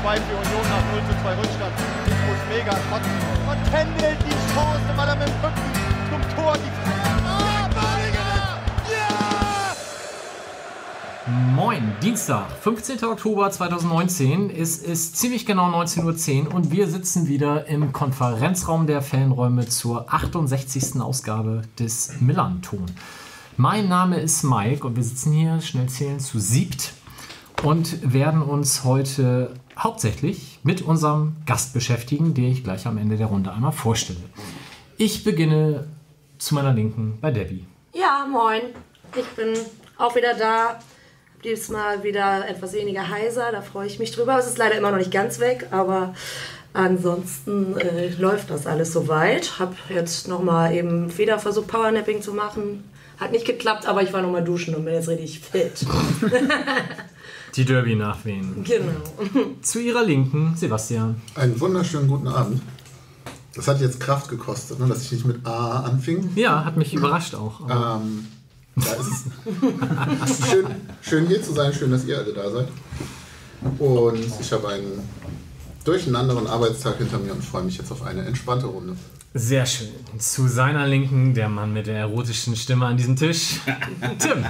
2 für Union nach 0:2 Rückstand. Infos mega trotzen. Und Kendall die Chance, weil er mit dem Rücken zum Tor die Moin, Dienstag, 15. Oktober 2019. Es ist ziemlich genau 19:10 Uhr und wir sitzen wieder im Konferenzraum der Fanräume zur 68. Ausgabe des Millern-Ton. Mein Name ist Mike und wir sitzen hier, schnell zählen, zu siebt und werden uns heute hauptsächlich mit unserem Gast beschäftigen, den ich gleich am Ende der Runde einmal vorstelle. Ich beginne zu meiner Linken bei Debbie. Ja, moin. Ich bin auch wieder da. Diesmal wieder etwas weniger heiser, da freue ich mich drüber. Es ist leider immer noch nicht ganz weg, aber ansonsten läuft das alles soweit. Habe jetzt nochmal eben wieder versucht, Powernapping zu machen. Hat nicht geklappt, aber ich war nochmal duschen und bin jetzt richtig fit. Die Derby-Nachwehen. Genau. Zu ihrer Linken, Sebastian. Einen wunderschönen guten Abend. Das hat jetzt Kraft gekostet, ne, dass ich nicht mit A anfing. Ja, hat mich überrascht auch. Da ist es schön hier zu sein, schön, dass ihr alle da seid. Und ich habe einen durcheinanderen Arbeitstag hinter mir und freue mich jetzt auf eine entspannte Runde. Sehr schön. Zu seiner Linken, der Mann mit der erotischen Stimme an diesem Tisch, Tim.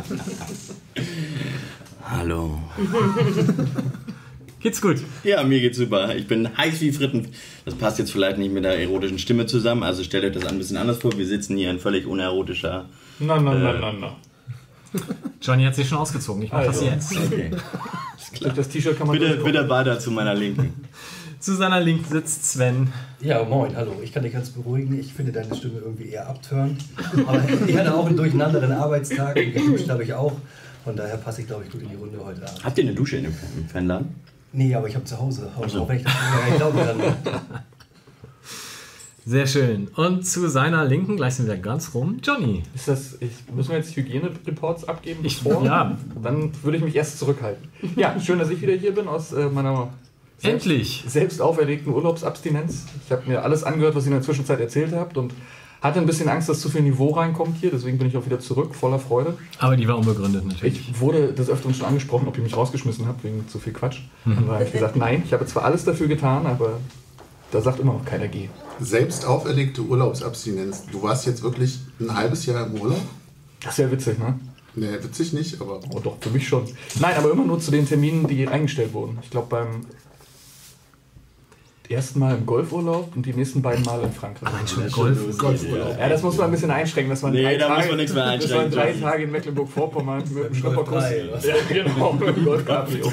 Hallo. Geht's gut? Ja, mir geht's super. Ich bin heiß wie Fritten. Das passt jetzt vielleicht nicht mit der erotischen Stimme zusammen, also stellt euch das ein bisschen anders vor. Wir sitzen hier in völlig unerotischer... Na. Johnny hat sich schon ausgezogen, ich mach das jetzt. Okay. Durch das T-Shirt kann man Bitte weiter zu meiner Linken. Zu seiner Linken sitzt Sven. Ja, moin, hallo. Ich kann dich ganz beruhigen. Ich finde deine Stimme irgendwie eher abtörend. Aber ich hatte auch einen durcheinanderen Arbeitstag und geduscht habe ich auch. Von daher passe ich, glaube ich, gut in die Runde heute Abend. Habt ihr eine Dusche im Fanladen? Nee, aber ich habe zu Hause. So. Auch wenn ich das nicht glaube, dann... Sehr schön. Und zu seiner Linken, gleich sind wir ganz rum, Johnny. Müssen wir jetzt Hygienereports abgeben? Ja. Dann würde ich mich erst zurückhalten. Ja, schön, dass ich wieder hier bin aus meiner selbst auferlegten Urlaubsabstinenz. Ich habe mir alles angehört, was ihr in der Zwischenzeit erzählt habt und hatte ein bisschen Angst, dass zu viel Niveau reinkommt hier. Deswegen bin ich auch wieder zurück, voller Freude. Aber die war unbegründet natürlich. Ich wurde des Öfteren schon angesprochen, ob ihr mich rausgeschmissen habt wegen zu viel Quatsch. Und da habe ich gesagt, nein, ich habe zwar alles dafür getan, aber da sagt immer noch keiner Geh. Selbst auferlegte Urlaubsabstinenz. Du warst jetzt wirklich ein halbes Jahr im Urlaub? Das wäre witzig, ne? Nee, witzig nicht, aber... Oh doch, für mich schon. Nein, aber immer nur zu den Terminen, die eingestellt wurden. Ich glaube beim ersten Mal im Golfurlaub und die nächsten beiden Mal in Frankreich. Allein schon Golfurlaub. Ja, das muss man ein bisschen einschränken. Das waren Nee, da muss man nichts mehr Das waren einschränken. 3 Tage in Mecklenburg-Vorpommern mit dem Schnupperkurs. Ja, genau, mit dem Golf-Cabrio.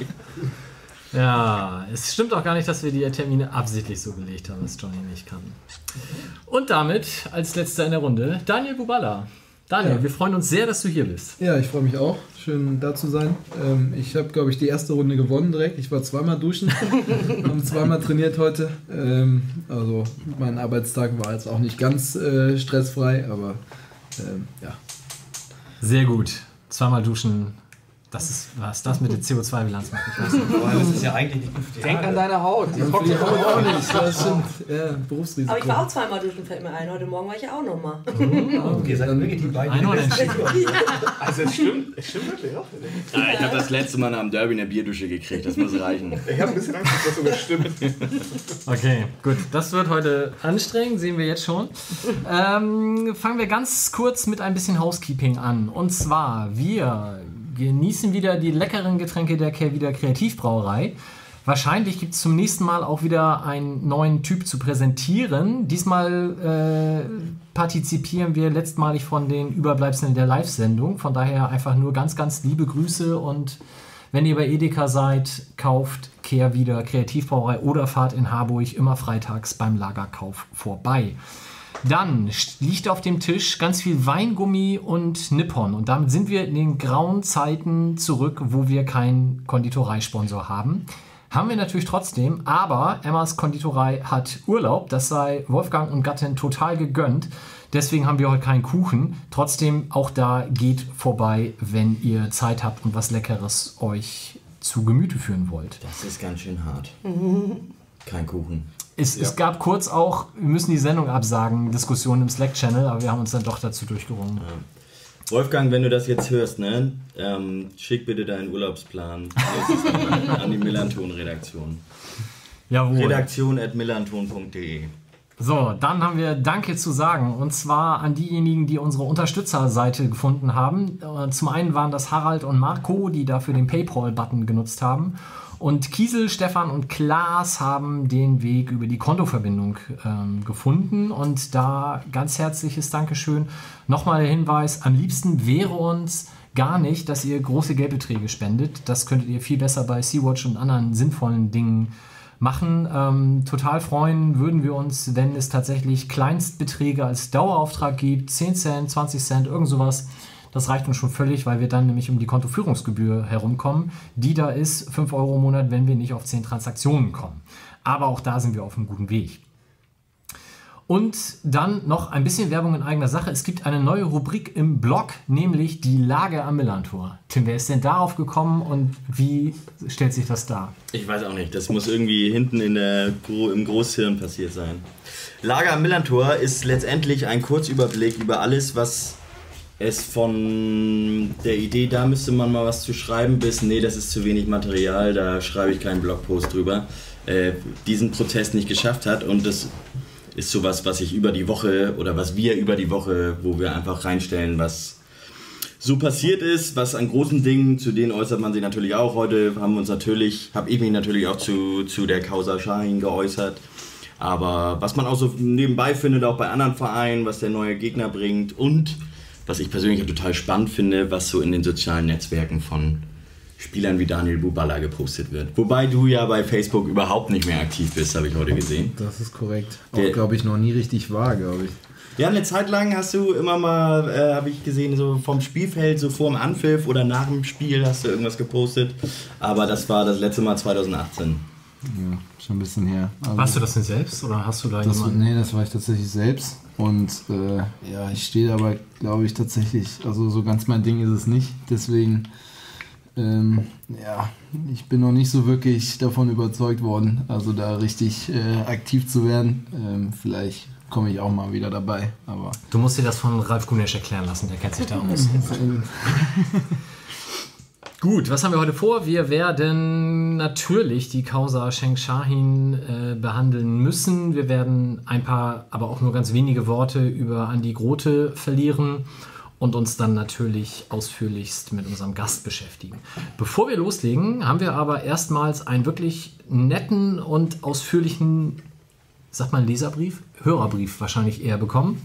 Ja, es stimmt auch gar nicht, dass wir die Termine absichtlich so gelegt haben, dass Johnny nicht kann. Und damit, als letzter in der Runde, Daniel Bubala. Daniel, wir freuen uns sehr, dass du hier bist. Ja, ich freue mich auch. Schön da zu sein. Ich habe, glaube ich, die erste Runde gewonnen direkt. Ich war zweimal duschen, haben zweimal trainiert heute. Also mein Arbeitstag war jetzt auch nicht ganz stressfrei, aber ja. Sehr gut. Zweimal duschen. Das ist, was das mit der CO2-Bilanz macht. Ich weiß nicht. Das ist ja eigentlich nicht gut für die Denk an deine Haut. Die Und für die Haut auch nicht. Das stimmt. Ja, Berufsrisiko. Aber ich war auch zweimal duschen, fällt mir ein. Heute Morgen war ich ja auch nochmal. Okay, seid wirklich die beiden. Einmal entschieden. Also es stimmt wirklich auch. Ich habe das letzte Mal nach dem Derby eine Bierdusche gekriegt, das muss reichen. Ich habe ein bisschen Angst, dass das sogar stimmt. Okay, gut. Das wird heute anstrengend, sehen wir jetzt schon. Fangen wir ganz kurz mit ein bisschen Housekeeping an. Und zwar, wir genießen wieder die leckeren Getränke der Kehrwieder Kreativbrauerei. Wahrscheinlich gibt es zum nächsten Mal auch wieder einen neuen Typ zu präsentieren. Diesmal partizipieren wir letztmalig von den Überbleibseln der Live-Sendung. Von daher einfach nur ganz, ganz liebe Grüße. Und wenn ihr bei Edeka seid, kauft Kehrwieder Kreativbrauerei oder fahrt in Harburg immer freitags beim Lagerkauf vorbei. Dann liegt auf dem Tisch ganz viel Weingummi und Nippon. Und damit sind wir in den grauen Zeiten zurück, wo wir keinen Konditoreisponsor haben. Haben wir natürlich trotzdem, aber Emmas Konditorei hat Urlaub. Das sei Wolfgang und Gattin total gegönnt. Deswegen haben wir heute keinen Kuchen. Trotzdem, auch da geht vorbei, wenn ihr Zeit habt und was Leckeres euch zu Gemüte führen wollt. Das ist ganz schön hart. Kein Kuchen. Es gab kurz auch, wir müssen die Sendung absagen, Diskussionen im Slack-Channel, aber wir haben uns dann doch dazu durchgerungen. Wolfgang, wenn du das jetzt hörst, ne, schick bitte deinen Urlaubsplan an die Millanton-Redaktion. Jawohl. Redaktion@millanton.de. So, dann haben wir Danke zu sagen. Und zwar an diejenigen, die unsere Unterstützerseite gefunden haben. Zum einen waren das Harald und Marco, die dafür den PayPal-Button genutzt haben. Und Kiesel, Stefan und Klaas haben den Weg über die Kontoverbindung gefunden. Und da ganz herzliches Dankeschön. Nochmal der Hinweis, am liebsten wäre uns gar nicht, dass ihr große Geldbeträge spendet. Das könntet ihr viel besser bei Sea-Watch und anderen sinnvollen Dingen machen. Total freuen würden wir uns, wenn es tatsächlich Kleinstbeträge als Dauerauftrag gibt. 10 Cent, 20 Cent, irgend sowas. Das reicht uns schon völlig, weil wir dann nämlich um die Kontoführungsgebühr herumkommen. Die da ist 5 Euro im Monat, wenn wir nicht auf 10 Transaktionen kommen. Aber auch da sind wir auf einem guten Weg. Und dann noch ein bisschen Werbung in eigener Sache. Es gibt eine neue Rubrik im Blog, nämlich die Lage am Millantor. Tim, wer ist denn darauf gekommen und wie stellt sich das dar? Ich weiß auch nicht, das muss irgendwie hinten im Großhirn passiert sein. Lage am Millantor ist letztendlich ein Kurzüberblick über alles, was es von der Idee, da müsste man mal was zu schreiben, bis, nee, das ist zu wenig Material, da schreibe ich keinen Blogpost drüber, diesen Prozess nicht geschafft hat. Und das ist sowas, was ich über die Mich über die Woche, wo wir einfach reinstellen, was so passiert ist, was an großen Dingen, zu denen äußert man sich natürlich auch. Heute habe ich mich natürlich auch zu der Causa Şahin geäußert. Aber was man auch so nebenbei findet, auch bei anderen Vereinen, was der neue Gegner bringt und was ich persönlich total spannend finde, was so in den sozialen Netzwerken von Spielern wie Daniel Buballa gepostet wird. Wobei du ja bei Facebook überhaupt nicht mehr aktiv bist, habe ich heute gesehen. Das ist korrekt. Auch, glaube ich, noch nie richtig war, glaube ich. Ja, eine Zeit lang hast du immer mal, habe ich gesehen, so vom Spielfeld, so vor dem Anpfiff oder nach dem Spiel hast du irgendwas gepostet. Aber das war das letzte Mal 2018. Ja, schon ein bisschen her. Also warst du das denn selbst oder hast du da jemanden? Nee, das war ich tatsächlich selbst. Und ich stehe aber, glaube ich, tatsächlich, also so ganz mein Ding ist es nicht. Deswegen, ich bin noch nicht so wirklich davon überzeugt worden, also da richtig aktiv zu werden. Vielleicht komme ich auch mal wieder dabei. Aber du musst dir das von Ralf Gunesch erklären lassen, der kennt sich da aus. Gut, was haben wir heute vor? Wir werden natürlich die Causa Şahin behandeln müssen. Wir werden ein paar, aber auch nur ganz wenige Worte über Andi Grote verlieren und uns dann natürlich ausführlichst mit unserem Gast beschäftigen. Bevor wir loslegen, haben wir aber erstmals einen wirklich netten und ausführlichen, sagt man Leserbrief? Hörerbrief wahrscheinlich eher bekommen.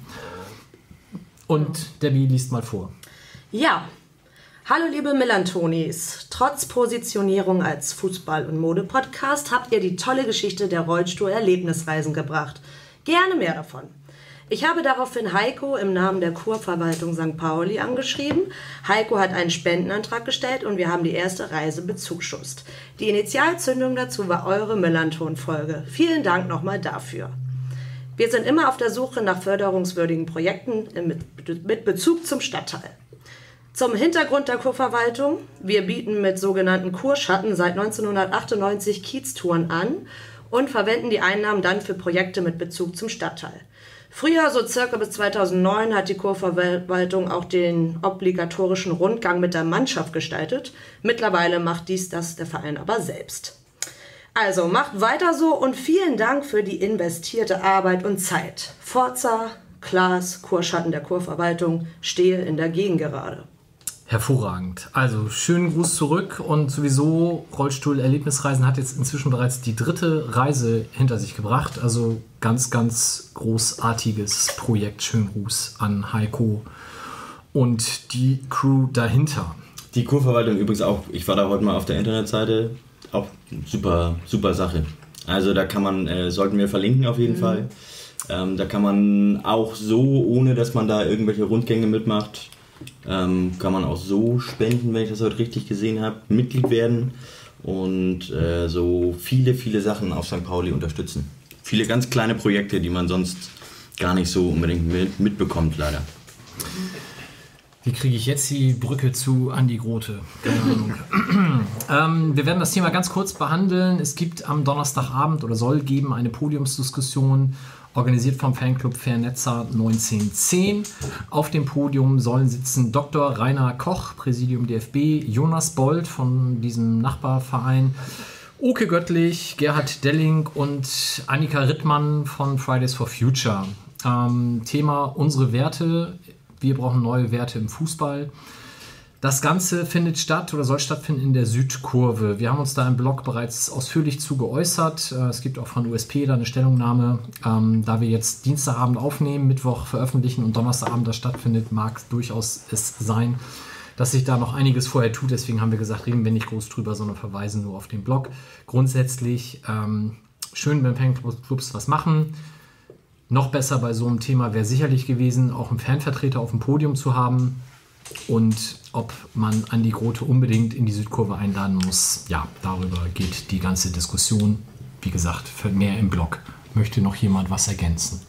Und Debbie liest mal vor. Ja. Hallo liebe Millantonis, trotz Positionierung als Fußball- und Mode-Podcast habt ihr die tolle Geschichte der Rollstuhl-Erlebnisreisen gebracht. Gerne mehr davon. Ich habe daraufhin Heiko im Namen der Kurverwaltung St. Pauli angeschrieben. Heiko hat einen Spendenantrag gestellt und wir haben die erste Reise bezuschusst. Die Initialzündung dazu war eure Millanton-Folge. Vielen Dank nochmal dafür. Wir sind immer auf der Suche nach förderungswürdigen Projekten mit Bezug zum Stadtteil. Zum Hintergrund der Kurverwaltung. Wir bieten mit sogenannten Kurschatten seit 1998 Kieztouren an und verwenden die Einnahmen dann für Projekte mit Bezug zum Stadtteil. Früher, so circa bis 2009, hat die Kurverwaltung auch den obligatorischen Rundgang mit der Mannschaft gestaltet. Mittlerweile macht das der Verein aber selbst. Also macht weiter so und vielen Dank für die investierte Arbeit und Zeit. Forza, Klaas, Kurschatten der Kurverwaltung, stehe in der Gegengerade. Hervorragend. Also schönen Gruß zurück und sowieso Rollstuhl-Erlebnisreisen hat jetzt inzwischen bereits die 3. Reise hinter sich gebracht. Also ganz, ganz großartiges Projekt. Schönen Gruß an Heiko und die Crew dahinter. Die Kurverwaltung übrigens auch, ich war da heute mal auf der Internetseite, auch super, super Sache. Also da kann man, sollten wir verlinken auf jeden Fall. Da kann man auch so, ohne dass man da irgendwelche Rundgänge mitmacht, kann man auch so spenden, wenn ich das heute richtig gesehen habe, Mitglied werden und so viele, viele Sachen auf St. Pauli unterstützen. Viele ganz kleine Projekte, die man sonst gar nicht so unbedingt mitbekommt, leider. Wie kriege ich jetzt die Brücke zu Andi Grote? Keine Ahnung. Wir werden das Thema ganz kurz behandeln. Es gibt am Donnerstagabend oder soll geben eine Podiumsdiskussion, organisiert vom Fanclub Fairnetzer 1910. Auf dem Podium sollen sitzen Dr. Rainer Koch, Präsidium DFB, Jonas Bold von diesem Nachbarverein, Oke Göttlich, Gerhard Delling und Annika Rittmann von Fridays for Future. Thema unsere Werte. Wir brauchen neue Werte im Fußball. Das Ganze findet statt oder soll stattfinden in der Südkurve. Wir haben uns da im Blog bereits ausführlich zu geäußert. Es gibt auch von USP da eine Stellungnahme. Da wir jetzt Dienstagabend aufnehmen, Mittwoch veröffentlichen und Donnerstagabend das stattfindet, mag durchaus es sein, dass sich da noch einiges vorher tut. Deswegen haben wir gesagt, reden wir nicht groß drüber, sondern verweisen nur auf den Blog. Grundsätzlich schön, wenn Fanclubs was machen. Noch besser bei so einem Thema wäre sicherlich gewesen, auch einen Fanvertreter auf dem Podium zu haben und ob man Andi Grote unbedingt in die Südkurve einladen muss. Ja, darüber geht die ganze Diskussion. Wie gesagt, für mehr im Blog. Möchte noch jemand was ergänzen?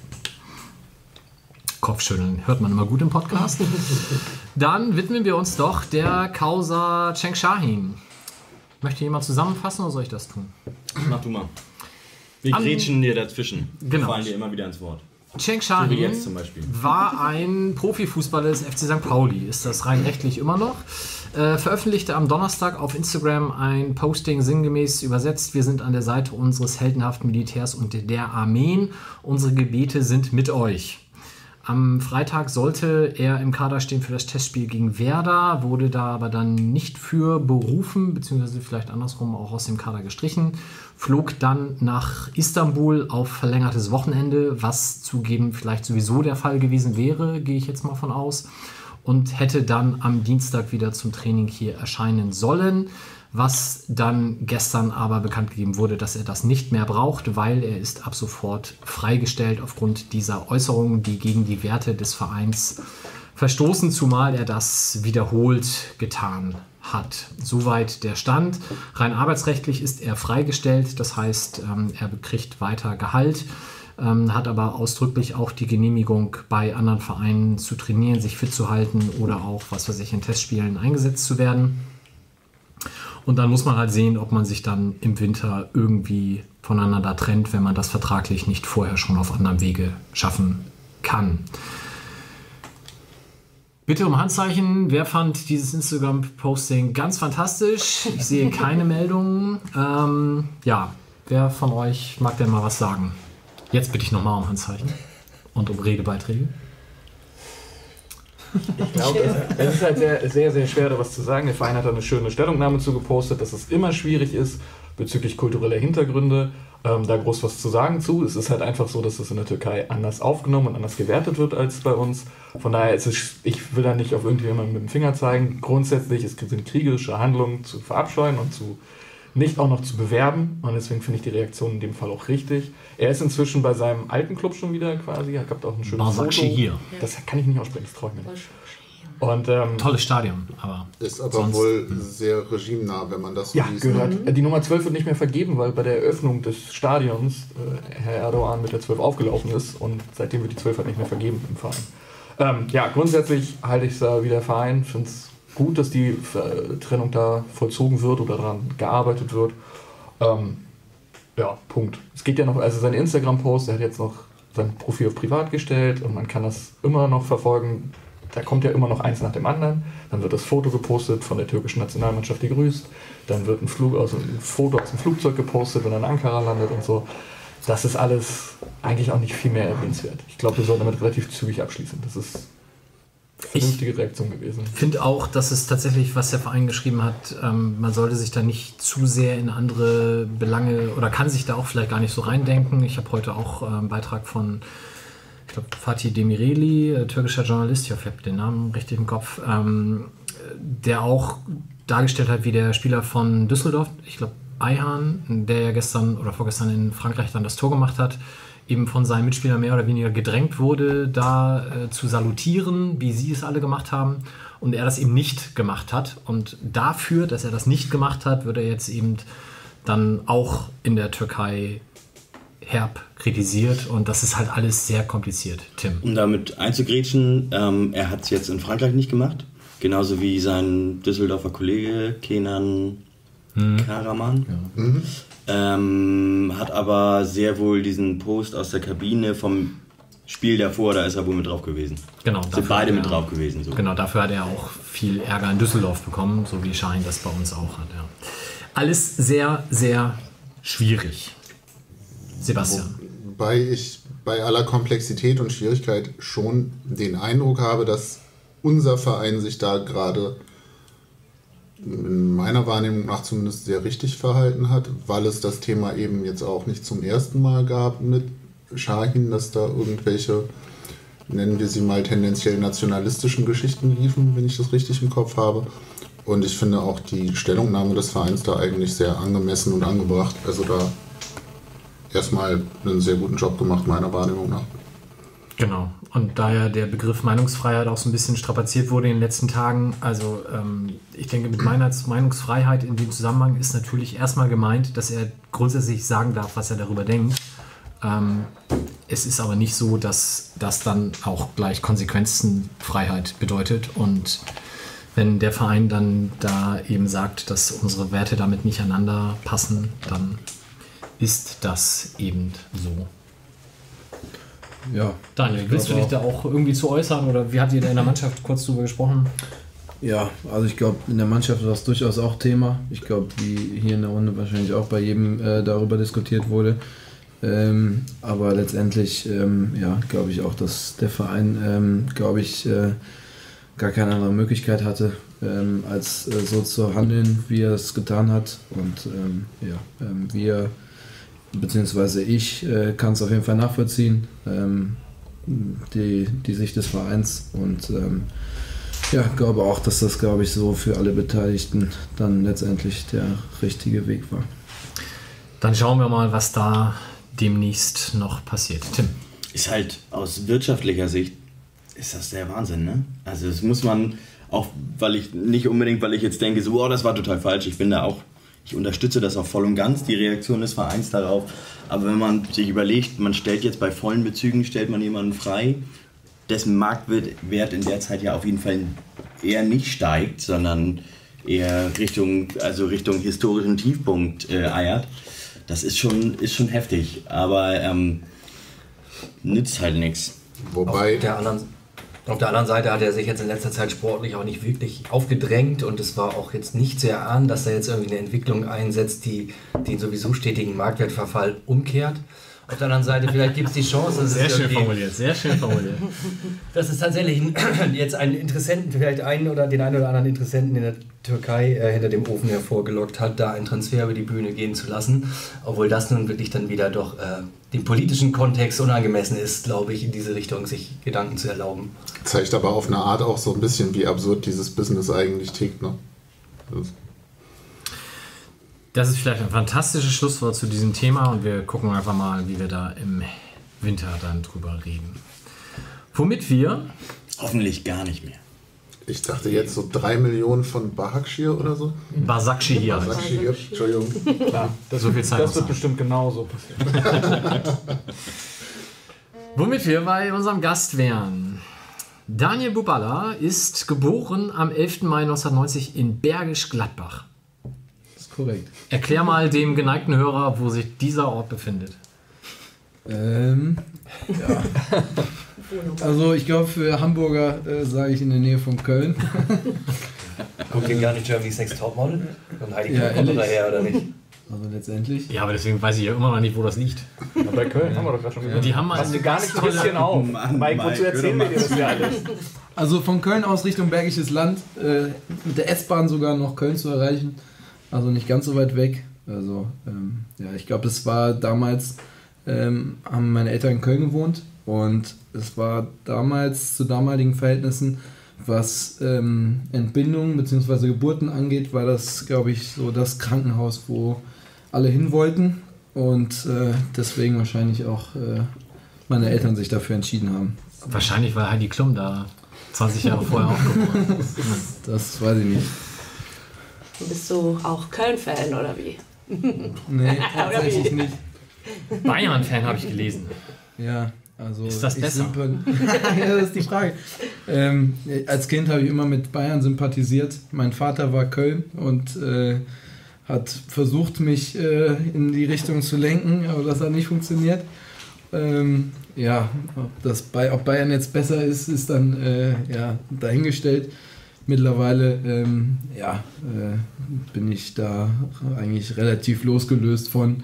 Kopfschütteln hört man immer gut im Podcast. Dann widmen wir uns doch der Causa Cenk Şahin. Möchte jemand zusammenfassen oder soll ich das tun? Mach du mal. Wir grätschen dir dazwischen. Genau. Fallen dir immer wieder ins Wort. Cenk Şahin jetzt zum Beispiel. war ein Profifußballer des FC St. Pauli, ist das rein rechtlich immer noch. Veröffentlichte am Donnerstag auf Instagram ein Posting sinngemäß übersetzt: Wir sind an der Seite unseres heldenhaften Militärs und der Armeen. Unsere Gebete sind mit euch. Am Freitag sollte er im Kader stehen für das Testspiel gegen Werder, wurde da aber dann nicht für berufen, beziehungsweise vielleicht andersrum auch aus dem Kader gestrichen, flog dann nach Istanbul auf verlängertes Wochenende, was zugeben vielleicht sowieso der Fall gewesen wäre, gehe ich jetzt mal von aus, und hätte dann am Dienstag wieder zum Training hier erscheinen sollen, was dann gestern aber bekannt gegeben wurde, dass er das nicht mehr braucht, weil er ist ab sofort freigestellt aufgrund dieser Äußerungen, die gegen die Werte des Vereins verstoßen, zumal er das wiederholt getan hat. Soweit der Stand. Rein arbeitsrechtlich ist er freigestellt, das heißt, er kriegt weiter Gehalt, hat aber ausdrücklich auch die Genehmigung, bei anderen Vereinen zu trainieren, sich fit zu halten oder auch, was weiß ich, in Testspielen eingesetzt zu werden. Und dann muss man halt sehen, ob man sich dann im Winter irgendwie voneinander trennt, wenn man das vertraglich nicht vorher schon auf anderem Wege schaffen kann. Bitte um Handzeichen. Wer fand dieses Instagram-Posting ganz fantastisch? Ich sehe keine Meldungen. Ja, wer von euch mag denn mal was sagen? Jetzt bitte ich nochmal um Handzeichen und um Redebeiträge. Ich glaube, es ist halt sehr, sehr schwer, da was zu sagen. Der Verein hat da eine schöne Stellungnahme zu gepostet, dass es immer schwierig ist, bezüglich kultureller Hintergründe, da groß was zu sagen zu. Es ist halt einfach so, dass es in der Türkei anders aufgenommen und anders gewertet wird als bei uns. Von daher ist es, ich will da nicht auf irgendjemanden mit dem Finger zeigen. Grundsätzlich sind kriegerische Handlungen zu verabscheuen und nicht auch noch zu bewerben. Und deswegen finde ich die Reaktion in dem Fall auch richtig. Er ist inzwischen bei seinem alten Club schon wieder quasi. Er gab auch ein schönes Foto. Hier. Das kann ich nicht aussprechen, das traue ich mir nicht. Und, tolles Stadion, aber ist aber wohl sehr regimenah, wenn man das so liest. Ja, gehört. Die Nummer 12 wird nicht mehr vergeben, weil bei der Eröffnung des Stadions Herr Erdogan mit der 12 aufgelaufen ist und seitdem wird die 12 halt nicht mehr vergeben im Verein. Ja, grundsätzlich halte ich es da wie der Verein. Ich finde es gut, dass die Trennung da vollzogen wird oder daran gearbeitet wird. Ja, Punkt. Es geht ja noch, also sein Instagram-Post, er hat jetzt noch sein Profil auf privat gestellt und man kann das immer noch verfolgen. Da kommt ja immer noch eins nach dem anderen. Dann wird das Foto gepostet von der türkischen Nationalmannschaft, die grüßt. Dann wird ein Foto aus dem Flugzeug gepostet, wenn er in Ankara landet und so. Das ist alles eigentlich auch nicht viel mehr erwähnenswert. Ich glaube, wir sollten damit relativ zügig abschließen. Das ist eine vernünftige Reaktion gewesen. Ich finde auch, dass es tatsächlich, was der Verein geschrieben hat, man sollte sich da nicht zu sehr in andere Belange oder kann sich da auch vielleicht gar nicht so reindenken. Ich habe heute auch einen Beitrag von, ich glaube, Fatih Demireli, türkischer Journalist, ich hoffe, ich habe den Namen richtig im Kopf, der auch dargestellt hat, wie der Spieler von Düsseldorf, ich glaube Ayhan, der ja gestern oder vorgestern in Frankreich dann das Tor gemacht hat, eben von seinen Mitspielern mehr oder weniger gedrängt wurde, da zu salutieren, wie sie es alle gemacht haben, und er das eben nicht gemacht hat. Und dafür, dass er das nicht gemacht hat, wird er jetzt eben dann auch in der Türkei herb kritisiert und das ist halt alles sehr kompliziert, Tim. Um damit einzugrätschen, er hat es jetzt in Frankreich nicht gemacht, genauso wie sein Düsseldorfer Kollege Kenan Karaman. Ja. Hat aber sehr wohl diesen Post aus der Kabine vom Spiel davor, da ist er wohl mit drauf gewesen. Genau. Sind beide mit drauf gewesen. So. Genau, dafür hat er auch viel Ärger in Düsseldorf bekommen, so wie Schein das bei uns auch hat. Ja. Alles sehr, sehr schwierig. Sebastian. Wobei ich bei aller Komplexität und Schwierigkeit schon den Eindruck habe, dass unser Verein sich da gerade in meiner Wahrnehmung nach zumindest sehr richtig verhalten hat, weil es das Thema eben jetzt auch nicht zum ersten Mal gab mit Şahin, dass da irgendwelche, nennen wir sie mal, tendenziell nationalistischen Geschichten liefen, wenn ich das richtig im Kopf habe. Und ich finde auch die Stellungnahme des Vereins da eigentlich sehr angemessen und angebracht. Also da erstmal einen sehr guten Job gemacht, meiner Wahrnehmung nach. Genau. Und da ja der Begriff Meinungsfreiheit auch so ein bisschen strapaziert wurde in den letzten Tagen, also ich denke, mit meiner Meinungsfreiheit in dem Zusammenhang ist natürlich erstmal gemeint, dass er grundsätzlich sagen darf, was er darüber denkt. Es ist aber nicht so, dass das dann auch gleich Konsequenzenfreiheit bedeutet. Und wenn der Verein dann da eben sagt, dass unsere Werte damit nicht aneinander passen, dann ist das eben so. Ja. Daniel, willst du dich da auch irgendwie zu äußern oder wie habt ihr da in der Mannschaft kurz drüber gesprochen? Ja, also ich glaube, in der Mannschaft war es durchaus auch Thema. Ich glaube, wie hier in der Runde wahrscheinlich auch bei jedem darüber diskutiert wurde. Aber letztendlich, glaube ich auch, dass der Verein, gar keine andere Möglichkeit hatte, als so zu handeln, wie er es getan hat. Und wir, beziehungsweise ich, kann es auf jeden Fall nachvollziehen, die Sicht des Vereins. Und glaube auch, dass das, glaube ich, so für alle Beteiligten dann letztendlich der richtige Weg war. Dann schauen wir mal, was da demnächst noch passiert. Tim? Ist halt aus wirtschaftlicher Sicht ist das der Wahnsinn, ne? Also das muss man auch, weil ich jetzt denke, so, das war total falsch. Ich unterstütze das auch voll und ganz, die Reaktion des Vereins darauf. Aber wenn man sich überlegt, man stellt jetzt bei vollen Bezügen, stellt man jemanden frei, dessen Marktwert in der Zeit ja auf jeden Fall eher nicht steigt, sondern eher Richtung historischen Tiefpunkt eiert. Das ist schon heftig, aber nützt halt nichts. Wobei auf der anderen Seite hat er sich jetzt in letzter Zeit sportlich auch nicht wirklich aufgedrängt und es war auch jetzt nicht zu erahnen, dass er jetzt irgendwie eine Entwicklung einsetzt, die den sowieso stetigen Marktwertverfall umkehrt. Auf der anderen Seite, vielleicht gibt es die Chance, sehr schön formuliert. Dass es tatsächlich jetzt einen Interessenten, vielleicht den einen oder anderen Interessenten in der Türkei hinter dem Ofen hervorgelockt hat, da einen Transfer über die Bühne gehen zu lassen. Obwohl das nun wirklich dann wieder doch dem politischen Kontext unangemessen ist, glaube ich, in diese Richtung sich Gedanken zu erlauben. Zeigt aber auf eine Art auch so ein bisschen, wie absurd dieses Business eigentlich tickt, ne? Das ist vielleicht ein fantastisches Schlusswort zu diesem Thema und wir gucken einfach mal, wie wir da im Winter dann drüber reden. Womit wir... Hoffentlich gar nicht mehr. Ich dachte jetzt so 3 Millionen von Bahakshir oder so. Basakşehir. Bahakshir, Entschuldigung. Ja, so viel Zeit das wird bestimmt genauso passieren. Womit wir bei unserem Gast wären. Daniel Buballa ist geboren am 11. Mai 1990 in Bergisch Gladbach. Korrekt. Erklär mal dem geneigten Hörer, wo sich dieser Ort befindet. Also ich glaube, für Hamburger sage ich in der Nähe von Köln. Guckt ihr gar nicht Germany's Next Topmodel? Und Heidi Ja, kommt ehrlich. daher, oder nicht? Also letztendlich. Ja, aber deswegen weiß ich ja immer noch nicht, wo das liegt. Ja, bei Köln haben wir doch gerade schon gesagt. Die haben mal Passt eine dir gar nicht ein bisschen auf. Mike, wozu erzählen wir dir das ja alles? Also von Köln aus Richtung Bergisches Land, mit der S-Bahn sogar noch Köln zu erreichen. Also nicht ganz so weit weg. Also ich glaube, das war damals, haben meine Eltern in Köln gewohnt und es war damals zu damaligen Verhältnissen, was Entbindung bzw. Geburten angeht, war das, glaube ich, so das Krankenhaus, wo alle hin wollten und deswegen wahrscheinlich auch meine Eltern sich dafür entschieden haben. Wahrscheinlich war Heidi Klum da 20 Jahre vorher aufgeboren. Das weiß ich nicht. Bist du auch Köln-Fan oder wie? Nee, tatsächlich nicht. Bayern-Fan, habe ich gelesen. Ja, also... Ist das besser? Ja, das ist die Frage. Als Kind habe ich immer mit Bayern sympathisiert. Mein Vater war Köln und hat versucht, mich in die Richtung zu lenken, aber das hat nicht funktioniert. Ja, ob Bayern jetzt besser ist, ist dann dahingestellt. Mittlerweile bin ich da eigentlich relativ losgelöst von.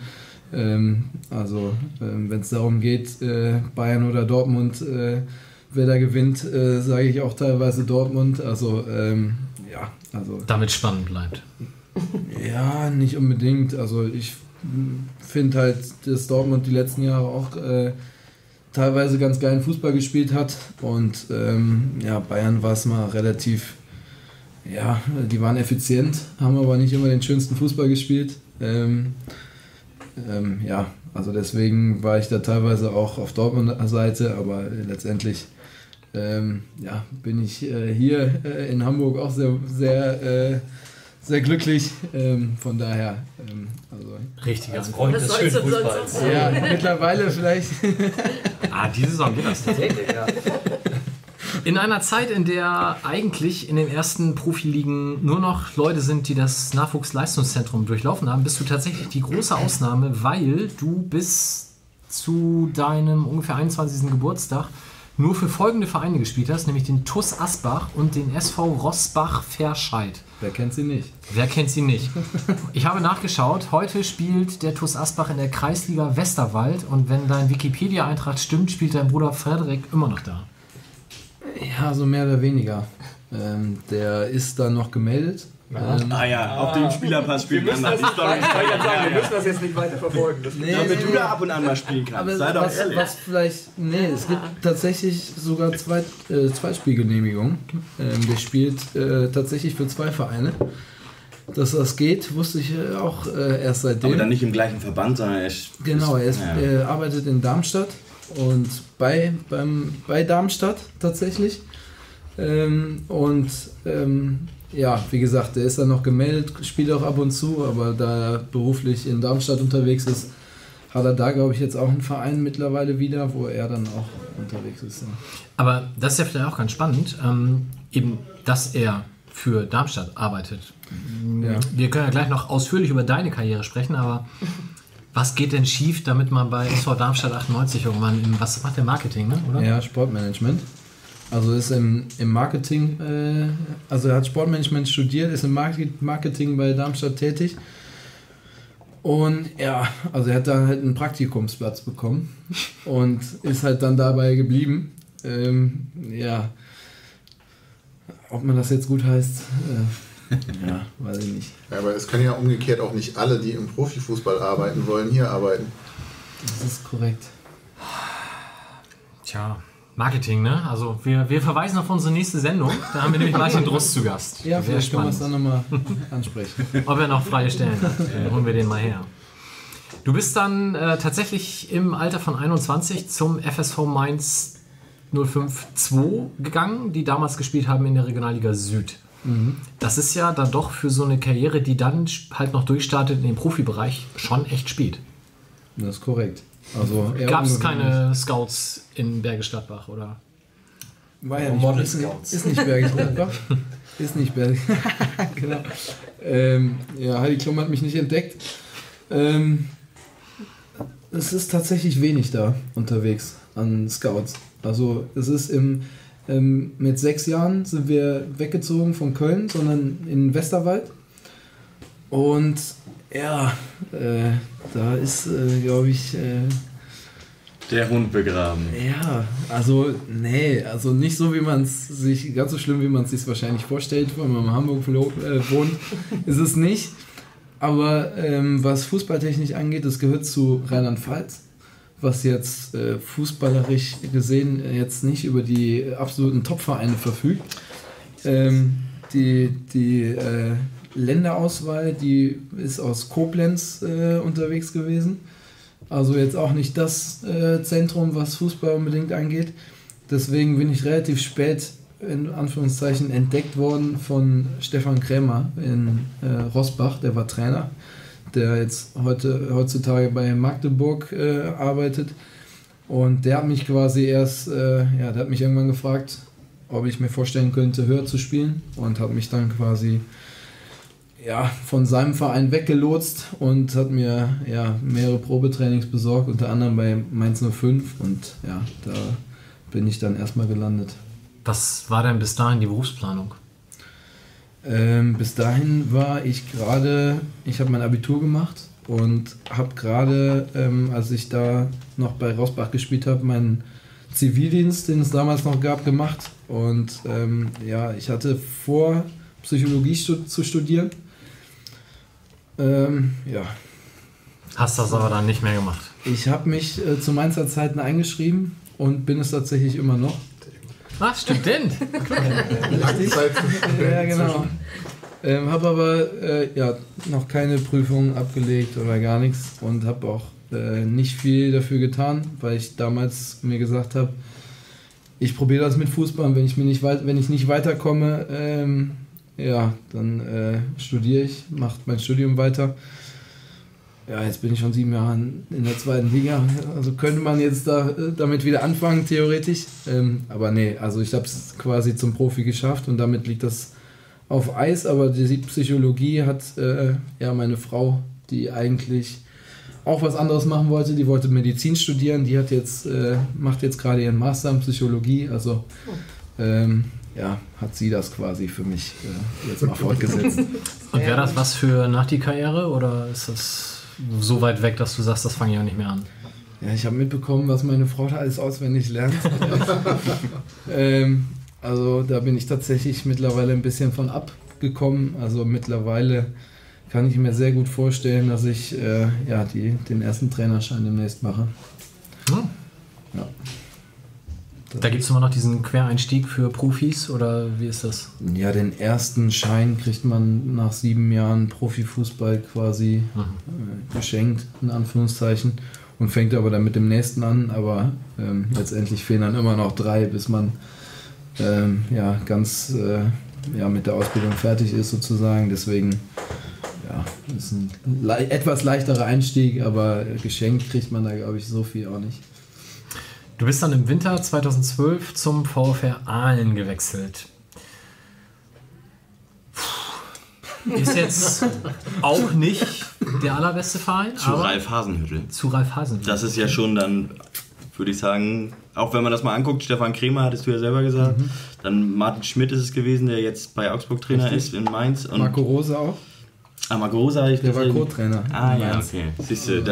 Wenn es darum geht, Bayern oder Dortmund, wer da gewinnt, sage ich auch teilweise Dortmund. Damit spannend bleibt. Ja, nicht unbedingt. Also ich finde halt, dass Dortmund die letzten Jahre auch teilweise ganz geilen Fußball gespielt hat. Und Bayern war es mal relativ, die waren effizient, haben aber nicht immer den schönsten Fußball gespielt. Deswegen war ich da teilweise auch auf Dortmunder Seite, aber letztendlich bin ich hier in Hamburg auch sehr, sehr, sehr glücklich. Von daher, richtiger Freund des schönen Fußballs. Ja, mittlerweile vielleicht. Diese Saison geht das tatsächlich, ja. In einer Zeit, in der eigentlich in den ersten Profiligen nur noch Leute sind, die das Nachwuchsleistungszentrum durchlaufen haben, bist du tatsächlich die große Ausnahme, weil du bis zu deinem ungefähr 21. Geburtstag nur für folgende Vereine gespielt hast, nämlich den TuS Asbach und den SV Roßbach-Verschheid. Wer kennt sie nicht? Wer kennt sie nicht? Ich habe nachgeschaut, heute spielt der TuS Asbach in der Kreisliga Westerwald und wenn dein Wikipedia-Eintrag stimmt, spielt dein Bruder Frederik immer noch da. Ja, so mehr oder weniger. Der ist da noch gemeldet. Auf dem Spielerpass spielt man das. Wir müssen das jetzt nicht weiter verfolgen. Damit du da ab und an mal spielen kannst. Sei doch ehrlich. Es gibt tatsächlich sogar Zweitspielgenehmigungen. Der spielt tatsächlich für 2 Vereine. Dass das geht, wusste ich auch erst seitdem. Aber dann nicht im gleichen Verband, sondern er arbeitet in Darmstadt. Und bei Darmstadt tatsächlich. Wie gesagt, der ist dann noch gemeldet, spielt auch ab und zu, aber da er beruflich in Darmstadt unterwegs ist, hat er da, glaube ich, jetzt auch einen Verein mittlerweile wieder, wo er dann auch unterwegs ist. Ja. Aber das ist ja vielleicht auch ganz spannend, eben, dass er für Darmstadt arbeitet. Ja. Wir können ja gleich noch ausführlich über deine Karriere sprechen, aber was geht denn schief, damit man bei SV Darmstadt 98 irgendwann was macht der Marketing, ne? Oder? Ja, Sportmanagement. Also ist im Marketing, er hat Sportmanagement studiert, ist im Marketing bei Darmstadt tätig. Und er hat da halt einen Praktikumsplatz bekommen und ist halt dann dabei geblieben. Ob man das jetzt gut heißt, weiß ich nicht. Ja, aber es können ja umgekehrt auch nicht alle, die im Profifußball arbeiten wollen, hier arbeiten. Das ist korrekt. Tja, Marketing, ne? Also wir verweisen auf unsere nächste Sendung. Da haben wir nämlich Martin Druss zu Gast. Ja, vielleicht können wir es dann nochmal ansprechen. Ob er noch freie Stellen hat, holen wir den mal her. Du bist dann tatsächlich im Alter von 21 zum FSV Mainz 05-2 gegangen, die damals gespielt haben in der Regionalliga Süd. Mhm. Das ist ja dann doch für so eine Karriere, die dann halt noch durchstartet in den Profibereich, schon echt spät. Das ist korrekt. Also gab es keine Scouts in Bergisch Gladbach, oder? War ja nicht, ist nicht Bergisch Gladbach. Ist nicht Bergisch. Genau. Heidi Klum hat mich nicht entdeckt. Es ist tatsächlich wenig da unterwegs an Scouts. Also es ist mit 6 Jahren sind wir weggezogen von Köln, sondern in Westerwald. Und da ist, glaube ich... der Hund begraben. Ja, also nicht so, wie man es sich, ganz so schlimm, wie man es sich wahrscheinlich vorstellt, wenn man in Hamburg wohnt, ist es nicht. Aber was fußballtechnisch angeht, das gehört zu Rheinland-Pfalz, was jetzt fußballerisch gesehen jetzt nicht über die absoluten Top-Vereine verfügt. Die Länderauswahl, die ist aus Koblenz unterwegs gewesen. Also jetzt auch nicht das Zentrum, was Fußball unbedingt angeht. Deswegen bin ich relativ spät, in Anführungszeichen, entdeckt worden von Stefan Krämer in Roßbach, der war Trainer. der jetzt heutzutage bei Magdeburg arbeitet. Und der hat mich quasi der hat mich irgendwann gefragt, ob ich mir vorstellen könnte, höher zu spielen, und hat mich dann quasi von seinem Verein weggelotst und hat mir mehrere Probetrainings besorgt, unter anderem bei Mainz 05, und da bin ich dann erstmal gelandet. Was war denn bis dahin die Berufsplanung? Bis dahin war ich habe mein Abitur gemacht und habe gerade, als ich da noch bei Rossbach gespielt habe, meinen Zivildienst, den es damals noch gab, gemacht, und ich hatte vor, Psychologie zu studieren. Hast das aber dann nicht mehr gemacht? Ich habe mich zu Mainzer Zeiten eingeschrieben und bin es tatsächlich immer noch. Was, Student? Ja, genau. Habe aber noch keine Prüfungen abgelegt oder gar nichts, und habe auch nicht viel dafür getan, weil ich damals mir gesagt habe, ich probiere das mit Fußball, und wenn ich nicht weiterkomme, dann studiere ich, mache mein Studium weiter. Ja, jetzt bin ich schon 7 Jahre in der 2. Liga, also könnte man jetzt damit wieder anfangen, theoretisch. Aber nee, also ich habe es quasi zum Profi geschafft, und damit liegt das auf Eis. Aber die Psychologie hat meine Frau, die eigentlich auch was anderes machen wollte, die wollte Medizin studieren, die hat macht jetzt gerade ihren Master in Psychologie, also hat sie das quasi für mich jetzt mal fortgesetzt. Und wäre das was für nach die Karriere, oder ist das so weit weg, dass du sagst, das fange ich auch nicht mehr an? Ja, ich habe mitbekommen, was meine Frau da alles auswendig lernt. Also da bin ich tatsächlich mittlerweile ein bisschen von abgekommen. Also mittlerweile kann ich mir sehr gut vorstellen, dass ich den ersten Trainerschein demnächst mache. Hm. Ja. Da gibt es immer noch diesen Quereinstieg für Profis, oder wie ist das? Ja, den ersten Schein kriegt man nach 7 Jahren Profifußball quasi geschenkt, in Anführungszeichen, und fängt aber dann mit dem nächsten an, aber letztendlich fehlen dann immer noch 3, bis man ganz mit der Ausbildung fertig ist sozusagen. Deswegen ist ein etwas leichterer Einstieg, aber geschenkt kriegt man da, glaube ich, so viel auch nicht. Du bist dann im Winter 2012 zum VfR Aalen gewechselt. Ist jetzt auch nicht der allerbeste Verein. Zu Ralf Hasenhüttl. Das ist ja schon dann, würde ich sagen, auch wenn man das mal anguckt, Stefan Krämer hattest du ja selber gesagt, dann Martin Schmidt ist es gewesen, der jetzt bei Augsburg Trainer ist in Mainz. Und Marco Rose auch. Marco Rose habe ich Der war Co-Trainer. Ja, okay. Siehst du,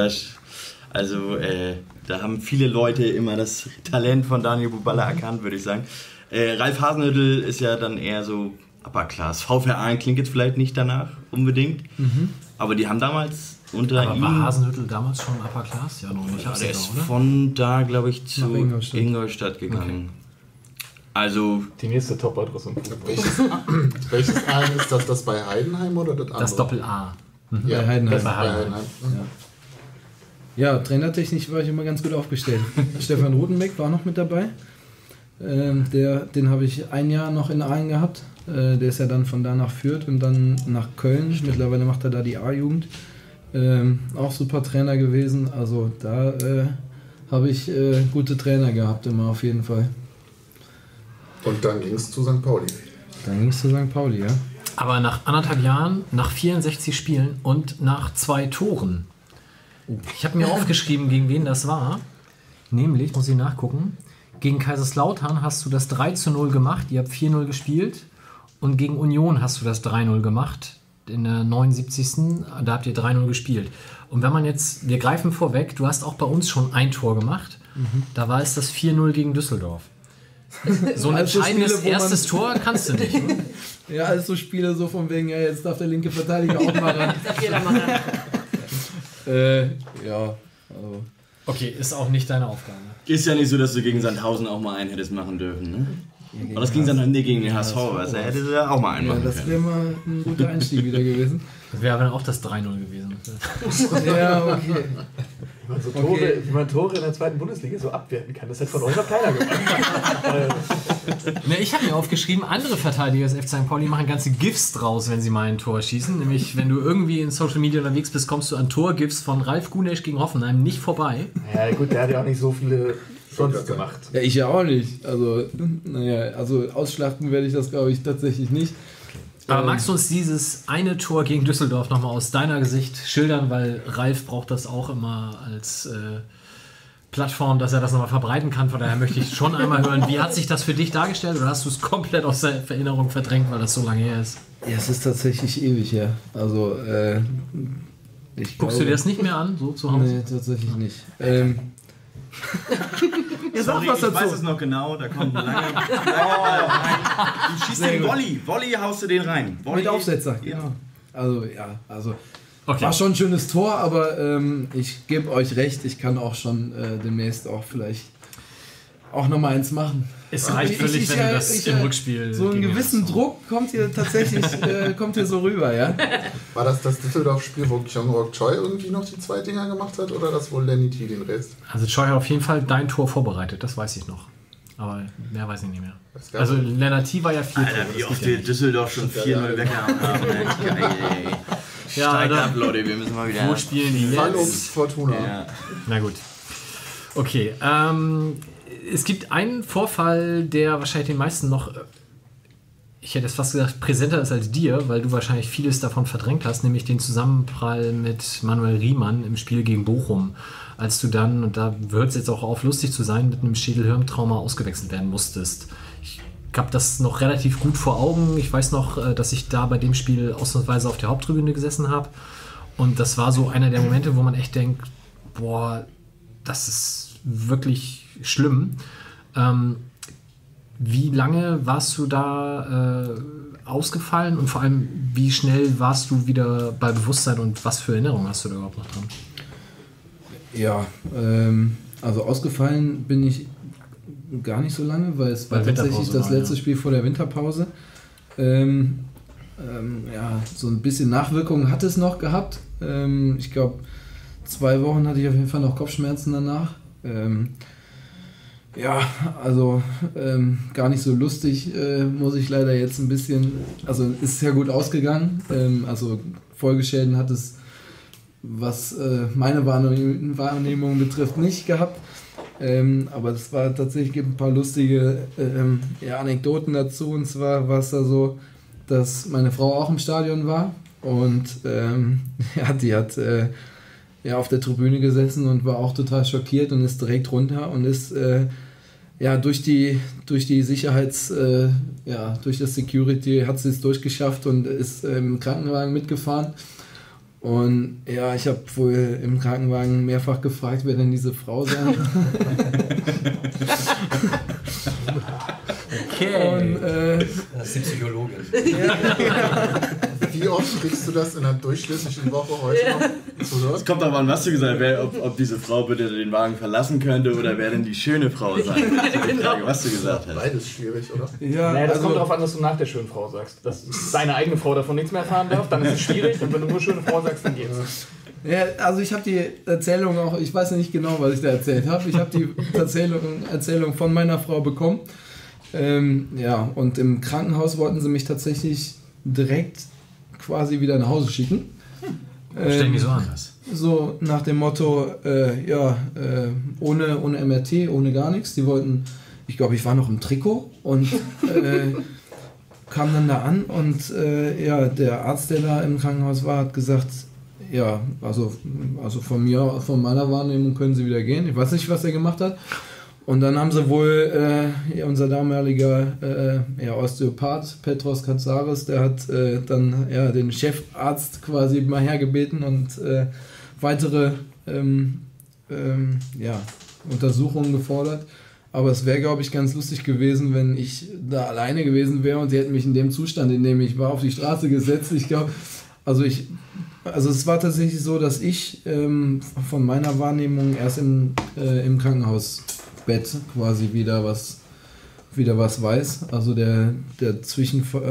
da haben viele Leute immer das Talent von Daniel Buballa erkannt, würde ich sagen. Ralf Hasenhüttl ist ja dann eher so Upper Class. VfR Aalen klingt jetzt vielleicht nicht danach unbedingt, aber die haben damals unter ihm... war Hasenhüttl damals schon Upper Class? Ja, noch nicht. Der ist von da, glaube ich, zu Ingolstadt gegangen. Also... Die nächste Top-Adresse. Welches Aalen ist das? Das bei Heidenheim oder das andere? Das Doppel-A. Ja, bei Heidenheim. Bei Heidenheim. Ja, trainertechnisch war ich immer ganz gut aufgestellt. Stefan Rutenbeck war noch mit dabei. Den habe ich 1 Jahr noch in Aalen gehabt. Der ist ja dann von da nach Fürth und dann nach Köln. Mittlerweile macht er da die A-Jugend. Auch super Trainer gewesen. Also da habe ich gute Trainer gehabt, immer auf jeden Fall. Und dann ging es zu St. Pauli. Dann ging es zu St. Pauli, ja. Aber nach 1,5 Jahren, nach 64 Spielen und nach 2 Toren. Ich habe mir aufgeschrieben, gegen wen das war. Nämlich, muss ich nachgucken, gegen Kaiserslautern hast du das 3:0 gemacht. Ihr habt 4:0 gespielt. Und gegen Union hast du das 3:0 gemacht. In der 79. Da habt ihr 3:0 gespielt. Und wenn man jetzt, wir greifen vorweg, du hast auch bei uns schon ein Tor gemacht. Da war es das 4:0 gegen Düsseldorf. So ein Also entscheidendes Spiele, erstes Tor kannst du nicht. Ja, also Spiele so von wegen, ja, jetzt darf der linke Verteidiger auch mal ran. Darf jeder machen. Also. Okay, ist auch nicht deine Aufgabe. Ist ja nicht so, dass du gegen Sandhausen auch mal einen hättest machen dürfen, ne? Aber das ging dann gegen den HSV, also hättest du ja auch mal einen machen das wäre mal ein guter Einstieg wieder gewesen. Das wäre dann auch das 3:0 gewesen. Ja, okay. Wie man Tore in der 2. Bundesliga so abwerten kann. Das hat von euch noch keiner gemacht. Ne, ich habe mir aufgeschrieben, andere Verteidiger des FC St. Pauli machen ganze GIFs draus, wenn sie mal ein Tor schießen. Nämlich, wenn du irgendwie in Social Media unterwegs bist, kommst du an Tor-GIFs von Ralf Gunesch gegen Hoffenheim nicht vorbei. Ja gut, der hat ja auch nicht so viele sonst gemacht. Ja, ich ja auch nicht. Also ausschlachten werde ich das, glaube ich, tatsächlich nicht. Aber magst du uns dieses eine Tor gegen Düsseldorf nochmal aus deiner Sicht schildern, weil Ralf braucht das auch immer als Plattform, dass er das nochmal verbreiten kann. Von daher möchte ich schon einmal hören, wie hat sich das für dich dargestellt oder hast du es komplett aus der Erinnerung verdrängt, weil das so lange her ist? Ja, es ist tatsächlich ewig her. Also, guckst du dir das nicht mehr an, so zu Hause? Nee, tatsächlich nicht. Sorry, ich weiß es noch genau, da kommt ein langer Ball rein. Du schießt den Volley. Volley haust du den rein. Volley. Mit Aufsetzer, genau. Also okay. War schon ein schönes Tor, aber ich gebe euch recht, ich kann auch schon demnächst auch vielleicht auch nochmal eins machen. Es reicht völlig, wenn du das im Rückspiel... So einen gewissen Druck kommt hier tatsächlich kommt hier so rüber, ja. War das Düsseldorf-Spiel, wo Kyung-Rook Choi irgendwie noch die 2 Dinger gemacht hat oder das wohl Lenny T den Rest? Also Choi hat auf jeden Fall dein Tor vorbereitet, das weiß ich noch. Aber mehr weiß ich nicht mehr. Also Lennart T war ja 4 Alter, wie oft wir Düsseldorf schon 4-0 weggehauen haben. Geil, ey. Steigt ab, Leute, wir müssen mal wieder... Wo spielen die jetzt? Fortuna. Ja. Na gut. Okay, es gibt einen Vorfall, der wahrscheinlich den meisten noch, ich hätte es fast gesagt, präsenter ist als dir, weil du wahrscheinlich vieles davon verdrängt hast, nämlich den Zusammenprall mit Manuel Riemann im Spiel gegen Bochum, als du dann, und da hört es jetzt auch auf, lustig zu sein, mit einem Schädelhirntrauma ausgewechselt werden musstest. Ich habe das noch relativ gut vor Augen. Ich weiß noch, dass ich da bei dem Spiel ausnahmsweise auf der Haupttribüne gesessen habe und das war so einer der Momente, wo man echt denkt, boah, das ist wirklich schlimm. Wie lange warst du da ausgefallen und vor allem, wie schnell warst du wieder bei Bewusstsein und was für Erinnerungen hast du da überhaupt noch dran? Ja, also ausgefallen bin ich gar nicht so lange, weil es war tatsächlich das letzte Spiel vor der Winterpause. Ja, so ein bisschen Nachwirkungen hat es noch gehabt. Ich glaube, 2 Wochen hatte ich auf jeden Fall noch Kopfschmerzen danach. Ja, also gar nicht so lustig, muss ich leider jetzt ein bisschen, also ist sehr gut ausgegangen, also Folgeschäden hat es, was meine Wahrnehmung betrifft, nicht gehabt, aber es war tatsächlich, gibt ein paar lustige Anekdoten dazu, und zwar war es da so, dass meine Frau auch im Stadion war und die hat auf der Tribüne gesessen und war auch total schockiert und ist direkt runter und ist durch die Sicherheits, durch das Security hat sie es durchgeschafft und ist im Krankenwagen mitgefahren. Und ja, ich habe wohl im Krankenwagen mehrfach gefragt, wer denn diese Frau sei. Okay. Und, das ist die Psychologin. Wie oft kriegst du das in einer durchschnittlichen Woche heute noch zu hören? Es kommt darauf an, was du gesagt hast, ob diese Frau bitte den Wagen verlassen könnte oder wer denn die schöne Frau sein. Frage, was du gesagt hast. Beides schwierig, oder? ja, Naja, das kommt darauf an, was du nach der schönen Frau sagst. Dass deine eigene Frau davon nichts mehr erfahren darf, dann ist es schwierig. Und wenn du nur schöne Frau sagst, dann geht's. Ja, also ich habe die Erzählung auch, ich weiß ja nicht genau, was ich da erzählt habe. Ich habe die Erzählung von meiner Frau bekommen. Und im Krankenhaus wollten sie mich tatsächlich direkt quasi wieder nach Hause schicken. Stell mich so an. So nach dem Motto, ohne MRT, ohne gar nichts. Die wollten, ich glaube, ich war noch im Trikot und kam dann da an und der Arzt, der da im Krankenhaus war, hat gesagt, ja, also von meiner Wahrnehmung können Sie wieder gehen. Ich weiß nicht, was er gemacht hat. Und dann haben sie wohl unser damaliger Osteopath Petros Katsaris, der hat dann den Chefarzt quasi mal hergebeten und weitere Untersuchungen gefordert. Aber es wäre, glaube ich, ganz lustig gewesen, wenn ich da alleine gewesen wäre und sie hätten mich in dem Zustand, in dem ich war, auf die Straße gesetzt. Ich glaube, also es war tatsächlich so, dass ich von meiner Wahrnehmung erst im Krankenhausbett quasi wieder was weiß. Also der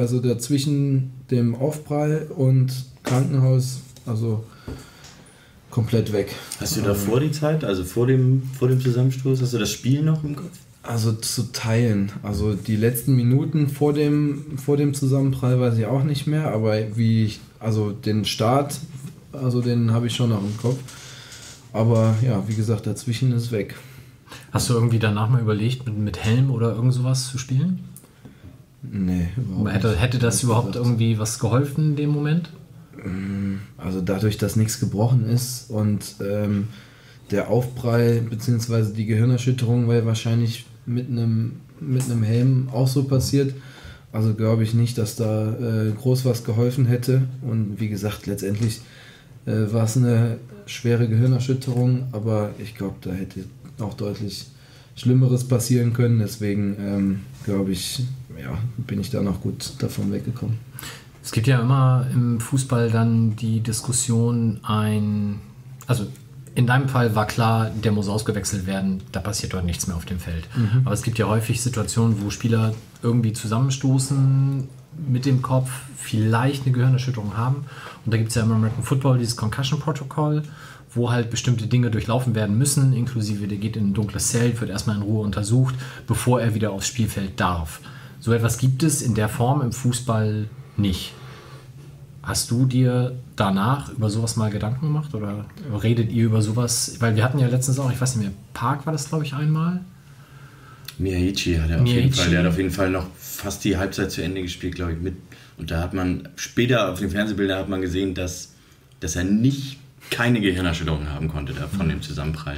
zwischen dem Aufprall und Krankenhaus, also komplett weg. Hast du davor die Zeit, also vor dem Zusammenstoß, hast du das Spiel noch im Kopf? Also zu teilen. Also die letzten Minuten vor dem Zusammenprall weiß ich auch nicht mehr, aber den Start, also den habe ich schon noch im Kopf. Aber ja, wie gesagt, dazwischen ist weg. Hast du irgendwie danach mal überlegt, mit Helm oder irgend sowas zu spielen? Nee, überhaupt nicht. Hätte das überhaupt irgendwie was geholfen in dem Moment? Also dadurch, dass nichts gebrochen ist und der Aufprall bzw. die Gehirnerschütterung wäre wahrscheinlich mit einem Helm auch so passiert. Also glaube ich nicht, dass da groß was geholfen hätte. Und wie gesagt, letztendlich war es eine schwere Gehirnerschütterung, aber ich glaube, da hätte auch deutlich Schlimmeres passieren können. Deswegen glaube ich, ja, bin ich da noch gut davon weggekommen. Es gibt ja immer im Fußball dann die Diskussion, also in deinem Fall war klar, der muss ausgewechselt werden, da passiert dort nichts mehr auf dem Feld. Aber es gibt ja häufig Situationen, wo Spieler irgendwie zusammenstoßen mit dem Kopf, vielleicht eine Gehirnerschütterung haben. Und da gibt es ja im American Football dieses Concussion-Protokoll, wo halt bestimmte Dinge durchlaufen werden müssen, inklusive der geht in ein dunkles Zelt, wird erstmal in Ruhe untersucht, bevor er wieder aufs Spielfeld darf. So etwas gibt es in der Form im Fußball nicht. Hast du dir danach über sowas mal Gedanken gemacht oder redet ihr über sowas? Weil wir hatten ja letztens auch, ich weiß nicht mehr, Park war das glaube ich einmal. Miyachi hat auf jeden Fall noch fast die Halbzeit zu Ende gespielt, glaube ich, mit. Und da hat man später auf den Fernsehbildern hat man gesehen, dass er keine Gehirnerschütterung haben konnte da von dem Zusammenprall.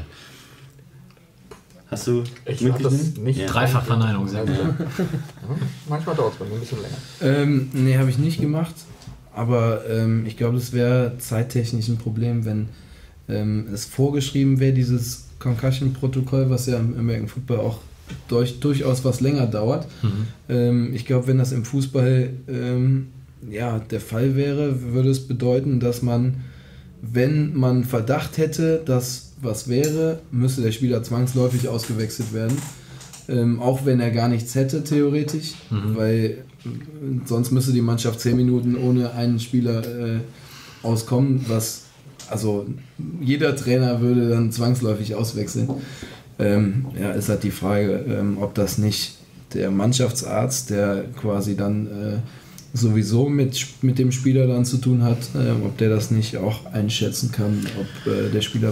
Hast du? Ich habe das nicht. Ja. Dreifach Verneinung, sehr gut. Manchmal dauert es bei mir ein bisschen länger. Nee, habe ich nicht gemacht. Aber ich glaube, das wäre zeittechnisch ein Problem, wenn es vorgeschrieben wäre, dieses Concussion-Protokoll, was ja im American Football auch durchaus was länger dauert. Ich glaube, wenn das im Fußball der Fall wäre, würde es bedeuten, dass man, wenn man Verdacht hätte, dass was wäre, müsste der Spieler zwangsläufig ausgewechselt werden. Auch wenn er gar nichts hätte, theoretisch, weil sonst müsste die Mannschaft 10 Minuten ohne einen Spieler auskommen, also jeder Trainer würde dann zwangsläufig auswechseln. Ist halt die Frage, ob das nicht der Mannschaftsarzt, der quasi dann sowieso mit dem Spieler dann zu tun hat, ob der das nicht auch einschätzen kann, ob der Spieler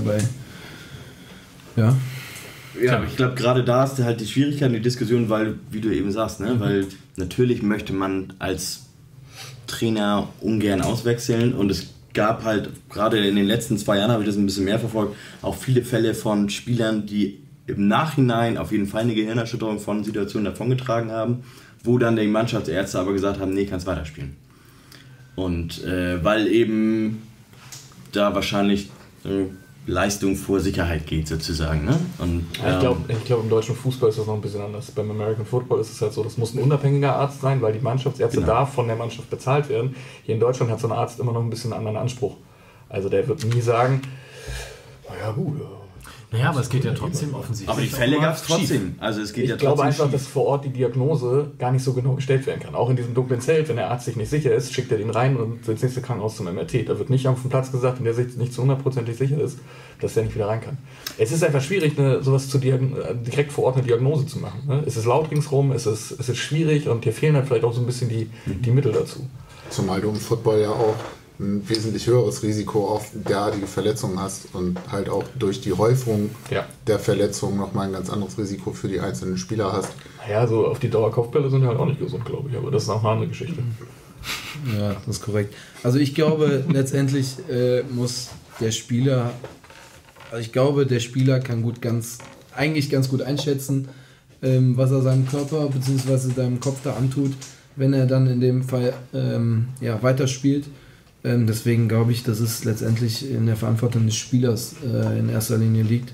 Ja, ich glaube, gerade da ist halt die Schwierigkeit in der Diskussion, weil, wie du eben sagst, ne, weil natürlich möchte man als Trainer ungern auswechseln und es gab halt, gerade in den letzten 2 Jahren habe ich das ein bisschen mehr verfolgt, auch viele Fälle von Spielern, die im Nachhinein auf jeden Fall eine Gehirnerschütterung von Situationen davongetragen haben, wo dann die Mannschaftsärzte aber gesagt haben, nee, kannst weiterspielen. Und weil eben da wahrscheinlich Leistung vor Sicherheit geht sozusagen. Ne? Und, ich glaube, im deutschen Fußball ist das noch ein bisschen anders. Beim American Football ist es halt so, das muss ein unabhängiger Arzt sein, weil die Mannschaftsärzte da von der Mannschaft bezahlt werden. Hier in Deutschland hat so ein Arzt immer noch ein bisschen einen anderen Anspruch. Also der wird nie sagen, naja gut. Naja, aber es geht ja trotzdem offensichtlich. Aber die Fälle gab es trotzdem. Also es geht ich glaube einfach, dass vor Ort die Diagnose gar nicht so genau gestellt werden kann. Auch in diesem dunklen Zelt, wenn der Arzt sich nicht sicher ist, schickt er den rein und ins nächste Krankenhaus zum MRT. Da wird nicht auf dem Platz gesagt, wenn der sich nicht zu 100% sicher ist, dass der nicht wieder rein kann. Es ist einfach schwierig, sowas direkt vor Ort eine Diagnose zu machen. Ne? Es ist laut ringsrum, es ist schwierig und hier fehlen halt vielleicht auch so ein bisschen die Mittel dazu. Zumal du im Football ja auch ein wesentlich höheres Risiko auf derartige Verletzungen hast und halt auch durch die Häufung der Verletzungen nochmal ein ganz anderes Risiko für die einzelnen Spieler hast. Naja, so auf die Dauer Kopfbälle sind halt auch nicht gesund, glaube ich, aber das ist auch eine andere Geschichte. Ja, das ist korrekt. Also ich glaube, letztendlich muss der Spieler, der Spieler kann eigentlich ganz gut einschätzen, was er seinem Körper bzw. seinem Kopf da antut, wenn er dann in dem Fall weiterspielt. Deswegen glaube ich, dass es letztendlich in der Verantwortung des Spielers in erster Linie liegt.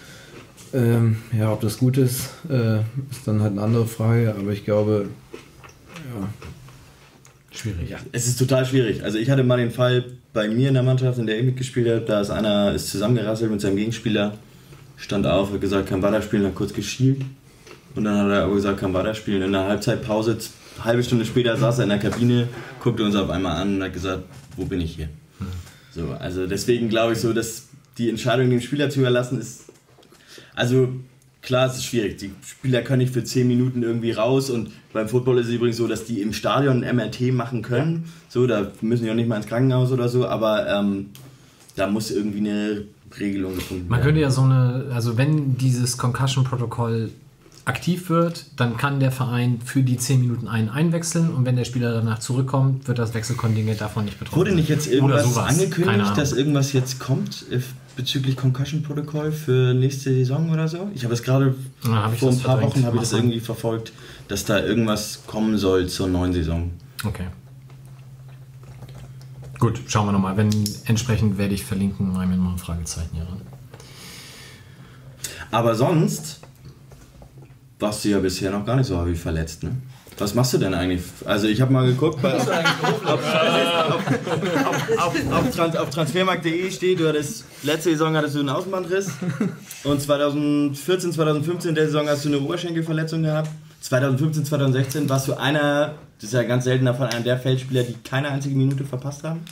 Ob das gut ist, ist dann halt eine andere Frage, aber ich glaube, schwierig. Ja, es ist total schwierig. Also ich hatte mal den Fall bei mir in der Mannschaft, in der ich mitgespielt habe, da ist einer zusammengerasselt mit seinem Gegenspieler, stand auf, hat gesagt, kann weiterspielen, hat kurz geschielt und dann hat er aber gesagt, kann weiterspielen. In der Halbzeitpause, eine halbe Stunde später saß er in der Kabine, guckte uns auf einmal an und hat gesagt, wo bin ich hier? So, also deswegen glaube ich so, dass die Entscheidung dem Spieler zu überlassen ist, also klar, es ist schwierig. Die Spieler können nicht für 10 Minuten irgendwie raus und beim Football ist es übrigens so, dass die im Stadion ein MRT machen können. So, da müssen die auch nicht mal ins Krankenhaus oder so, aber da muss irgendwie eine Regelung gefunden werden. Man könnte ja also wenn dieses Concussion-Protokoll aktiv wird, dann kann der Verein für die 10 Minuten einen einwechseln und wenn der Spieler danach zurückkommt, wird das Wechselkontingent davon nicht betroffen. Wurde nicht jetzt irgendwas angekündigt, dass irgendwas jetzt kommt bezüglich Concussion-Protokoll für nächste Saison oder so? Ich habe es gerade vor ein paar Wochen habe ich das irgendwie verfolgt, dass da irgendwas kommen soll zur neuen Saison. Okay. Gut, schauen wir nochmal. Wenn entsprechend werde ich verlinken, machen wir noch ein Fragezeichen hier ran. Aber sonst warst du ja bisher noch gar nicht so häufig verletzt, ne? Was machst du denn eigentlich? Also ich habe mal geguckt, auf transfermarkt.de steht, letzte Saison hattest du einen Außenbandriss und 2014, 2015 der Saison hast du eine Oberschenkelverletzung gehabt. 2015, 2016 warst du einer, das ist ja ganz selten davon, einer der Feldspieler, die keine einzige Minute verpasst haben.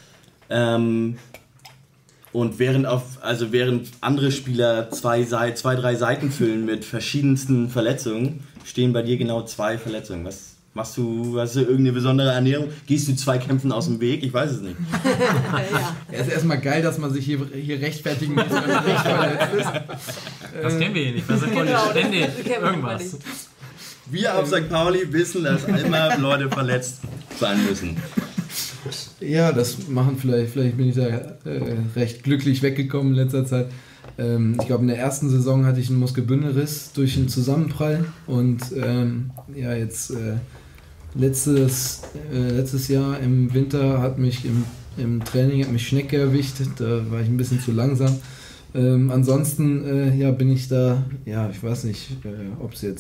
Und während andere Spieler 2, 3 Seiten füllen mit verschiedensten Verletzungen, stehen bei dir genau 2 Verletzungen. Was machst du? Hast du irgendeine besondere Ernährung? Gehst du 2 Kämpfen aus dem Weg? Ich weiß es nicht. Ja, ist erstmal geil, dass man sich hier rechtfertigen muss, wenn man nicht verletzt ist. Das kennen wir hier nicht. Das sind ständig irgendwas. Wir auf St. Pauli wissen, dass immer Leute verletzt sein müssen. Ja, das machen vielleicht bin ich da recht glücklich weggekommen in letzter Zeit. Ich glaube, in der ersten Saison hatte ich einen Muskelbündelriss durch einen Zusammenprall und jetzt letztes Jahr im Winter hat mich im Training Schnecke erwischt, da war ich ein bisschen zu langsam. Ansonsten bin ich da, ich weiß nicht, ob es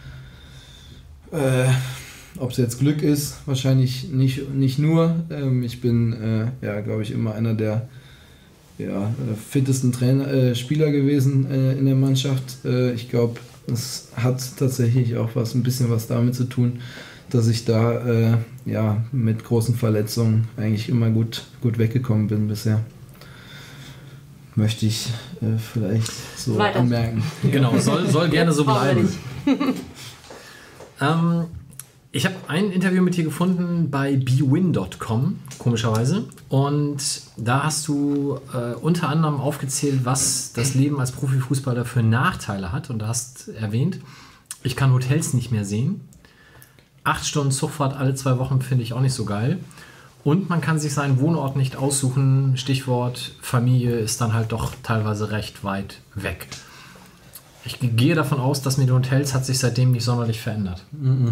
jetzt Glück ist, wahrscheinlich nicht nur. Ich bin, glaube ich, immer einer der fittesten Spieler gewesen in der Mannschaft. Ich glaube, es hat tatsächlich auch ein bisschen was damit zu tun, dass ich da mit großen Verletzungen eigentlich immer gut weggekommen bin bisher. Möchte ich vielleicht so anmerken. Genau, soll gerne so bleiben. Ich habe ein Interview mit dir gefunden bei bwin.com, komischerweise. Und da hast du unter anderem aufgezählt, was das Leben als Profifußballer für Nachteile hat. Und da hast erwähnt, ich kann Hotels nicht mehr sehen. 8 Stunden Zugfahrt alle 2 Wochen finde ich auch nicht so geil. Und man kann sich seinen Wohnort nicht aussuchen. Stichwort Familie ist dann halt doch teilweise recht weit weg. Ich gehe davon aus, dass mit den Hotels hat sich seitdem nicht sonderlich verändert.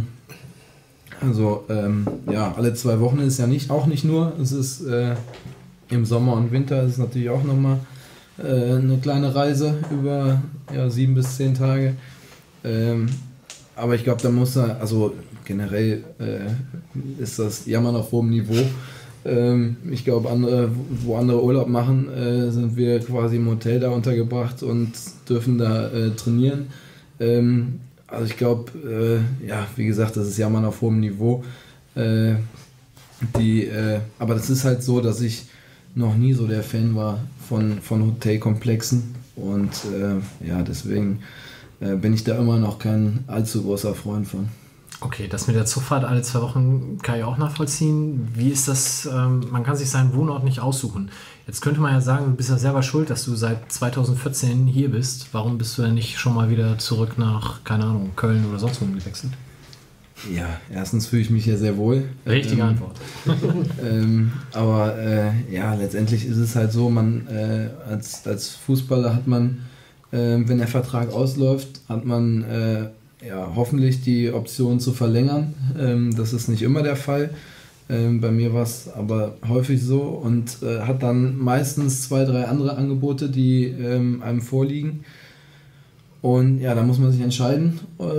Also alle 2 Wochen ist ja auch nicht nur. Es ist im Sommer und Winter ist es natürlich auch nochmal eine kleine Reise über 7 bis 10 Tage. Aber ich glaube, da muss also generell ist das Jammern auf hohem Niveau. Ich glaube, wo andere Urlaub machen, sind wir quasi im Hotel da untergebracht und dürfen da trainieren. Also ich glaube, wie gesagt, das ist Jammern auf hohem Niveau. Aber das ist halt so, dass ich noch nie so der Fan war von Hotelkomplexen und deswegen bin ich da immer noch kein allzu großer Freund von. Okay, das mit der Zugfahrt alle 2 Wochen kann ich auch nachvollziehen. Wie ist das? Man kann sich seinen Wohnort nicht aussuchen. Jetzt könnte man ja sagen, du bist ja selber schuld, dass du seit 2014 hier bist. Warum bist du denn nicht schon mal wieder zurück nach, keine Ahnung, Köln oder sonst wo gewechselt? Ja, erstens fühle ich mich ja sehr wohl. Richtige Antwort. Aber letztendlich ist es halt so, man als Fußballer hat man, wenn der Vertrag ausläuft, hat man hoffentlich die Option zu verlängern. Das ist nicht immer der Fall. Bei mir war es aber häufig so und hat dann meistens 2, 3 andere Angebote, die einem vorliegen. Und da muss man sich entscheiden.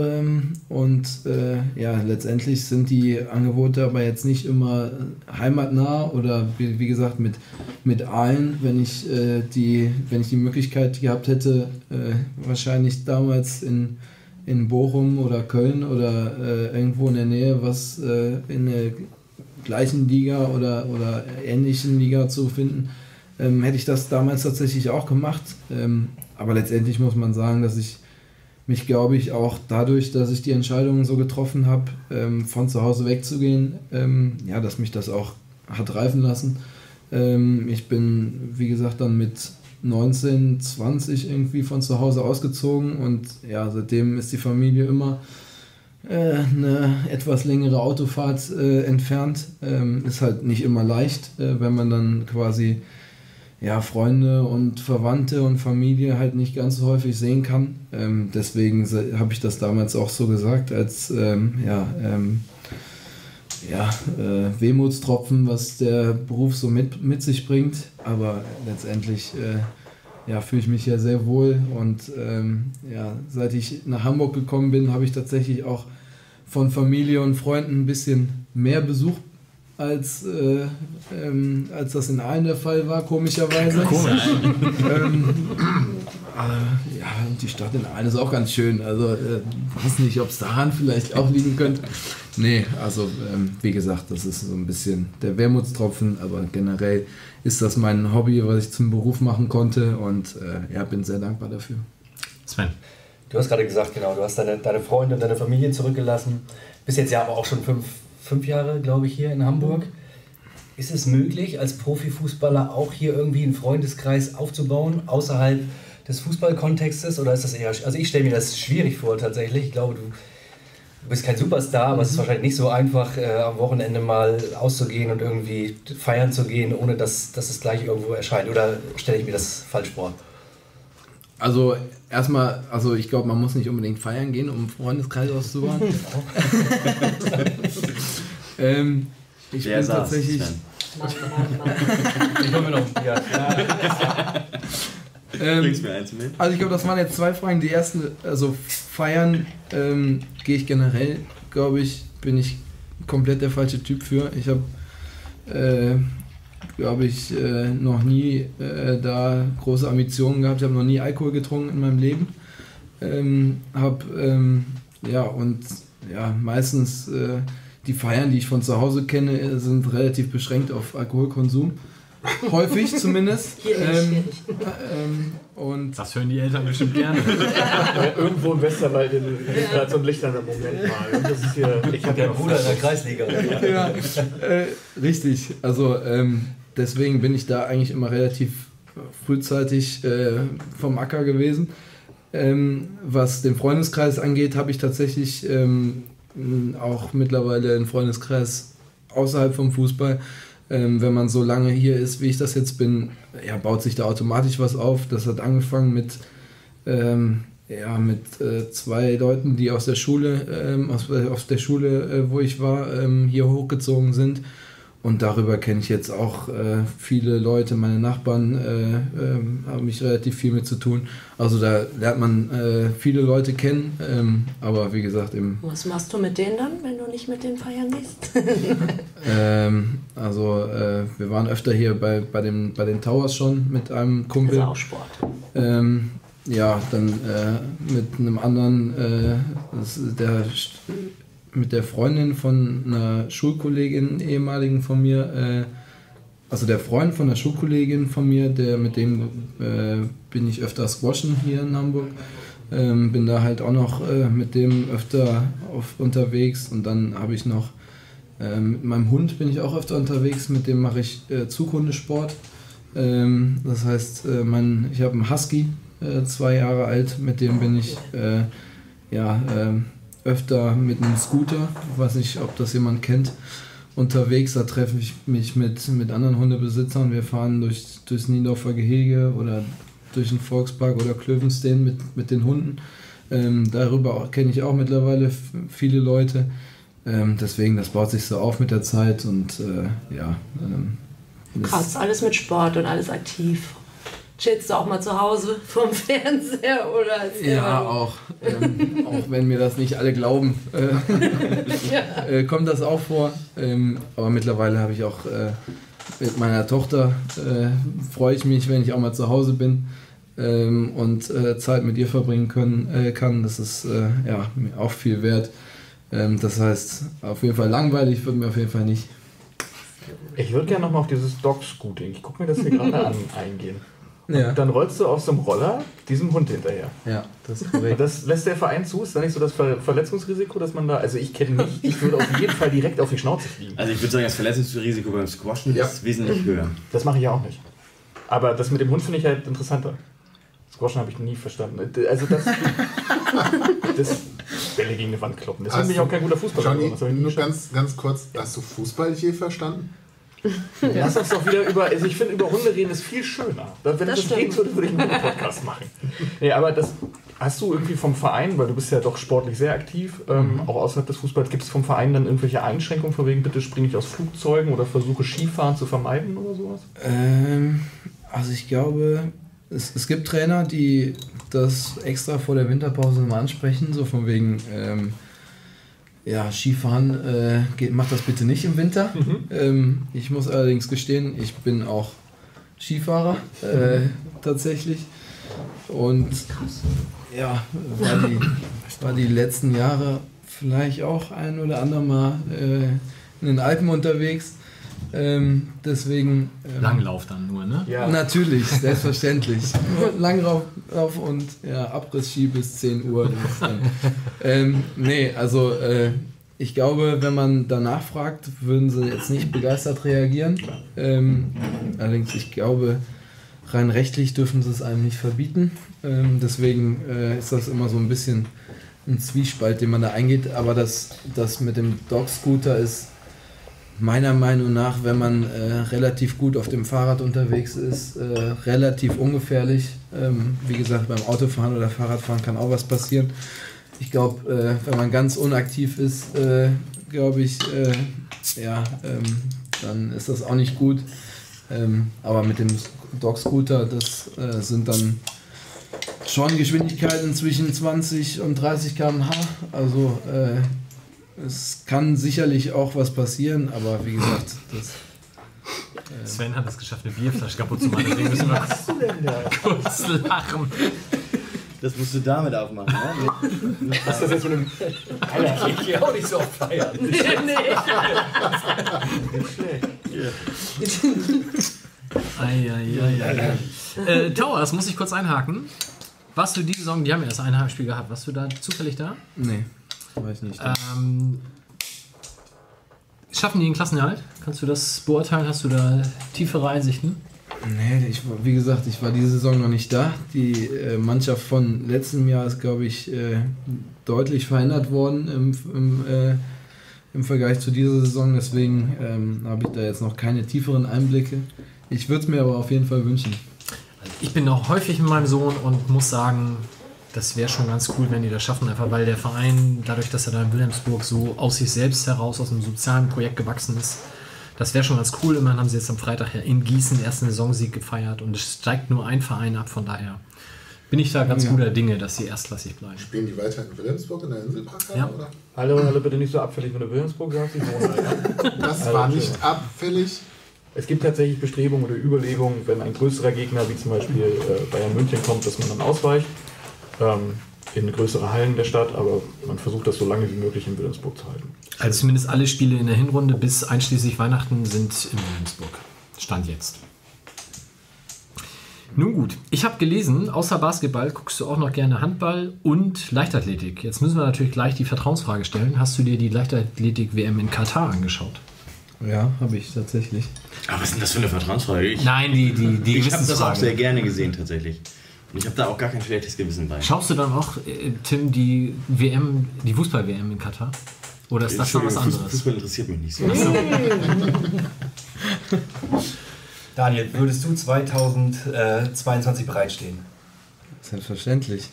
Letztendlich sind die Angebote aber jetzt nicht immer heimatnah oder wie gesagt mit Aalen, wenn ich die Möglichkeit gehabt hätte, wahrscheinlich damals in Bochum oder Köln oder irgendwo in der Nähe was in der gleichen Liga oder ähnlichen Liga zu finden, hätte ich das damals tatsächlich auch gemacht. Aber letztendlich muss man sagen, dass ich mich, glaube ich, auch dadurch, dass ich die Entscheidung so getroffen habe, von zu Hause wegzugehen, dass mich das auch hat reifen lassen. Ich bin, wie gesagt, dann mit 19, 20 irgendwie von zu Hause ausgezogen und ja, seitdem ist die Familie immer eine etwas längere Autofahrt entfernt. Ist halt nicht immer leicht, wenn man dann quasi Freunde und Verwandte und Familie halt nicht ganz so häufig sehen kann. Deswegen habe ich das damals auch so gesagt, als Wehmutstropfen, was der Beruf so mit sich bringt. Aber letztendlich fühle ich mich ja sehr wohl und seit ich nach Hamburg gekommen bin, habe ich tatsächlich auch von Familie und Freunden ein bisschen mehr Besuch als das in Aalen der Fall war, komischerweise. Komisch. Die Stadt in Aalen ist auch ganz schön. Also weiß nicht, ob es daran vielleicht auch liegen könnte. Nee, also wie gesagt, das ist so ein bisschen der Wermutstropfen, aber generell ist das mein Hobby, was ich zum Beruf machen konnte und bin sehr dankbar dafür. Sven. Du hast gerade gesagt, genau, du hast deine Freunde und deine Familie zurückgelassen. Bist jetzt ja aber auch schon fünf Jahre, glaube ich, hier in Hamburg. Ist es möglich, als Profifußballer auch hier irgendwie einen Freundeskreis aufzubauen, außerhalb des Fußballkontextes? Oder ist das eher, also ich stelle mir das schwierig vor tatsächlich. Ich glaube, du bist kein Superstar, aber es ist wahrscheinlich nicht so einfach, am Wochenende mal auszugehen und irgendwie feiern zu gehen, ohne dass es gleich irgendwo erscheint. Oder stelle ich mir das falsch vor? Also erstmal, ich glaube, man muss nicht unbedingt feiern gehen, um einen Freundeskreis auszubauen. Ich bin tatsächlich... Ich hole mir noch ein Bier. Bringst mir eins mit? Also ich glaube, das waren jetzt zwei Fragen. Die erste, also feiern gehe ich generell, glaube ich, bin ich komplett der falsche Typ für. Ich habe, glaube ich, noch nie da große Ambitionen gehabt. Ich habe noch nie Alkohol getrunken in meinem Leben. Meistens die Feiern, die ich von zu Hause kenne, sind relativ beschränkt auf Alkoholkonsum. Häufig zumindest. Und das hören die Eltern bestimmt gerne. Irgendwo im Westerwald gerade so ein lichternder Moment mal. Und das ist hier, ich habe ja einen Bruder in der Kreisliga. Richtig. Also deswegen bin ich da eigentlich immer relativ frühzeitig vom Acker gewesen. Was den Freundeskreis angeht, habe ich tatsächlich auch mittlerweile einen Freundeskreis außerhalb vom Fußball. Wenn man so lange hier ist, wie ich das jetzt bin, baut sich da automatisch was auf. Das hat angefangen mit zwei Leuten, die aus der Schule, aus der Schule, wo ich war, hier hochgezogen sind. Und darüber kenne ich jetzt auch viele Leute, meine Nachbarn haben mich relativ viel mit zu tun. Also da lernt man viele Leute kennen, aber wie gesagt eben... Was machst du mit denen dann, wenn du nicht mit denen feiern gehst? Wir waren öfter hier bei den Towers schon mit einem Kumpel. Das ist auch Sport. Dann mit einem anderen, mit der Freundin von einer Schulkollegin, ehemaligen von mir, also der Freund von einer Schulkollegin von mir, mit dem bin ich öfter squashen hier in Hamburg. Bin da halt auch noch mit dem öfter unterwegs und dann habe ich noch mit meinem Hund bin ich auch öfter unterwegs, mit dem mache ich Zughundesport. Das heißt, ich habe einen Husky, 2 Jahre alt, mit dem bin ich öfter mit einem Scooter, ich weiß nicht, ob das jemand kennt, unterwegs. Da treffe ich mich mit anderen Hundebesitzern. Wir fahren durchs Niendorfer Gehege oder durch den Volkspark oder Klövenstein mit den Hunden. Darüber kenne ich auch mittlerweile viele Leute. Deswegen, das baut sich so auf mit der Zeit und Krass, alles mit Sport und alles aktiv. Chillst du auch mal zu Hause vorm Fernseher oder? Ja, auch. Auch wenn mir das nicht alle glauben, kommt das auch vor. Aber mittlerweile habe ich auch mit meiner Tochter, freue ich mich, wenn ich auch mal zu Hause bin und Zeit mit ihr verbringen kann. Das ist mir auch viel wert. Das heißt, auf jeden Fall langweilig wird mir auf jeden Fall nicht. Ich würde gerne nochmal auf dieses Dog-Scooting, ich gucke mir das hier gerade an, eingehen. Ja. Und dann rollst du auf so einem Roller diesem Hund hinterher. Ja, das ist korrekt. Das lässt der Verein zu? Ist da nicht so das Verletzungsrisiko, dass man da... Also ich kenne nicht, ich würde auf jeden Fall direkt auf die Schnauze fliegen. Also ich würde sagen, das Verletzungsrisiko beim Squashen ist wesentlich höher. Das mache ich ja auch nicht. Aber das mit dem Hund finde ich halt interessanter. Squashen habe ich nie verstanden. Also das Bälle gegen eine Wand kloppen. Deswegen bin ich auch kein guter Fußballer. Johnny, nur ganz kurz, hast du Fußball je verstanden? Lass uns doch wieder über... Also ich finde, über Hunde reden ist viel schöner. Wenn das gehen würde, würde ich einen Podcast machen. Nee, aber das hast du irgendwie vom Verein, weil du bist ja doch sportlich sehr aktiv, auch außerhalb des Fußballs, gibt es vom Verein dann irgendwelche Einschränkungen, von wegen bitte springe ich aus Flugzeugen oder versuche Skifahren zu vermeiden oder sowas? Also ich glaube, es gibt Trainer, die das extra vor der Winterpause mal ansprechen, so von wegen... Skifahren, macht das bitte nicht im Winter. Ich muss allerdings gestehen, ich bin auch Skifahrer, tatsächlich. Und war die letzten Jahre vielleicht auch ein oder andere Mal in den Alpen unterwegs. Deswegen... Langlauf dann nur, ne? Ja. Natürlich, selbstverständlich. Langlauf und Abriss-Ski bis 10 Uhr. Ich glaube, wenn man danach fragt, würden sie jetzt nicht begeistert reagieren. Allerdings, ich glaube, rein rechtlich dürfen sie es einem nicht verbieten. Deswegen ist das immer so ein bisschen ein Zwiespalt, den man da eingeht. Aber das mit dem Dog-Scooter ist meiner Meinung nach, wenn man relativ gut auf dem Fahrrad unterwegs ist, relativ ungefährlich. Wie gesagt, beim Autofahren oder Fahrradfahren kann auch was passieren. Ich glaube, wenn man ganz unaktiv ist, dann ist das auch nicht gut. Aber mit dem Dog-Scooter, das sind dann schon Geschwindigkeiten zwischen 20 und 30 km/h. Also es kann sicherlich auch was passieren, aber wie gesagt, Sven hat es geschafft, eine Bierflasche kaputt zu machen. Deswegen müssen wir kurz lachen. Das musst du damit aufmachen, ne? Was ist das jetzt mit einem... Alter, ich gehe auch nicht so auf Feiern. Nee. Tower, das muss ich kurz einhaken. Warst du die Saison, die haben ja erst ein Heimspiel gehabt, warst du da zufällig da? Nee, weiß nicht. Schaffen die den Klassenerhalt? Kannst du das beurteilen? Hast du da tiefere Einsichten? Nee, wie gesagt, ich war diese Saison noch nicht da. Die Mannschaft von letztem Jahr ist, glaube ich, deutlich verändert worden im Vergleich zu dieser Saison. Deswegen habe ich da jetzt noch keine tieferen Einblicke. Ich würde es mir aber auf jeden Fall wünschen. Ich bin noch häufig mit meinem Sohn und muss sagen, das wäre schon ganz cool, wenn die das schaffen. Einfach weil der Verein, dadurch, dass er da in Wilhelmsburg so aus sich selbst heraus, aus einem sozialen Projekt gewachsen ist, das wäre schon ganz cool. Immerhin haben sie jetzt am Freitag ja in Gießen den ersten Saisonsieg gefeiert und es steigt nur ein Verein ab. Von daher bin ich da ganz guter Dinge, dass sie erstklassig bleiben. Spielen die weiter in Wilhelmsburg in der Inselparkhalle? Ja. Oder? Hallo, bitte nicht so abfällig, wenn du Wilhelmsburg sagst. Ich wohne da, ja? Das war nicht abfällig. Es gibt tatsächlich Bestrebungen oder Überlegungen, wenn ein größerer Gegner wie zum Beispiel Bayern München kommt, dass man dann ausweicht in größere Hallen der Stadt, aber man versucht das so lange wie möglich in Wilhelmsburg zu halten. Also zumindest alle Spiele in der Hinrunde bis einschließlich Weihnachten sind in Wilhelmsburg. Stand jetzt. Nun gut, ich habe gelesen, außer Basketball guckst du auch noch gerne Handball und Leichtathletik. Jetzt müssen wir natürlich gleich die Vertrauensfrage stellen. Hast du dir die Leichtathletik-WM in Katar angeschaut? Ja, habe ich tatsächlich. Aber was ist denn das für eine Vertrauensfrage? Nein, die Ich habe das auch Gewissensfrage. sehr gerne gesehen, tatsächlich. Und ich habe da auch gar kein schlechtes Gewissen bei. Schaust du dann auch, Tim, die WM, die Fußball-WM in Katar? Oder ist das noch was anderes? Fußball interessiert mich nicht so. Daniel, würdest du 2022 bereitstehen? Selbstverständlich.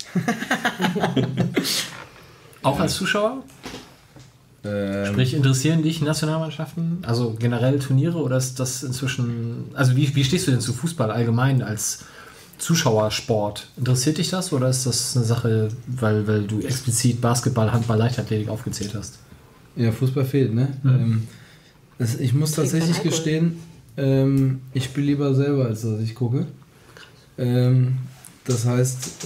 Auch als Zuschauer? Sprich, interessieren dich Nationalmannschaften? Also generell Turniere oder ist das inzwischen... Also wie stehst du denn zu Fußball allgemein als Zuschauersport? Interessiert dich das oder ist das eine Sache, weil du explizit Basketball, Handball, Leichtathletik aufgezählt hast? Ja, Fußball fehlt, ne? Ich muss tatsächlich gestehen, ich spiele lieber selber, als dass ich gucke. Das heißt,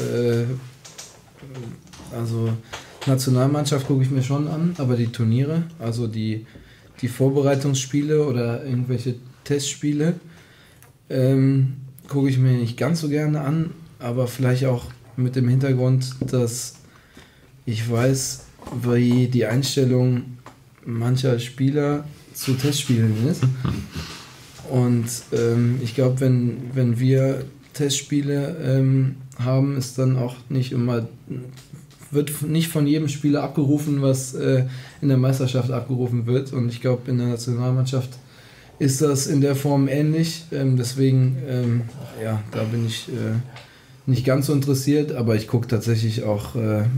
also Nationalmannschaft gucke ich mir schon an, aber die Turniere, also die die Vorbereitungsspiele oder irgendwelche Testspiele gucke ich mir nicht ganz so gerne an, aber vielleicht auch mit dem Hintergrund, dass ich weiß, wie die Einstellung mancher Spieler zu Testspielen ist. Und ich glaube, wenn wir Testspiele haben, ist dann auch nicht immer, wird nicht von jedem Spieler abgerufen, was in der Meisterschaft abgerufen wird. Und ich glaube, in der Nationalmannschaft ist das in der Form ähnlich. Deswegen, da bin ich nicht ganz so interessiert, aber ich gucke tatsächlich auch,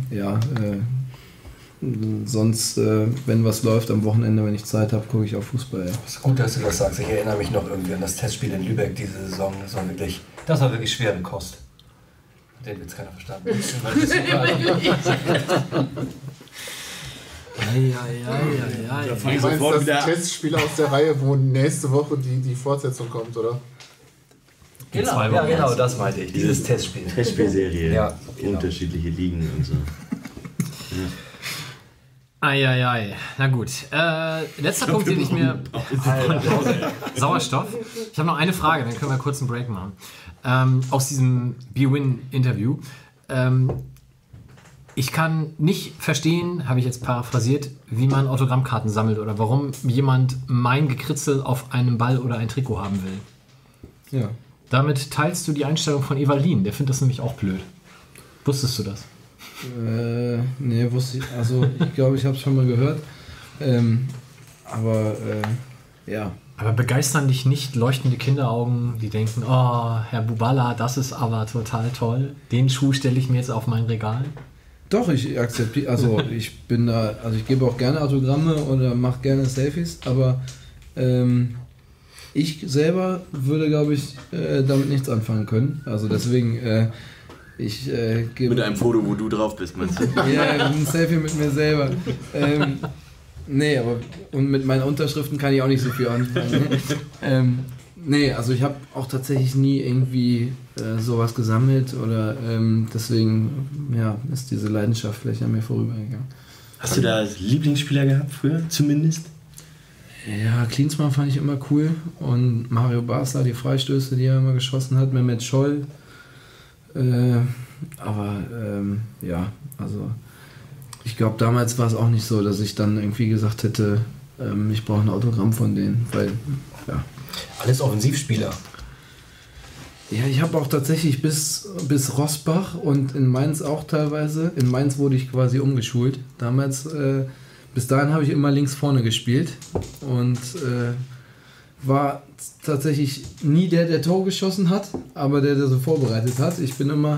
sonst, wenn was läuft am Wochenende, wenn ich Zeit habe, gucke ich auch Fußball. Ja. Es ist gut, dass du das sagst. Ich erinnere mich noch irgendwie an das Testspiel in Lübeck diese Saison. Das war wirklich schwere Kost. Den wird keiner verstanden. Da fange ich sofort wieder das Testspiel aus der Reihe, wo nächste Woche die Fortsetzung kommt, oder? Genau, das meinte ich. Dieses Testspiel. Testspielserie. Ja, genau. Unterschiedliche Ligen und so. Ja. Eieiei, na gut. Letzter Punkt, den ich mir... Sauerstoff. Ich habe noch eine Frage, dann können wir kurz einen Break machen. Aus diesem BWin-Interview. Ich kann nicht verstehen, habe ich jetzt paraphrasiert, wie man Autogrammkarten sammelt oder warum jemand mein Gekritzel auf einem Ball oder ein Trikot haben will. Ja. Damit teilst du die Einstellung von Evalin. Der findet das nämlich auch blöd. Wusstest du das? Nee, wusste ich. Also, ich glaube, ich habe es schon mal gehört. Ja. Aber begeistern dich nicht leuchtende Kinderaugen, die denken, oh, Herr Bubala, das ist aber total toll. Den Schuh stelle ich mir jetzt auf mein Regal. Doch, ich akzeptiere, also ich bin da, also ich gebe auch gerne Autogramme oder mache gerne Selfies, aber ich selber würde, glaube ich, damit nichts anfangen können. Also deswegen, ich gebe... Mit einem Foto, wo du drauf bist, meinst du? Ja, ein Selfie mit mir selber. Nee, aber und mit meinen Unterschriften kann ich auch nicht so viel anfangen. Nee, also ich habe auch tatsächlich nie irgendwie sowas gesammelt oder deswegen ist diese Leidenschaft vielleicht an mir vorübergegangen. Hast du da Lieblingsspieler gehabt früher, zumindest? Ja, Klinsmann fand ich immer cool und Mario Basler, die Freistöße, die er immer geschossen hat, Mehmet Scholl. Also ich glaube, damals war es auch nicht so, dass ich dann irgendwie gesagt hätte, ich brauche ein Autogramm von denen, weil, ja. Alles Offensivspieler. Ja, ich habe auch tatsächlich bis Rossbach und in Mainz auch teilweise, in Mainz wurde ich quasi umgeschult. Damals, bis dahin habe ich immer links vorne gespielt und war tatsächlich nie der Tor geschossen hat, aber der so vorbereitet hat. Ich bin immer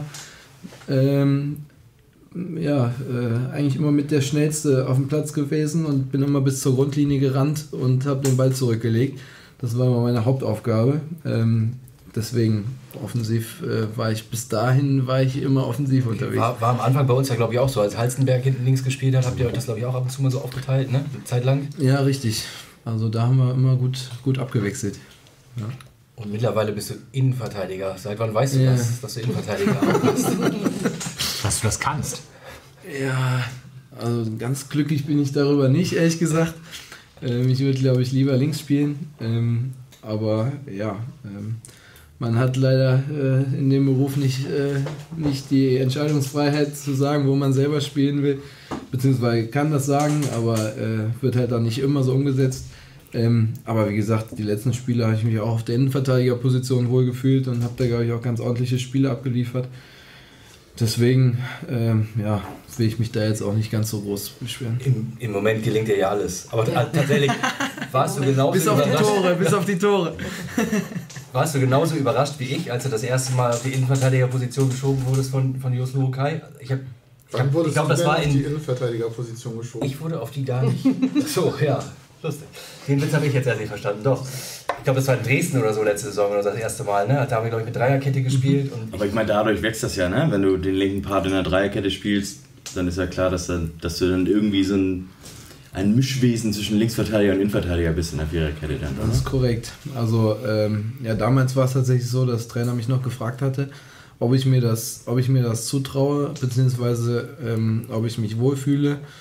eigentlich immer mit der Schnellste auf dem Platz gewesen und bin immer bis zur Grundlinie gerannt und habe den Ball zurückgelegt. Das war immer meine Hauptaufgabe. Deswegen offensiv war ich immer offensiv unterwegs. War am Anfang bei uns ja, glaube ich, auch so. Als Halstenberg hinten links gespielt hat, habt ihr euch das, glaube ich, auch ab und zu mal so aufgeteilt, ne? Eine Zeit lang. Ja, richtig. Also da haben wir immer gut abgewechselt. Ja. Und mittlerweile bist du Innenverteidiger. Seit wann weißt du das, dass du Innenverteidiger bist? Dass du das kannst. Ja, also ganz glücklich bin ich darüber nicht, ehrlich gesagt. Ich würde, glaube ich, lieber links spielen. Aber ja, man hat leider in dem Beruf nicht die Entscheidungsfreiheit zu sagen, wo man selber spielen will. Beziehungsweise kann das sagen, aber wird halt dann nicht immer so umgesetzt. Aber wie gesagt, die letzten Spiele habe ich mich auch auf der Innenverteidigerposition wohlgefühlt und habe da, glaube ich, auch ganz ordentliche Spiele abgeliefert. Deswegen will ich mich da jetzt auch nicht ganz so groß beschweren. Im Moment gelingt dir ja alles. Aber tatsächlich warst du genauso bis auf die Tore. Warst du genauso überrascht wie ich, als du das erste Mal auf die Innenverteidigerposition geschoben wurdest von Jos Luhukai? Wann wurdest du das war auf die Innenverteidigerposition geschoben? Ich wurde auf die da nicht. So, ja. Lustig. Den Witz habe ich jetzt erst nicht verstanden. Doch. Ich glaube, das war in Dresden oder so letzte Saison oder so das erste Mal. Ne? Da haben wir, glaube ich, mit Dreierkette gespielt. Und aber ich meine, dadurch wächst das ja, ne? Wenn du den linken Part in der Dreierkette spielst, dann ist ja klar, dass du dann irgendwie so ein Mischwesen zwischen Linksverteidiger und Innenverteidiger bist in der Viererkette dann. Das ist korrekt. Also damals war es tatsächlich so, dass der Trainer mich noch gefragt hatte, ob ich mir das zutraue, beziehungsweise ob ich mich wohlfühle,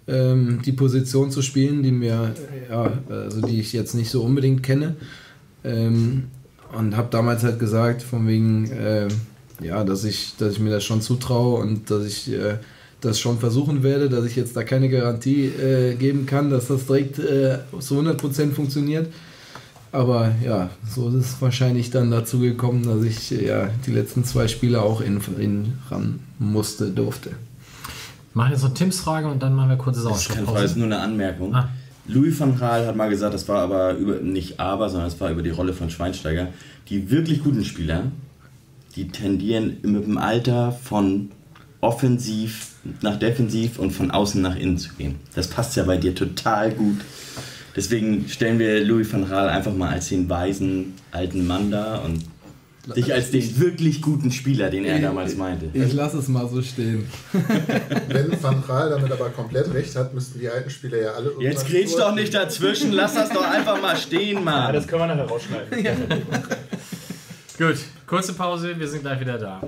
die Position zu spielen, die ich jetzt nicht so unbedingt kenne. Und habe damals halt gesagt, von wegen, dass ich mir das schon zutraue und dass ich das schon versuchen werde, dass ich jetzt da keine Garantie geben kann, dass das direkt zu 100% funktioniert. Aber ja, so ist es wahrscheinlich dann dazu gekommen, dass ich die letzten 2 Spiele auch ran durfte. Machen jetzt noch Tims Frage und dann machen wir kurz Das ist keine Frage, das ist nur eine Anmerkung. Louis van Gaal hat mal gesagt, das war aber sondern es war über die Rolle von Schweinsteiger. Die wirklich guten Spieler, die tendieren mit dem Alter von offensiv nach defensiv und von außen nach innen zu gehen. Das passt ja bei dir total gut. Deswegen stellen wir Louis van Gaal einfach mal als den weisen alten Mann da und dich als den wirklich guten Spieler, den er damals meinte. Ich lasse es mal so stehen. Wenn Van Gaal damit aber komplett recht hat, müssten die alten Spieler ja alle... Jetzt grätsch doch nicht dazwischen, lass das doch einfach mal stehen, Mann. Ja, das können wir nachher rausschneiden. Ja. Gut, kurze Pause, wir sind gleich wieder da.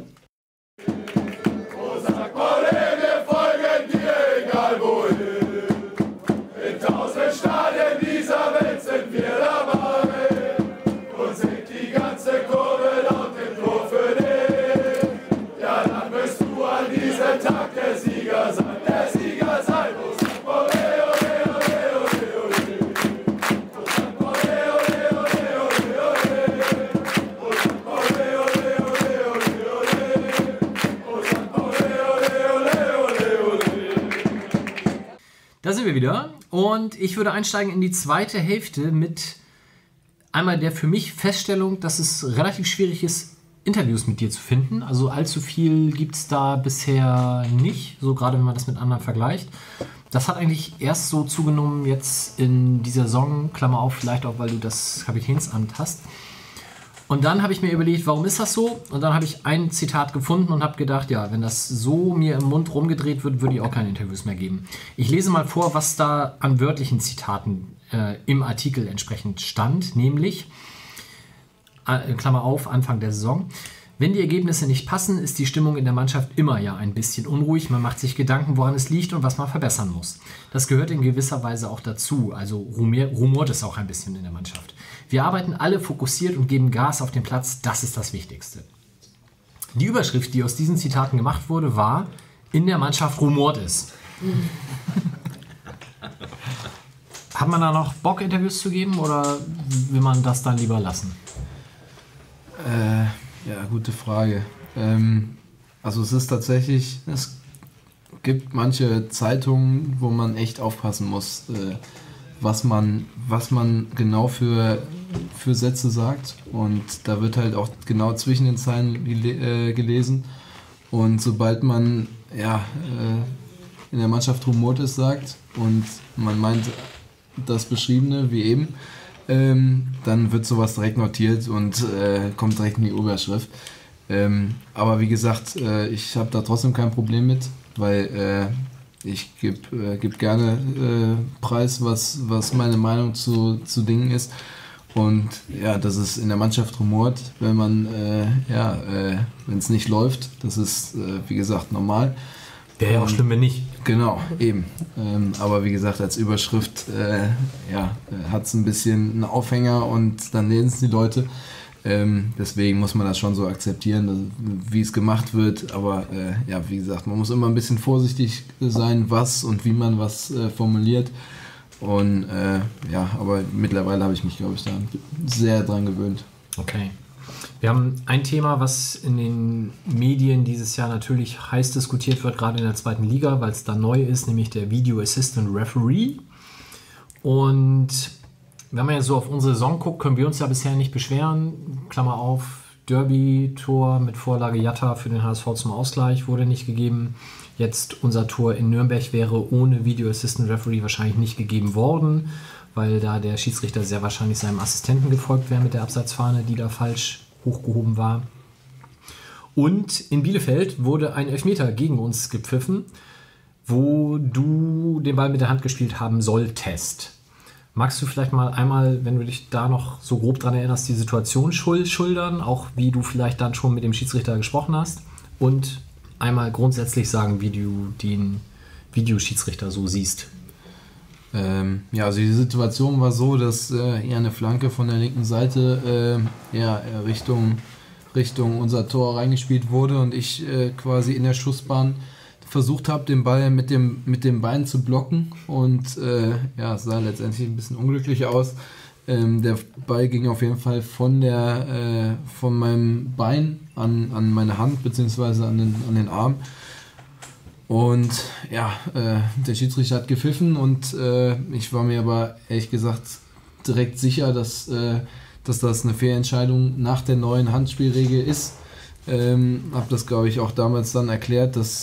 Da sind wir wieder und ich würde einsteigen in die zweite Hälfte mit einmal der für mich Feststellung, dass es relativ schwierig ist, Interviews mit dir zu finden. Also allzu viel gibt es da bisher nicht, so gerade wenn man das mit anderen vergleicht. Das hat eigentlich erst so zugenommen jetzt in dieser Saison, Klammer auf, vielleicht auch, weil du das Kapitänsamt hast. Und dann habe ich mir überlegt, warum ist das so? Und dann habe ich ein Zitat gefunden und habe gedacht, ja, wenn das so mir im Mund rumgedreht wird, würde ich auch keine Interviews mehr geben. Ich lese mal vor, was da an wörtlichen Zitaten im Artikel entsprechend stand, nämlich, Klammer auf, Anfang der Saison: Wenn die Ergebnisse nicht passen, ist die Stimmung in der Mannschaft immer ja ein bisschen unruhig. Man macht sich Gedanken, woran es liegt und was man verbessern muss. Das gehört in gewisser Weise auch dazu, also rumort es auch ein bisschen in der Mannschaft. Wir arbeiten alle fokussiert und geben Gas auf den Platz, das ist das Wichtigste. Die Überschrift, die aus diesen Zitaten gemacht wurde, war: In der Mannschaft rumort es. Hat man da noch Bock, Interviews zu geben, oder will man das dann lieber lassen? Ja, gute Frage. Also es ist tatsächlich, es gibt manche Zeitungen, wo man echt aufpassen muss, was man genau für Sätze sagt, und da wird halt auch genau zwischen den Zeilen gelesen, und sobald man in der Mannschaft rumort es sagt und man meint das Beschriebene wie eben, dann wird sowas direkt notiert und kommt direkt in die Überschrift. Aber wie gesagt, ich habe da trotzdem kein Problem mit, weil ich geb gerne preis, was meine Meinung zu Dingen ist. Und ja, dass es in der Mannschaft rumort, wenn man wenn es nicht läuft, das ist wie gesagt normal. Wäre ja auch schlimm, wenn nicht. Genau, eben. Aber wie gesagt, als Überschrift hat es ein bisschen einen Aufhänger und dann lesen es die Leute. Deswegen muss man das schon so akzeptieren, wie es gemacht wird. Aber wie gesagt, man muss immer ein bisschen vorsichtig sein, was und wie man was formuliert. Und aber mittlerweile habe ich mich, glaube ich, da sehr dran gewöhnt. Okay. Wir haben ein Thema, was in den Medien dieses Jahr natürlich heiß diskutiert wird, gerade in der 2. Liga, weil es da neu ist, nämlich der Video Assistant Referee. Und wenn man jetzt so auf unsere Saison guckt, können wir uns ja bisher nicht beschweren. Klammer auf, Derby-Tor mit Vorlage Jatta für den HSV zum Ausgleich wurde nicht gegeben. Jetzt unser Tor in Nürnberg wäre ohne Video Assistant Referee wahrscheinlich nicht gegeben worden, weil da der Schiedsrichter sehr wahrscheinlich seinem Assistenten gefolgt wäre mit der Abseitsfahne, die da falsch hochgehoben war. Und in Bielefeld wurde ein Elfmeter gegen uns gepfiffen, wo du den Ball mit der Hand gespielt haben solltest. Magst du vielleicht mal einmal, wenn du dich da noch so grob dran erinnerst, die Situation schildern, auch wie du vielleicht dann schon mit dem Schiedsrichter gesprochen hast, und einmal grundsätzlich sagen, wie du Videoschiedsrichter so siehst. Ja, also die Situation war so, dass eher eine Flanke von der linken Seite Richtung unser Tor reingespielt wurde und ich quasi in der Schussbahn versucht habe, den Ball mit dem Bein zu blocken und es sah letztendlich ein bisschen unglücklich aus. Der Ball ging auf jeden Fall von meinem Bein an meine Hand bzw. an den Arm. Und ja, der Schiedsrichter hat gepfiffen und ich war mir aber ehrlich gesagt direkt sicher, dass das eine Fehlentscheidung nach der neuen Handspielregel ist. Habe das, glaube ich, auch damals dann erklärt, dass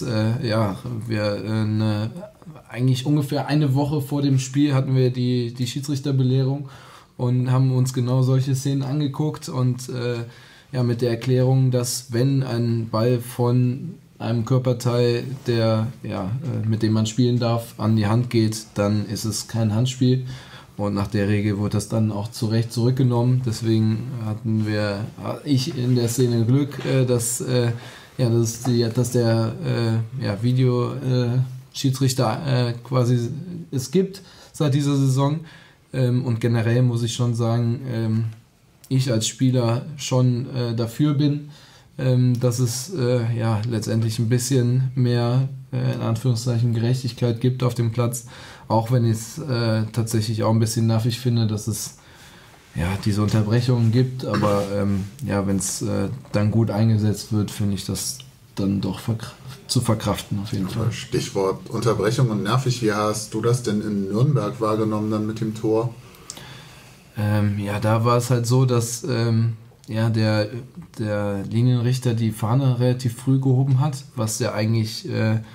wir eigentlich ungefähr eine Woche vor dem Spiel hatten wir die Schiedsrichterbelehrung und haben uns genau solche Szenen angeguckt und mit der Erklärung, dass wenn ein Ball von einem Körperteil, mit dem man spielen darf, an die Hand geht, dann ist es kein Handspiel. Und nach der Regel wurde das dann auch zu Recht zurückgenommen. Deswegen hatte ich in der Szene Glück, dass der Videoschiedsrichter quasi es gibt seit dieser Saison. Und generell muss ich schon sagen, ich als Spieler schon dafür bin, dass es letztendlich ein bisschen mehr in Anführungszeichen Gerechtigkeit gibt auf dem Platz, auch wenn ich es tatsächlich auch ein bisschen nervig finde, dass es diese Unterbrechungen gibt, aber wenn es dann gut eingesetzt wird, finde ich das dann doch zu verkraften auf jeden Fall. Stichwort Unterbrechung und nervig, wie hast du das denn in Nürnberg wahrgenommen dann mit dem Tor? Da war es halt so, dass der Linienrichter die Fahne relativ früh gehoben hat, was ja eigentlich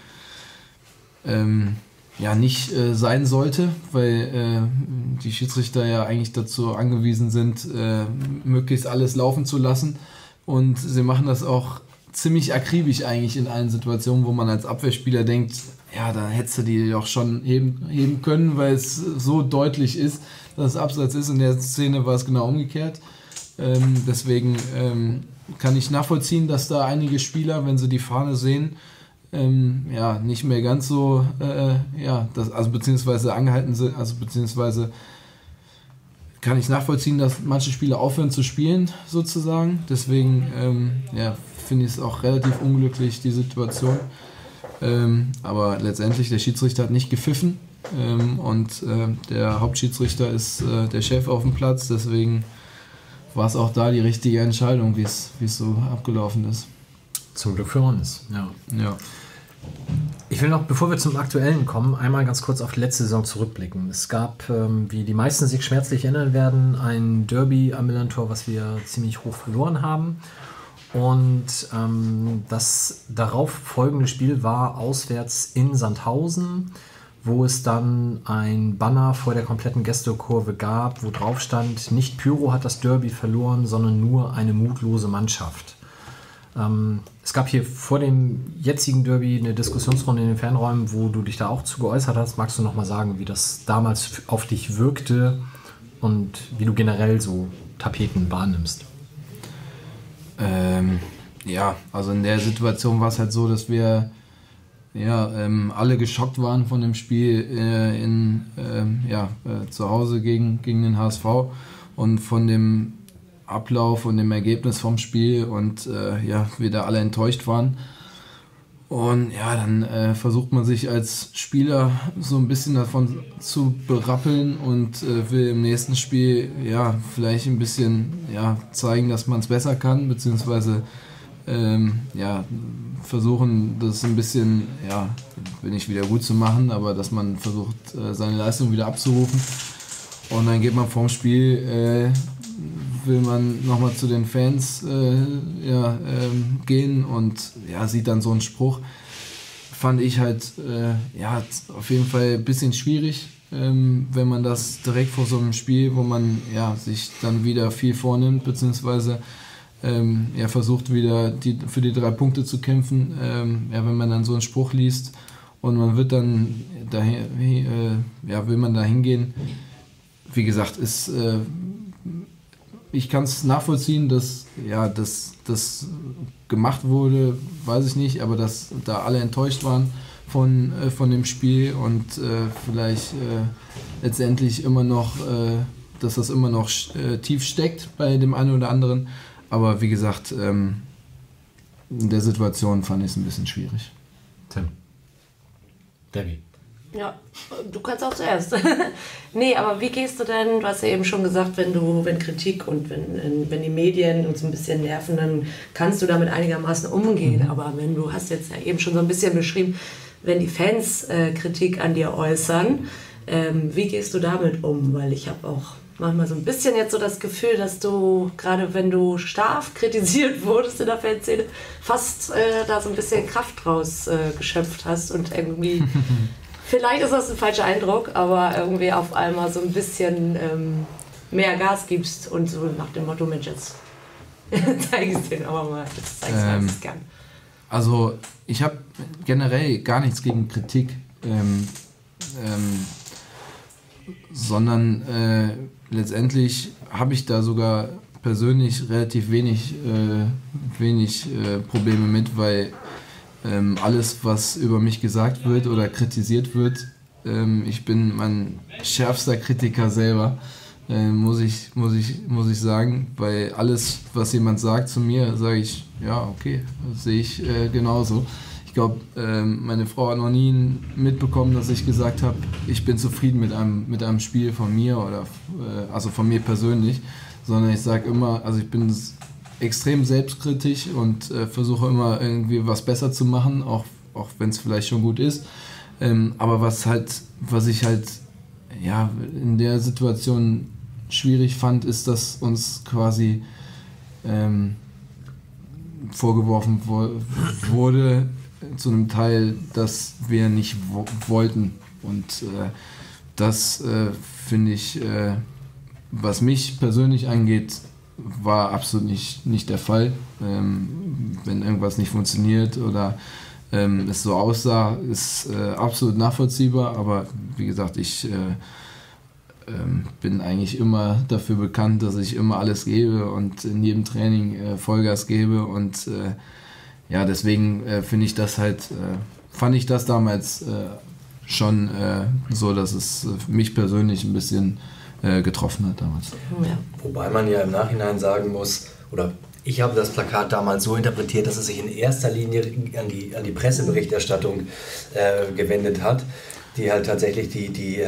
nicht sein sollte, weil die Schiedsrichter ja eigentlich dazu angewiesen sind, möglichst alles laufen zu lassen und sie machen das auch ziemlich akribisch eigentlich in allen Situationen, wo man als Abwehrspieler denkt, da hättest du die doch schon heben können, weil es so deutlich ist, dass es Abseits ist. In der Szene war es genau umgekehrt. Deswegen kann ich nachvollziehen, dass da einige Spieler, wenn sie die Fahne sehen, nicht mehr ganz so, beziehungsweise angehalten sind, beziehungsweise kann ich nachvollziehen, dass manche Spieler aufhören zu spielen, sozusagen. Deswegen, finde ich es auch relativ unglücklich, die Situation. Aber letztendlich, der Schiedsrichter hat nicht gepfiffen und der Hauptschiedsrichter ist der Chef auf dem Platz, deswegen war es auch da die richtige Entscheidung, wie es so abgelaufen ist. Zum Glück für uns, ja. Ich will noch, bevor wir zum Aktuellen kommen, einmal ganz kurz auf die letzte Saison zurückblicken. Es gab, wie die meisten sich schmerzlich erinnern werden, ein Derby am Millantor, was wir ziemlich hoch verloren haben. Und das darauf folgende Spiel war auswärts in Sandhausen, wo es dann ein Banner vor der kompletten Gästekurve gab, wo drauf stand, nicht Pyro hat das Derby verloren, sondern nur eine mutlose Mannschaft. Es gab hier vor dem jetzigen Derby eine Diskussionsrunde in den Fernräumen, wo du dich da auch zu geäußert hast. Magst du nochmal sagen, wie das damals auf dich wirkte und wie du generell so Tapeten wahrnimmst? Also in der Situation war es halt so, dass wir alle geschockt waren von dem Spiel zu Hause gegen den HSV und von dem Ablauf und dem Ergebnis vom Spiel und wir da alle enttäuscht waren. Und dann versucht man sich als Spieler so ein bisschen davon zu berappeln und will im nächsten Spiel vielleicht ein bisschen zeigen, dass man es besser kann, beziehungsweise versuchen, das ein bisschen, nicht wieder gut zu machen, aber dass man versucht, seine Leistung wieder abzurufen. Und dann geht man vorm Spiel, will man nochmal zu den Fans gehen und sieht dann so einen Spruch. Fand ich halt auf jeden Fall ein bisschen schwierig, wenn man das direkt vor so einem Spiel, wo man sich dann wieder viel vornimmt, beziehungsweise versucht wieder für die 3 Punkte zu kämpfen, wenn man dann so einen Spruch liest und man wird dann will man da hingehen. Wie gesagt, ist ich kann es nachvollziehen, dass das gemacht wurde, weiß ich nicht, aber dass da alle enttäuscht waren von dem Spiel und vielleicht letztendlich immer noch, dass das immer noch tief steckt bei dem einen oder anderen. Aber wie gesagt, in der Situation fand ich es ein bisschen schwierig. Tim. Debbie. Ja, du kannst auch zuerst. Nee, aber wie gehst du denn, du hast ja eben schon gesagt, wenn Kritik und wenn die Medien uns ein bisschen nerven, dann kannst du damit einigermaßen umgehen. Aber wenn du hast jetzt ja eben schon so ein bisschen beschrieben, wenn die Fans Kritik an dir äußern, wie gehst du damit um? Weil ich habe auch manchmal so ein bisschen jetzt so das Gefühl, dass du, gerade wenn du scharf kritisiert wurdest in der Fanszene, fast da so ein bisschen Kraft draus geschöpft hast und irgendwie... Vielleicht ist das ein falscher Eindruck, aber irgendwie auf einmal so ein bisschen mehr Gas gibst und so nach dem Motto, Mensch, jetzt zeige ich es denen aber mal, jetzt zeige ich es gern. Also ich habe generell gar nichts gegen Kritik, sondern letztendlich habe ich da sogar persönlich relativ wenig Probleme mit, weil alles, was über mich gesagt wird oder kritisiert wird, ich bin mein schärfster Kritiker selber, muss ich sagen, weil alles, was jemand sagt zu mir, sage ich, ja, okay, das sehe ich genauso. Ich glaube, meine Frau hat noch nie mitbekommen, dass ich gesagt habe, ich bin zufrieden mit einem Spiel von mir oder also von mir persönlich, sondern ich sage immer, also ich bin extrem selbstkritisch und versuche immer irgendwie was besser zu machen, auch wenn es vielleicht schon gut ist. Aber was ich halt ja, in der Situation schwierig fand, ist, dass uns quasi vorgeworfen wurde, zu einem Teil, dass wir nicht wollten. Und das finde ich, was mich persönlich angeht, war absolut nicht der Fall. Wenn irgendwas nicht funktioniert oder es so aussah, ist absolut nachvollziehbar, aber wie gesagt, ich bin eigentlich immer dafür bekannt, dass ich immer alles gebe und in jedem Training Vollgas gebe und ja, deswegen finde ich das halt, fand ich das damals schon so, dass es mich persönlich ein bisschen getroffen hat damals. Ja. Wobei man ja im Nachhinein sagen muss, oder ich habe das Plakat damals so interpretiert, dass es sich in erster Linie an die Presseberichterstattung gewendet hat, die halt tatsächlich die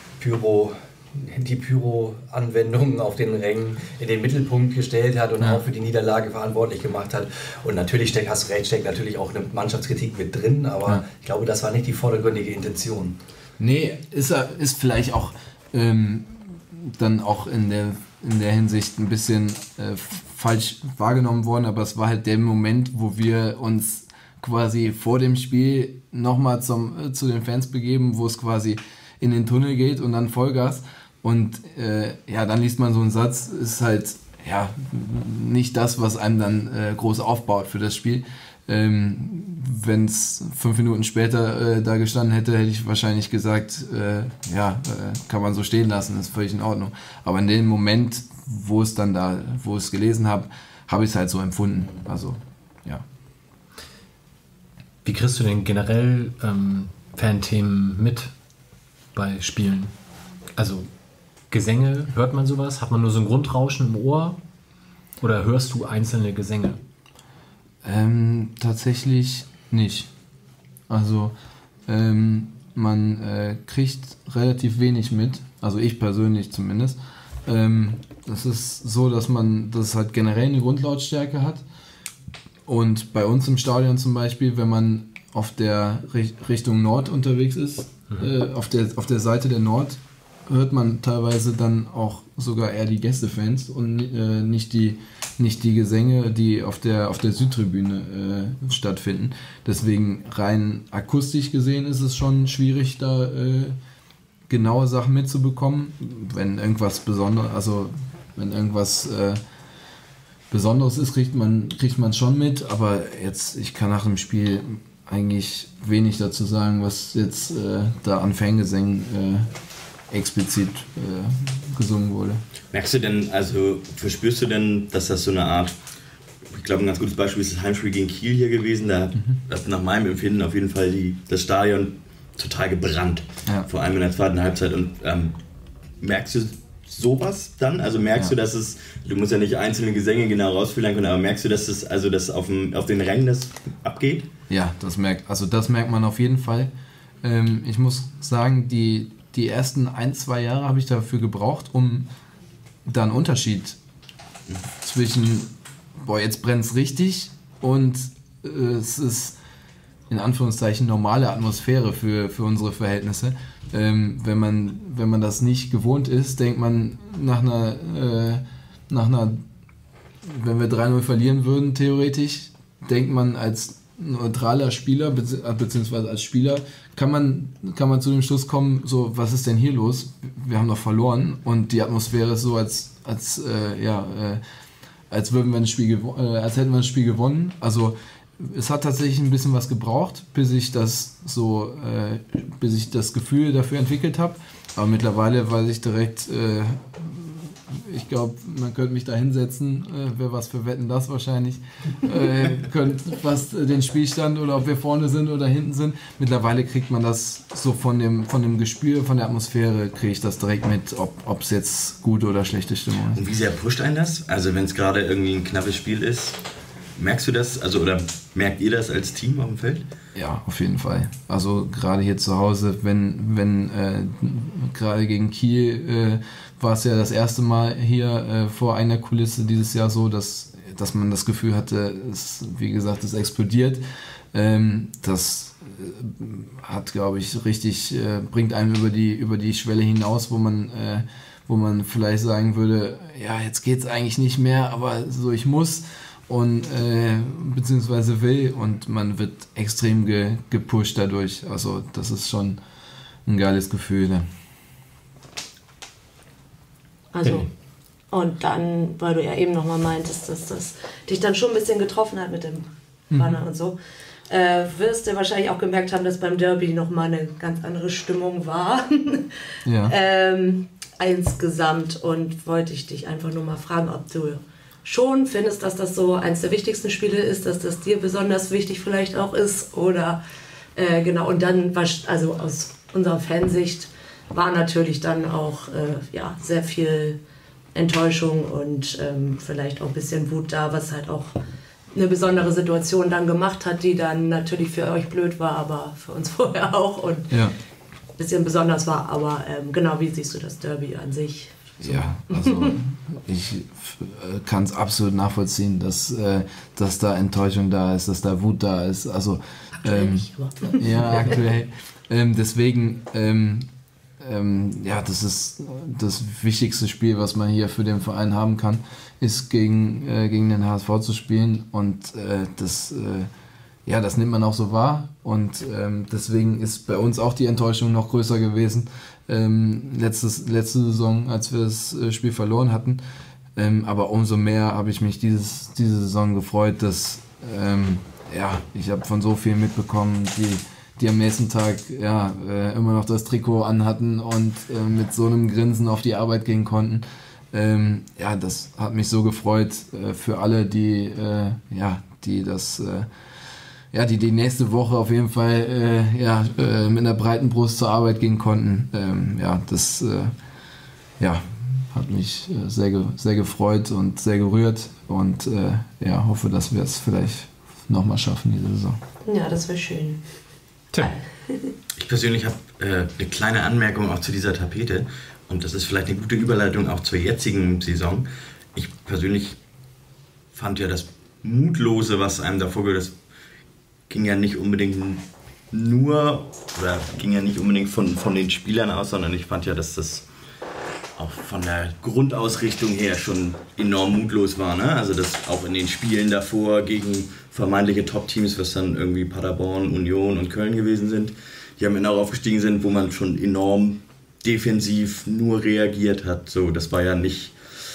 Pyro-Anwendungen auf den Rängen in den Mittelpunkt gestellt hat und auch für die Niederlage verantwortlich gemacht hat. Und natürlich hast du recht, steckt natürlich auch eine Mannschaftskritik mit drin, aber ich glaube, das war nicht die vordergründige Intention. Nee, ist vielleicht auch dann auch in der Hinsicht ein bisschen falsch wahrgenommen worden, aber es war halt der Moment, wo wir uns quasi vor dem Spiel nochmal zu den Fans begeben, wo es quasi in den Tunnel geht und dann Vollgas und ja, dann liest man so einen Satz, ist halt ja nicht das, was einem dann groß aufbaut für das Spiel. Wenn es 5 Minuten später da gestanden hätte, hätte ich wahrscheinlich gesagt, kann man so stehen lassen, ist völlig in Ordnung. Aber in dem Moment, wo es gelesen habe, habe ich es halt so empfunden. Also, ja. Wie kriegst du denn generell Fanthemen mit bei Spielen? Also Gesänge, hört man sowas? Hat man nur so ein Grundrauschen im Ohr? Oder hörst du einzelne Gesänge? Tatsächlich nicht. Also man kriegt relativ wenig mit, also ich persönlich zumindest. Das ist so, dass das halt generell eine Grundlautstärke hat. Und bei uns im Stadion zum Beispiel, wenn man auf der Richtung Nord unterwegs ist, auf der Seite der Nord, hört man teilweise dann auch sogar eher die Gästefans und nicht die Gesänge, die auf der Südtribüne stattfinden. Deswegen rein akustisch gesehen ist es schon schwierig, da genaue Sachen mitzubekommen. Wenn irgendwas Besonderes ist, kriegt man es schon mit, aber jetzt, ich kann nach dem Spiel eigentlich wenig dazu sagen, was jetzt da an Fangesängen explizit gesungen wurde. Merkst du denn, also verspürst du denn, dass das so eine Art, ich glaube ein ganz gutes Beispiel ist das Heimspiel gegen Kiel hier gewesen, da hat nach meinem Empfinden auf jeden Fall das Stadion total gebrannt, vor allem in der zweiten Halbzeit. Und merkst du sowas dann? Also merkst du, dass es, du musst ja nicht einzelne Gesänge genau rausfiltern können, aber merkst du, dass es, also dass auf den Rängen das abgeht? Ja, das merkt man auf jeden Fall. Ich muss sagen, die ersten 1-2 Jahre habe ich dafür gebraucht, um da einen Unterschied zwischen, jetzt brennt es richtig und es ist in Anführungszeichen normale Atmosphäre für unsere Verhältnisse. Wenn man das nicht gewohnt ist, denkt man nach einer wenn wir 3-0 verlieren würden, theoretisch, denkt man als neutraler Spieler, beziehungsweise als Spieler, kann man zu dem Schluss kommen, so, was ist denn hier los? Wir haben doch verloren und die Atmosphäre ist so, als würden wir als hätten wir ein Spiel gewonnen. Also es hat tatsächlich ein bisschen was gebraucht, bis ich das Gefühl dafür entwickelt habe. Aber mittlerweile weiß ich direkt, ich glaube, man könnte mich da hinsetzen, wäre was für Wetten das wahrscheinlich, was den Spielstand oder ob wir vorne sind oder hinten sind. Mittlerweile kriegt man das so von dem Gespür, von der Atmosphäre, kriege ich das direkt mit, ob es jetzt gute oder schlechte Stimmung ist. Und wie sehr pusht einen das? Also wenn es gerade irgendwie ein knappes Spiel ist, merkst du das, oder merkt ihr das als Team auf dem Feld? Ja, auf jeden Fall. Also gerade hier zu Hause, wenn gerade gegen Kiel war es ja das erste Mal hier vor einer Kulisse dieses Jahr so, dass man das Gefühl hatte, wie gesagt, es explodiert. Das hat, glaube ich, richtig, bringt einem über die Schwelle hinaus, wo man vielleicht sagen würde, ja, jetzt geht's eigentlich nicht mehr, aber so, ich muss und beziehungsweise will, und man wird extrem gepusht dadurch. Also das ist schon ein geiles Gefühl. Ne? Also, und dann, weil du ja eben nochmal meintest, dass das dich dann schon ein bisschen getroffen hat mit dem Banner und so, wirst du wahrscheinlich auch gemerkt haben, dass beim Derby nochmal eine ganz andere Stimmung war. Ja. Insgesamt, und wollte ich dich einfach nur mal fragen, ob du schon findest, dass das so eins der wichtigsten Spiele ist, dass das dir besonders wichtig vielleicht auch ist, oder genau, und dann, also aus unserer Fansicht war natürlich dann auch sehr viel Enttäuschung und vielleicht auch ein bisschen Wut da, was halt auch eine besondere Situation dann gemacht hat, die dann natürlich für euch blöd war, aber für uns vorher auch und ein bisschen besonders war. Aber genau, wie siehst du das Derby an sich? So. Ja, also ich kann es absolut nachvollziehen, dass da Enttäuschung da ist, dass da Wut da ist. Also ja, aktuell. Deswegen das ist das wichtigste Spiel, was man hier für den Verein haben kann, ist gegen den HSV zu spielen, und das nimmt man auch so wahr, und deswegen ist bei uns auch die Enttäuschung noch größer gewesen letzte Saison, als wir das Spiel verloren hatten, aber umso mehr habe ich mich diese Saison gefreut, dass ich habe von so vielen mitbekommen, die am nächsten Tag immer noch das Trikot anhatten und mit so einem Grinsen auf die Arbeit gehen konnten. Das hat mich so gefreut für alle, die die nächste Woche auf jeden Fall mit einer breiten Brust zur Arbeit gehen konnten. Das hat mich sehr gefreut und sehr gerührt, und hoffe, dass wir es vielleicht nochmal schaffen diese Saison. Ja, das wäre schön. Ich persönlich habe eine kleine Anmerkung auch zu dieser Tapete, und das ist vielleicht eine gute Überleitung auch zur jetzigen Saison. Ich persönlich fand ja das Mutlose, was einem davor gehört, das ging ja nicht unbedingt von den Spielern aus, sondern ich fand ja, dass das auch von der Grundausrichtung her schon enorm mutlos war. Ne? Also das auch in den Spielen davor gegen vermeintliche Top-Teams, was dann irgendwie Paderborn, Union und Köln gewesen sind, die am Ende auch aufgestiegen sind, wo man schon enorm defensiv nur reagiert hat. So, das war ja nicht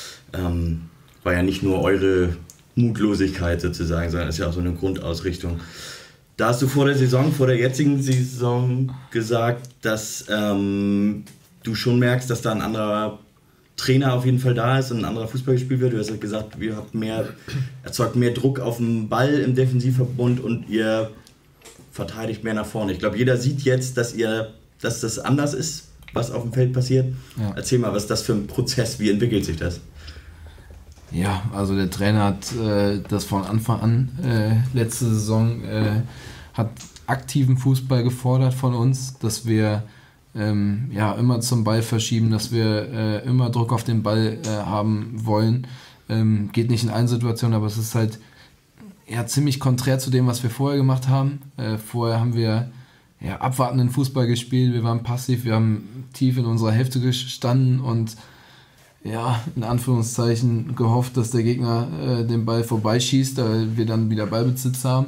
nur eure Mutlosigkeit sozusagen, sondern es ist ja auch so eine Grundausrichtung. Da hast du vor der jetzigen Saison gesagt, dass du schon merkst, dass da ein anderer Trainer auf jeden Fall da ist und ein anderer Fußball gespielt wird. Du hast ja gesagt, ihr habt erzeugt mehr Druck auf den Ball im Defensivverbund und ihr verteidigt mehr nach vorne. Ich glaube, jeder sieht jetzt, dass das anders ist, was auf dem Feld passiert. Ja. Erzähl mal, was ist das für ein Prozess? Wie entwickelt sich das? Ja, also der Trainer hat das von Anfang an, letzte Saison, hat aktiven Fußball gefordert von uns, dass wir immer zum Ball verschieben, dass wir immer Druck auf den Ball haben wollen. Geht nicht in allen Situationen, aber es ist halt ziemlich konträr zu dem, was wir vorher gemacht haben. Vorher haben wir abwartenden Fußball gespielt, wir waren passiv, wir haben tief in unserer Hälfte gestanden und in Anführungszeichen gehofft, dass der Gegner den Ball vorbeischießt, da wir dann wieder Ballbesitz haben.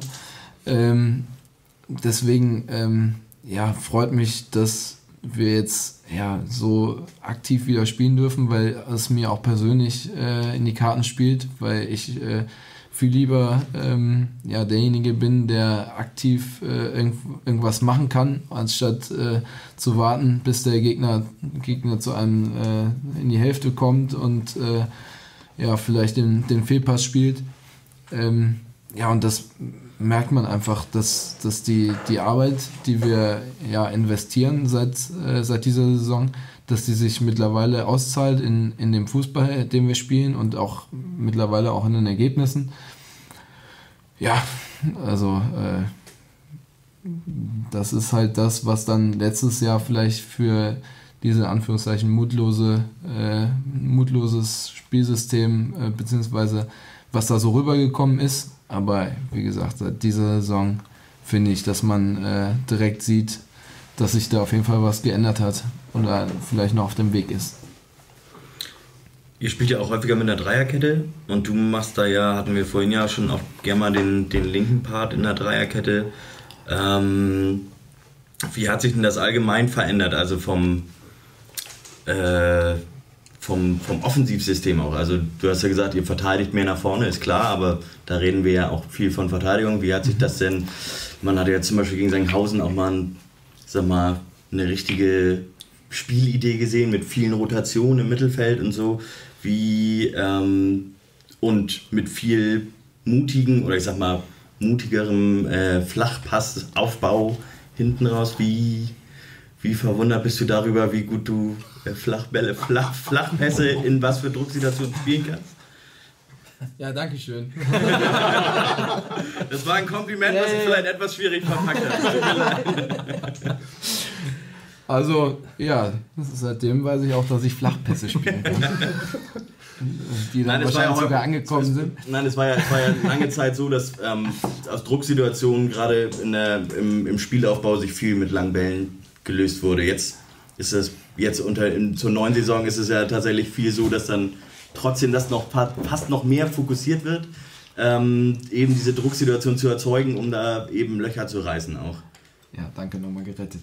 Deswegen freut mich, dass wir jetzt so aktiv wieder spielen dürfen, weil es mir auch persönlich in die Karten spielt, weil ich viel lieber derjenige bin, der aktiv irgendwas machen kann, anstatt zu warten, bis der Gegner zu einem in die Hälfte kommt und vielleicht den Fehlpass spielt. Und das merkt man einfach, dass die Arbeit, die wir investieren seit dieser Saison, dass die sich mittlerweile auszahlt in dem Fußball, den wir spielen und auch mittlerweile auch in den Ergebnissen. Ja, also das ist halt das, was dann letztes Jahr vielleicht für diese Anführungszeichen mutloses Spielsystem beziehungsweise was da so rübergekommen ist. Aber wie gesagt, seit dieser Saison finde ich, dass man direkt sieht, dass sich da auf jeden Fall was geändert hat und da vielleicht noch auf dem Weg ist. Ihr spielt ja auch häufiger mit einer Dreierkette und du machst da hatten wir vorhin ja schon auch gerne mal den linken Part in der Dreierkette. Wie hat sich denn das allgemein verändert, also vom Offensivsystem auch? Also du hast ja gesagt, ihr verteidigt mehr nach vorne, ist klar, aber da reden wir ja auch viel von Verteidigung. Wie hat sich das denn, man hatte ja zum Beispiel gegen Sandhausen auch mal, eine richtige Spielidee gesehen mit vielen Rotationen im Mittelfeld und so, und mit viel mutigerem Flachpassaufbau hinten raus. Wie verwundert bist du darüber, wie gut du Flachpässe in was für Drucksituationen spielen kannst? Ja, danke schön. Das war ein Kompliment, was ich vielleicht etwas schwierig verpackt habe. Also, seitdem weiß ich auch, dass ich Flachpässe spielen kann. Die dann wahrscheinlich sogar angekommen sind. Nein, es war ja lange Zeit so, dass aus Drucksituationen gerade im Spielaufbau sich viel mit langen Bällen gelöst wurde. Jetzt ist es zur neuen Saison ist es ja tatsächlich viel so, dass dann trotzdem das noch fast noch mehr fokussiert wird, eben diese Drucksituation zu erzeugen, um da eben Löcher zu reißen auch. Ja, danke, nochmal gerettet.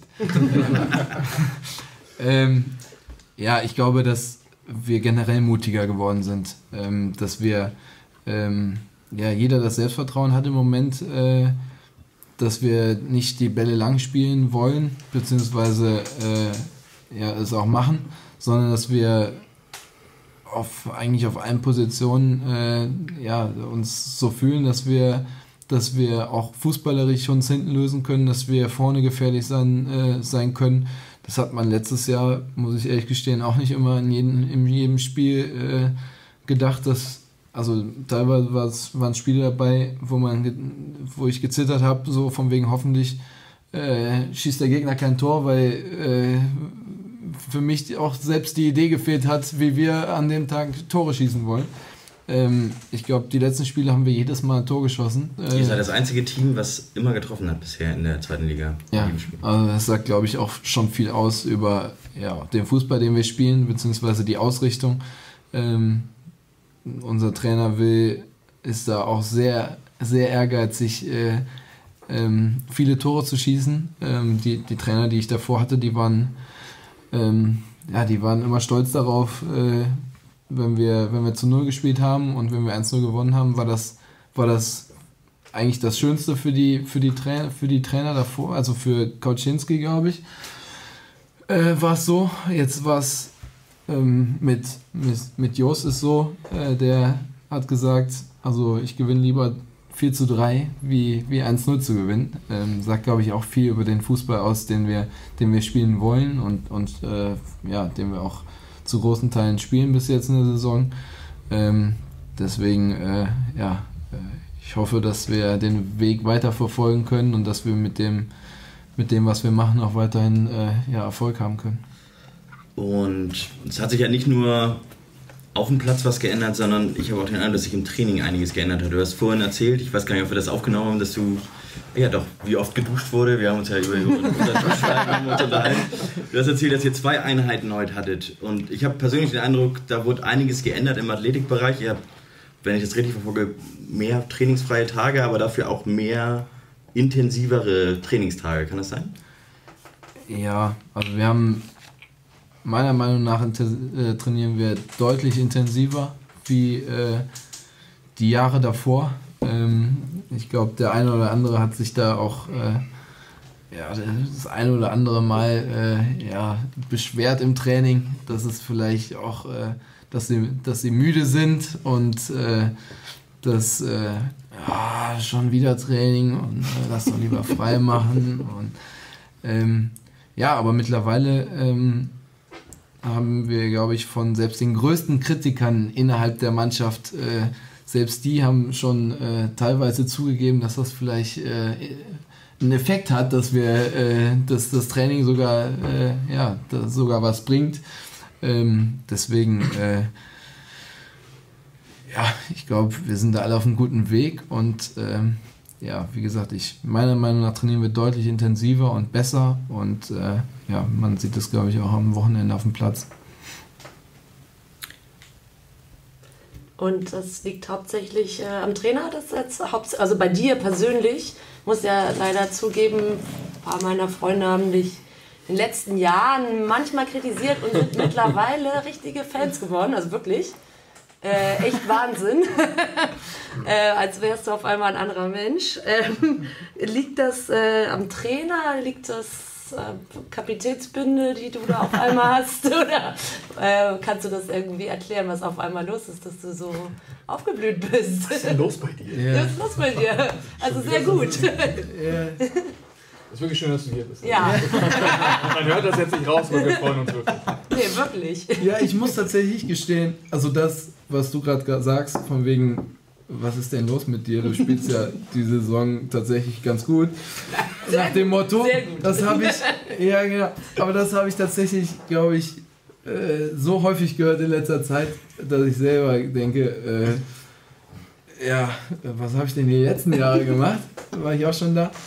Ich glaube, dass wir generell mutiger geworden sind, dass wir jeder das Selbstvertrauen hat im Moment, dass wir nicht die Bälle lang spielen wollen, beziehungsweise es auch machen, sondern dass wir auf allen Positionen uns so fühlen, dass wir auch fußballerisch uns hinten lösen können, dass wir vorne gefährlich sein können. Das hat man letztes Jahr, muss ich ehrlich gestehen, auch nicht immer in jedem Spiel gedacht, also teilweise waren Spiele dabei, wo ich gezittert habe, so von wegen hoffentlich schießt der Gegner kein Tor, weil für mich auch selbst die Idee gefehlt hat, wie wir an dem Tag Tore schießen wollen. Ich glaube, die letzten Spiele haben wir jedes Mal ein Tor geschossen. Ihr seid das einzige Team, was immer getroffen hat bisher in der zweiten Liga. Ja, also das sagt, glaube ich, auch schon viel aus über den Fußball, den wir spielen, beziehungsweise die Ausrichtung. Unser Trainer ist da auch sehr, sehr ehrgeizig, viele Tore zu schießen. Die Trainer, die ich davor hatte, die waren immer stolz darauf, wenn wir zu 0 gespielt haben und wenn wir 1-0 gewonnen haben, war das eigentlich das Schönste für die Trainer davor, also für Kauczynski, glaube ich, war es so. Jetzt war es mit Jos ist so, der hat gesagt, also ich gewinne lieber 4:3 wie 1:0 zu gewinnen. Sagt, glaube ich, auch viel über den Fußball aus, den wir spielen wollen und den wir auch zu großen Teilen spielen bis jetzt in der Saison. Deswegen, ich hoffe, dass wir den Weg weiter verfolgen können und dass wir mit dem, was wir machen, auch weiterhin Erfolg haben können. Und es hat sich ja nicht nur auf dem Platz was geändert, sondern ich habe auch den Eindruck, dass sich im Training einiges geändert hat. Du hast vorhin erzählt, ich weiß gar nicht, ob wir das aufgenommen haben, dass du, wie oft geduscht wurde. Wir haben uns ja über unser Duschschreiben unterhalten. Du hast erzählt, dass ihr 2 Einheiten heute hattet. Und ich habe persönlich den Eindruck, da wurde einiges geändert im Athletikbereich. Ihr habt, wenn ich das richtig verfolge, mehr trainingsfreie Tage, aber dafür auch mehr intensivere Trainingstage. Kann das sein? Ja, also wir haben... Meiner Meinung nach trainieren wir deutlich intensiver wie die Jahre davor. Ich glaube, der eine oder andere hat sich da auch das eine oder andere Mal beschwert im Training, dass es vielleicht auch, dass sie müde sind und dass schon wieder Training und lass doch lieber frei machen. Und, aber mittlerweile haben wir, glaube ich, von selbst den größten Kritikern innerhalb der Mannschaft, selbst die haben schon teilweise zugegeben, dass das vielleicht einen Effekt hat, dass das Training sogar was bringt. Deswegen, ich glaube, wir sind da alle auf einem guten Weg und wie gesagt, meiner Meinung nach trainieren wir deutlich intensiver und besser und man sieht das, glaube ich, auch am Wochenende auf dem Platz. Und das liegt hauptsächlich am Trainer, also bei dir persönlich. Ich muss ja leider zugeben, ein paar meiner Freunde haben dich in den letzten Jahren manchmal kritisiert und sind mittlerweile richtige Fans geworden, also wirklich. Echt Wahnsinn. Als wärst du auf einmal ein anderer Mensch. Liegt das am Trainer? Liegt das Kapitänsbinde, die du da auf einmal hast? Oder kannst du das irgendwie erklären, was auf einmal los ist, dass du so aufgeblüht bist? Was ist denn los bei dir? Ja. Was ist los bei dir? Also sehr gut. Es ist wirklich schön, dass du hier bist. Ja. Man hört das jetzt nicht raus, weil wir freuen uns wirklich. Nee, wirklich. Ja, ich muss tatsächlich gestehen, also das, was du gerade sagst, von wegen, was ist denn los mit dir? Du spielst ja die Saison tatsächlich ganz gut. Nach dem Motto, sehr gut. Das habe ich, ja genau, aber das habe ich tatsächlich, glaube ich, so häufig gehört in letzter Zeit, dass ich selber denke, was habe ich denn die letzten Jahre gemacht? War ich auch schon da?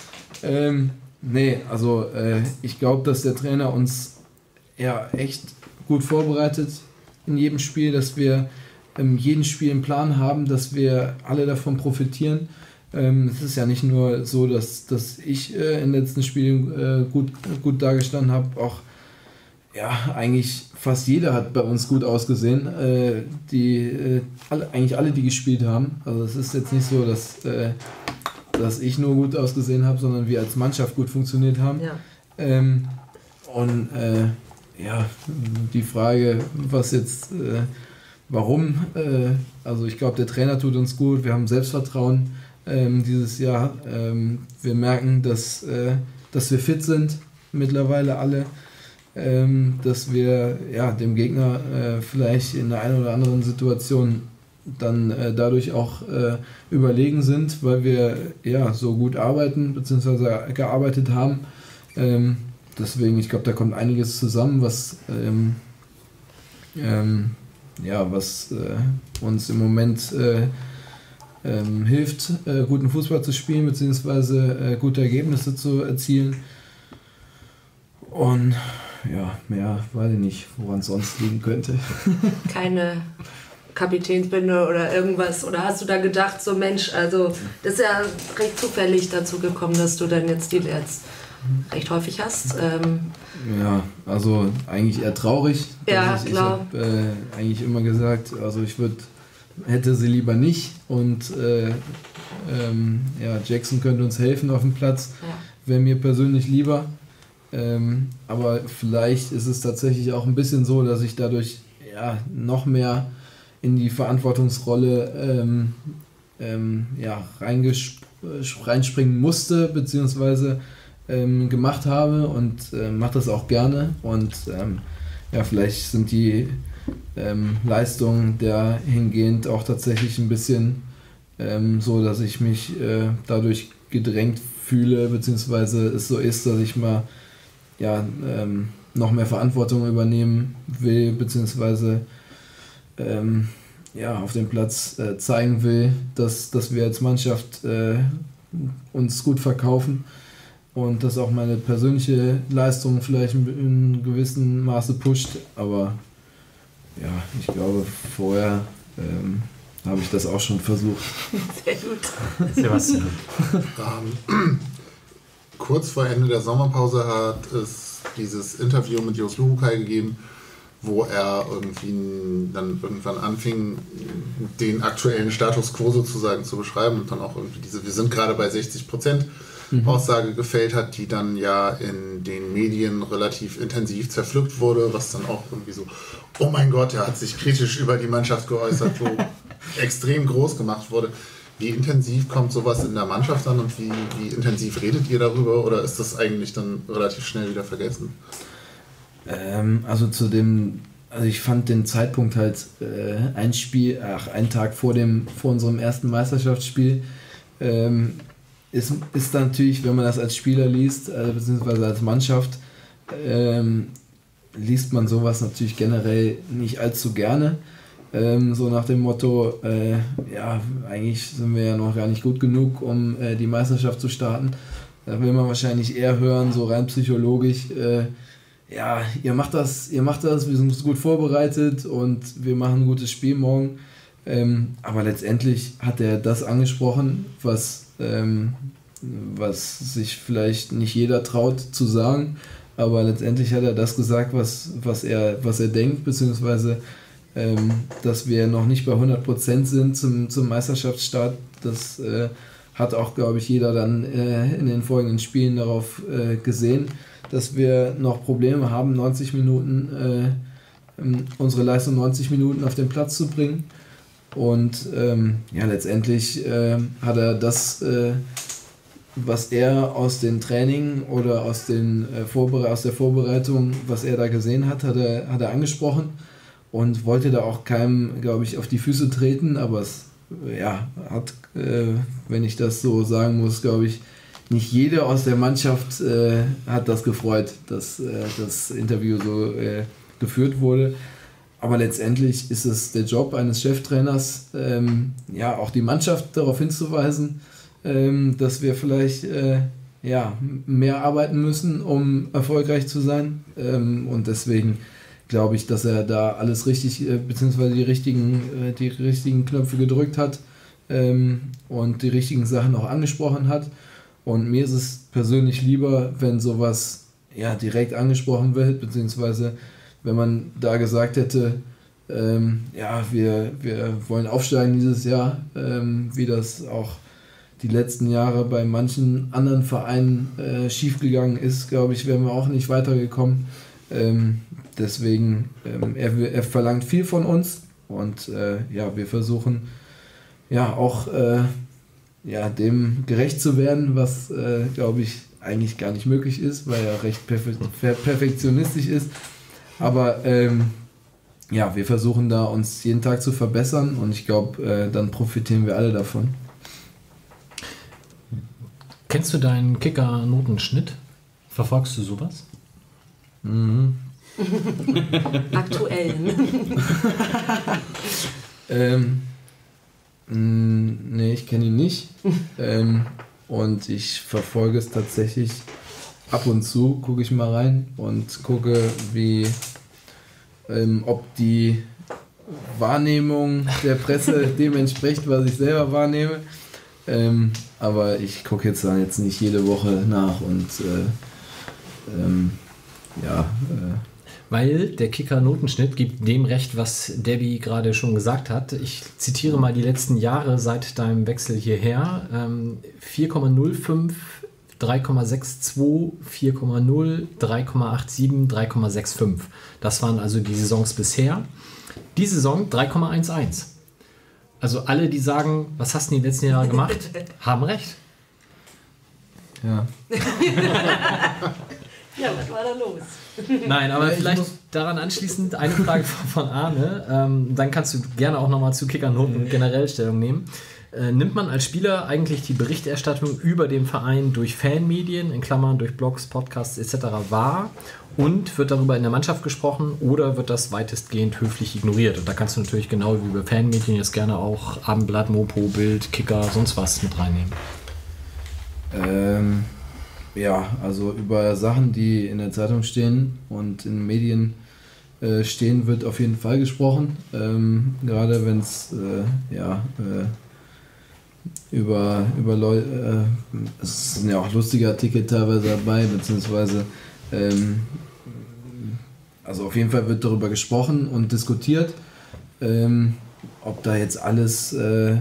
Ich glaube, dass der Trainer uns echt gut vorbereitet in jedem Spiel, dass wir jeden Spiel einen Plan haben, dass wir alle davon profitieren. Es ist ja nicht nur so, dass ich in den letzten Spielen gut dargestanden habe, auch eigentlich fast jeder hat bei uns gut ausgesehen, eigentlich alle, die gespielt haben. Also es ist jetzt nicht so, dass ich nur gut ausgesehen habe, sondern wir als Mannschaft gut funktioniert haben. Ja. Die Frage, was jetzt, warum, also ich glaube, der Trainer tut uns gut, wir haben Selbstvertrauen dieses Jahr. Wir merken, dass wir fit sind, mittlerweile alle, dass wir dem Gegner vielleicht in der einen oder anderen Situation dann dadurch auch überlegen sind, weil wir so gut arbeiten bzw. gearbeitet haben. Deswegen, ich glaube, da kommt einiges zusammen, was uns im Moment hilft, guten Fußball zu spielen bzw. gute Ergebnisse zu erzielen. Und mehr weiß ich nicht, woran es sonst liegen könnte. Keine Kapitänsbinde oder irgendwas? Oder hast du da gedacht, so Mensch, also das ist ja recht zufällig dazu gekommen, dass du dann jetzt die jetzt recht häufig hast? Also eigentlich eher traurig. Ja, ich habe eigentlich immer gesagt, also ich hätte sie lieber nicht und Jackson könnte uns helfen auf dem Platz, wäre mir persönlich lieber. Aber vielleicht ist es tatsächlich auch ein bisschen so, dass ich dadurch noch mehr in die Verantwortungsrolle reinspringen musste, beziehungsweise gemacht habe und mache das auch gerne. Und vielleicht sind die Leistungen dahingehend auch tatsächlich ein bisschen so, dass ich mich dadurch gedrängt fühle, beziehungsweise es so ist, dass ich mal noch mehr Verantwortung übernehmen will, beziehungsweise auf dem Platz zeigen will, dass wir als Mannschaft uns gut verkaufen und dass auch meine persönliche Leistung vielleicht in gewissem Maße pusht, aber ich glaube, vorher habe ich das auch schon versucht. Sehr gut. Sebastian. Kurz vor Ende der Sommerpause hat es dieses Interview mit Jos Luhukay gegeben, wo er dann irgendwann anfing, den aktuellen Status quo sozusagen zu beschreiben und dann auch irgendwie wir sind gerade bei 60% Aussage gefällt hat, die dann ja in den Medien relativ intensiv zerpflückt wurde, was dann auch irgendwie so, oh mein Gott, er hat sich kritisch über die Mannschaft geäußert, wo extrem groß gemacht wurde. Wie intensiv kommt sowas in der Mannschaft an und wie intensiv redet ihr darüber oder ist das eigentlich dann relativ schnell wieder vergessen? Ich fand den Zeitpunkt halt einen Tag vor unserem ersten Meisterschaftsspiel ist dann natürlich, wenn man das als Spieler liest, beziehungsweise als Mannschaft, liest man sowas natürlich generell nicht allzu gerne. So nach dem Motto, eigentlich sind wir ja noch gar nicht gut genug, um die Meisterschaft zu starten. Da will man wahrscheinlich eher hören, so rein psychologisch, ihr macht das, wir sind gut vorbereitet und wir machen ein gutes Spiel morgen. Aber letztendlich hat er das angesprochen, was sich vielleicht nicht jeder traut zu sagen, aber letztendlich hat er das gesagt, was er denkt, beziehungsweise dass wir noch nicht bei 100% sind zum Meisterschaftsstart. Das hat auch, glaube ich, jeder dann in den folgenden Spielen darauf gesehen, dass wir noch Probleme haben, 90 Minuten, unsere Leistung 90 Minuten auf den Platz zu bringen. Und letztendlich hat er das, was er aus den Trainingen oder aus der Vorbereitung, was er da gesehen hat, hat er angesprochen und wollte da auch keinem, glaube ich, auf die Füße treten, aber es hat, wenn ich das so sagen muss, glaube ich, nicht jeder aus der Mannschaft hat das gefreut, dass das Interview so geführt wurde. Aber letztendlich ist es der Job eines Cheftrainers, auch die Mannschaft darauf hinzuweisen, dass wir vielleicht mehr arbeiten müssen, um erfolgreich zu sein. Und deswegen glaube ich, dass er da alles richtig, beziehungsweise die richtigen Knöpfe gedrückt hat und die richtigen Sachen auch angesprochen hat. Und mir ist es persönlich lieber, wenn sowas direkt angesprochen wird, beziehungsweise wenn man da gesagt hätte, wir wollen aufsteigen dieses Jahr, wie das auch die letzten Jahre bei manchen anderen Vereinen schiefgegangen ist, glaube ich, wären wir auch nicht weitergekommen. Deswegen, er verlangt viel von uns und wir versuchen auch dem gerecht zu werden, was, glaube ich, eigentlich gar nicht möglich ist, weil er recht perfektionistisch ist. Aber wir versuchen da uns jeden Tag zu verbessern und ich glaube, dann profitieren wir alle davon. Kennst du deinen Kicker-Notenschnitt? Verfolgst du sowas? Mhm. Aktuell. Nee, ich kenne ihn nicht. Und ich verfolge es tatsächlich ab und zu, gucke ich mal rein und gucke, ob die Wahrnehmung der Presse dem entspricht, was ich selber wahrnehme. Aber ich gucke jetzt nicht jede Woche nach und Weil der Kicker-Notenschnitt gibt dem recht, was Debbie gerade schon gesagt hat. Ich zitiere mal die letzten Jahre seit deinem Wechsel hierher. 4,05 3,62, 4,0, 3,87, 3,65. Das waren also die Saisons bisher. Die Saison 3,11. Also alle, die sagen, was hast du in den letzten Jahren gemacht, haben recht. Ja. Ja, was war da los? Nein, aber vielleicht daran anschließend eine Frage von Arne. Dann kannst du gerne auch nochmal zu Kicker-Noten und generell Stellung nehmen. Nimmt man als Spieler eigentlich die Berichterstattung über den Verein durch Fanmedien, in Klammern durch Blogs, Podcasts etc. wahr und wird darüber in der Mannschaft gesprochen oder wird das weitestgehend höflich ignoriert? Und da kannst du natürlich genau wie über Fanmedien jetzt gerne auch Abendblatt, Mopo, Bild, Kicker, sonst was mit reinnehmen. Ja, also über Sachen, die in der Zeitung stehen und in Medien stehen, wird auf jeden Fall gesprochen. Gerade wenn es über Leute, es sind ja auch lustige Artikel teilweise dabei, beziehungsweise also auf jeden Fall wird darüber gesprochen und diskutiert. Ob da jetzt alles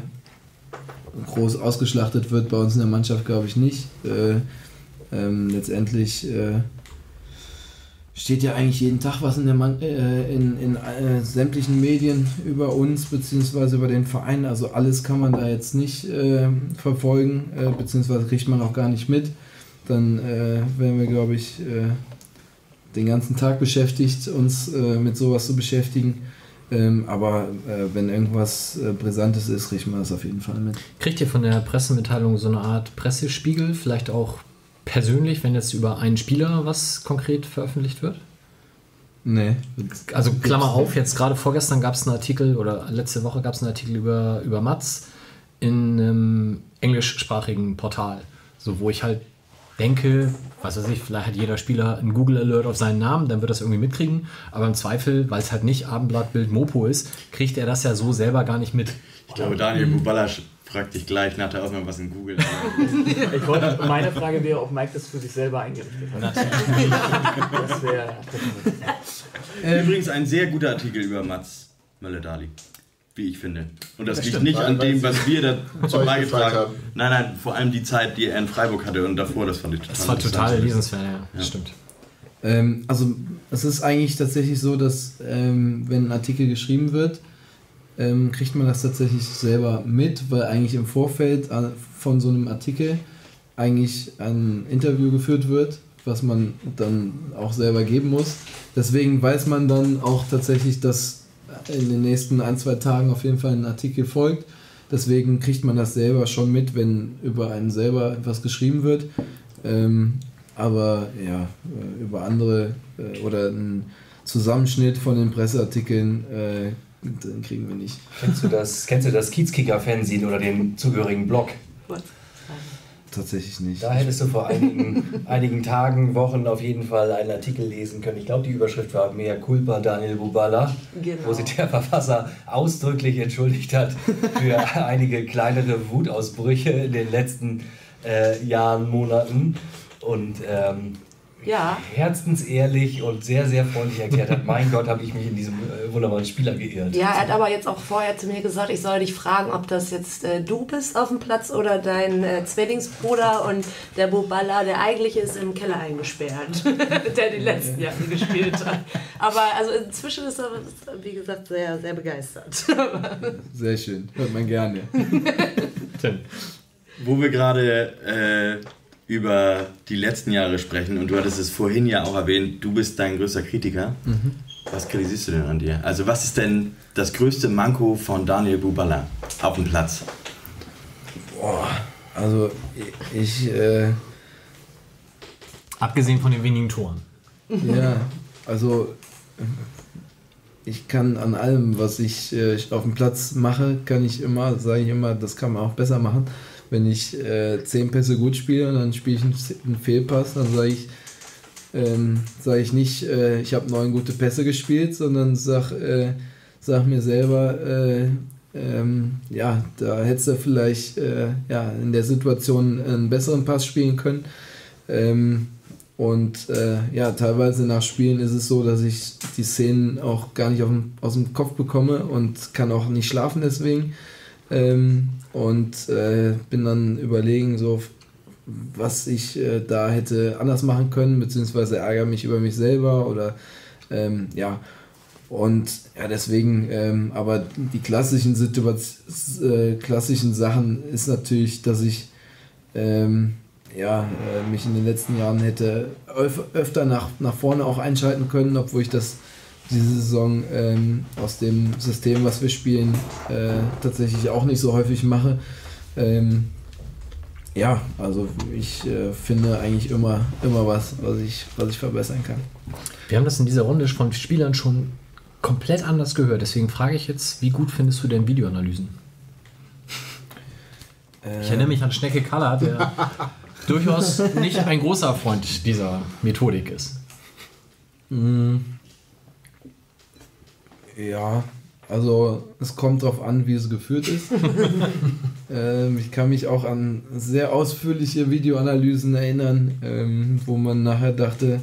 groß ausgeschlachtet wird bei uns in der Mannschaft, glaube ich nicht. Letztendlich steht ja eigentlich jeden Tag was in sämtlichen Medien über uns beziehungsweise über den Verein. Also alles kann man da jetzt nicht verfolgen, beziehungsweise kriegt man auch gar nicht mit. Dann wären wir, glaube ich, den ganzen Tag beschäftigt, uns mit sowas zu beschäftigen. Aber wenn irgendwas Brisantes ist, kriegt man das auf jeden Fall mit. Kriegt ihr von der Pressemitteilung so eine Art Pressespiegel, vielleicht auch persönlich, wenn jetzt über einen Spieler was konkret veröffentlicht wird? Nee. Also Klammer auf, jetzt gerade vorgestern gab es einen Artikel oder letzte Woche gab es einen Artikel über Mats in einem englischsprachigen Portal, so wo ich halt denke, was weiß ich, vielleicht hat jeder Spieler einen Google Alert auf seinen Namen, dann wird das irgendwie mitkriegen, aber im Zweifel, weil es halt nicht Abendblatt, Bild, Mopo ist, kriegt er das ja so selber gar nicht mit. Ich glaube, Daniel Buballa fragt dich gleich nach der Aufnahme, was in Google ist. Meine Frage wäre, ob Mike das für sich selber eingerichtet hat. Natürlich. Das wäre Übrigens ein sehr guter Artikel über Mats Möller-Dali, wie ich finde. Und das liegt nicht an dem, was wir dazu beigetragen haben. Nein, vor allem die Zeit, die er in Freiburg hatte und davor, das fand ich total Das war total lesenswert, ja. Stimmt. Also es ist eigentlich tatsächlich so, dass wenn ein Artikel geschrieben wird, kriegt man das tatsächlich selber mit, weil eigentlich im Vorfeld von so einem Artikel eigentlich ein Interview geführt wird, was man dann auch selber geben muss. Deswegen weiß man dann auch tatsächlich, dass in den nächsten 1-2 Tagen auf jeden Fall ein Artikel folgt. Deswegen kriegt man das selber schon mit, wenn über einen selber etwas geschrieben wird. Aber ja, über andere oder einen Zusammenschnitt von den Presseartikeln den kriegen wir nicht. Kennst du das Kiezkicker-Fernsehen oder den zugehörigen Blog? Tatsächlich nicht. Da hättest du vor einigen Tagen, Wochen auf jeden Fall einen Artikel lesen können. Ich glaube, die Überschrift war Mea culpa Daniel Buballa, genau, wo sich der Verfasser ausdrücklich entschuldigt hat für einige kleinere Wutausbrüche in den letzten Jahren, Monaten. Und herzensehrlich und sehr, sehr freundlich erklärt hat, mein Gott, habe ich mich in diesem wunderbaren Spieler geirrt. Ja, er hat aber jetzt auch vorher zu mir gesagt, ich soll dich fragen, ob das jetzt du bist auf dem Platz oder dein Zwillingsbruder und der Buballa, der eigentlich ist im Keller eingesperrt, der die letzten Jahre gespielt hat. Aber also inzwischen ist er, wie gesagt, sehr, sehr begeistert. Sehr schön, hört man gerne. Wo wir gerade über die letzten Jahre sprechen und du hattest es vorhin ja auch erwähnt, du bist dein größter Kritiker. Mhm. Was kritisierst du denn an dir? Also was ist denn das größte Manko von Daniel Buballa auf dem Platz? Boah, also ich abgesehen von den wenigen Toren. Ja, also ich kann an allem, was ich auf dem Platz mache, sage ich immer, das kann man auch besser machen. Wenn ich 10 Pässe gut spiele und dann spiele ich einen Fehlpass, dann sage ich nicht, ich habe 9 gute Pässe gespielt, sondern sag mir selber, da hättest du vielleicht in der Situation einen besseren Pass spielen können. Teilweise nach Spielen ist es so, dass ich die Szenen auch gar nicht aus dem Kopf bekomme und kann auch nicht schlafen deswegen. Bin dann überlegen, so was ich da hätte anders machen können, beziehungsweise ärgere mich über mich selber oder ja. Und ja, deswegen, aber die klassischen klassischen Sachen ist natürlich, dass ich mich in den letzten Jahren hätte öfter nach vorne auch einschalten können, obwohl ich das diese Saison aus dem System, was wir spielen, tatsächlich auch nicht so häufig mache. Ja, also ich finde eigentlich immer was ich verbessern kann. Wir haben das in dieser Runde von Spielern schon komplett anders gehört. Deswegen frage ich jetzt, wie gut findest du denn Videoanalysen? Ich erinnere mich an Schnecke Kaller, der durchaus nicht ein großer Freund dieser Methodik ist. Ja, also es kommt darauf an, wie es geführt ist. Ich kann mich auch an sehr ausführliche Videoanalysen erinnern, wo man nachher dachte,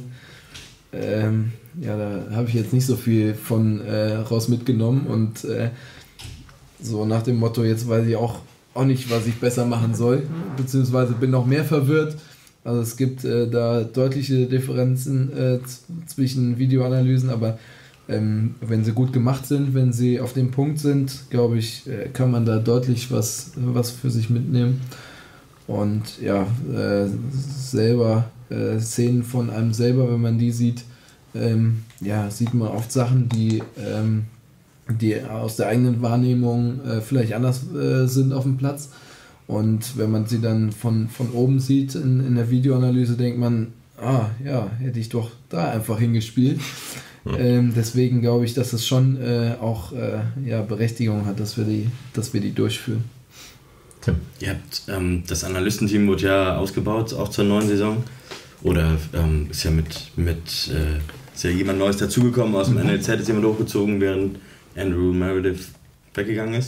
da habe ich jetzt nicht so viel von raus mitgenommen und so nach dem Motto, jetzt weiß ich auch nicht, was ich besser machen soll, beziehungsweise bin noch mehr verwirrt. Also es gibt da deutliche Differenzen zwischen Videoanalysen, aber wenn sie gut gemacht sind, wenn sie auf dem Punkt sind, glaube ich, kann man da deutlich was für sich mitnehmen. Und ja, selber Szenen von einem selber, wenn man die sieht, sieht man oft Sachen, die aus der eigenen Wahrnehmung vielleicht anders sind auf dem Platz. Und wenn man sie dann von oben sieht in der Videoanalyse, denkt man, hätte ich doch da einfach hingespielt. Deswegen glaube ich, dass es schon auch Berechtigung hat, dass wir die durchführen. Tim. Ihr habt das Analystenteam wurde ja ausgebaut, auch zur neuen Saison. Oder ist ja ist ja jemand Neues dazugekommen, aus dem NLZ ist jemand hochgezogen, während Andrew Meredith weggegangen ist.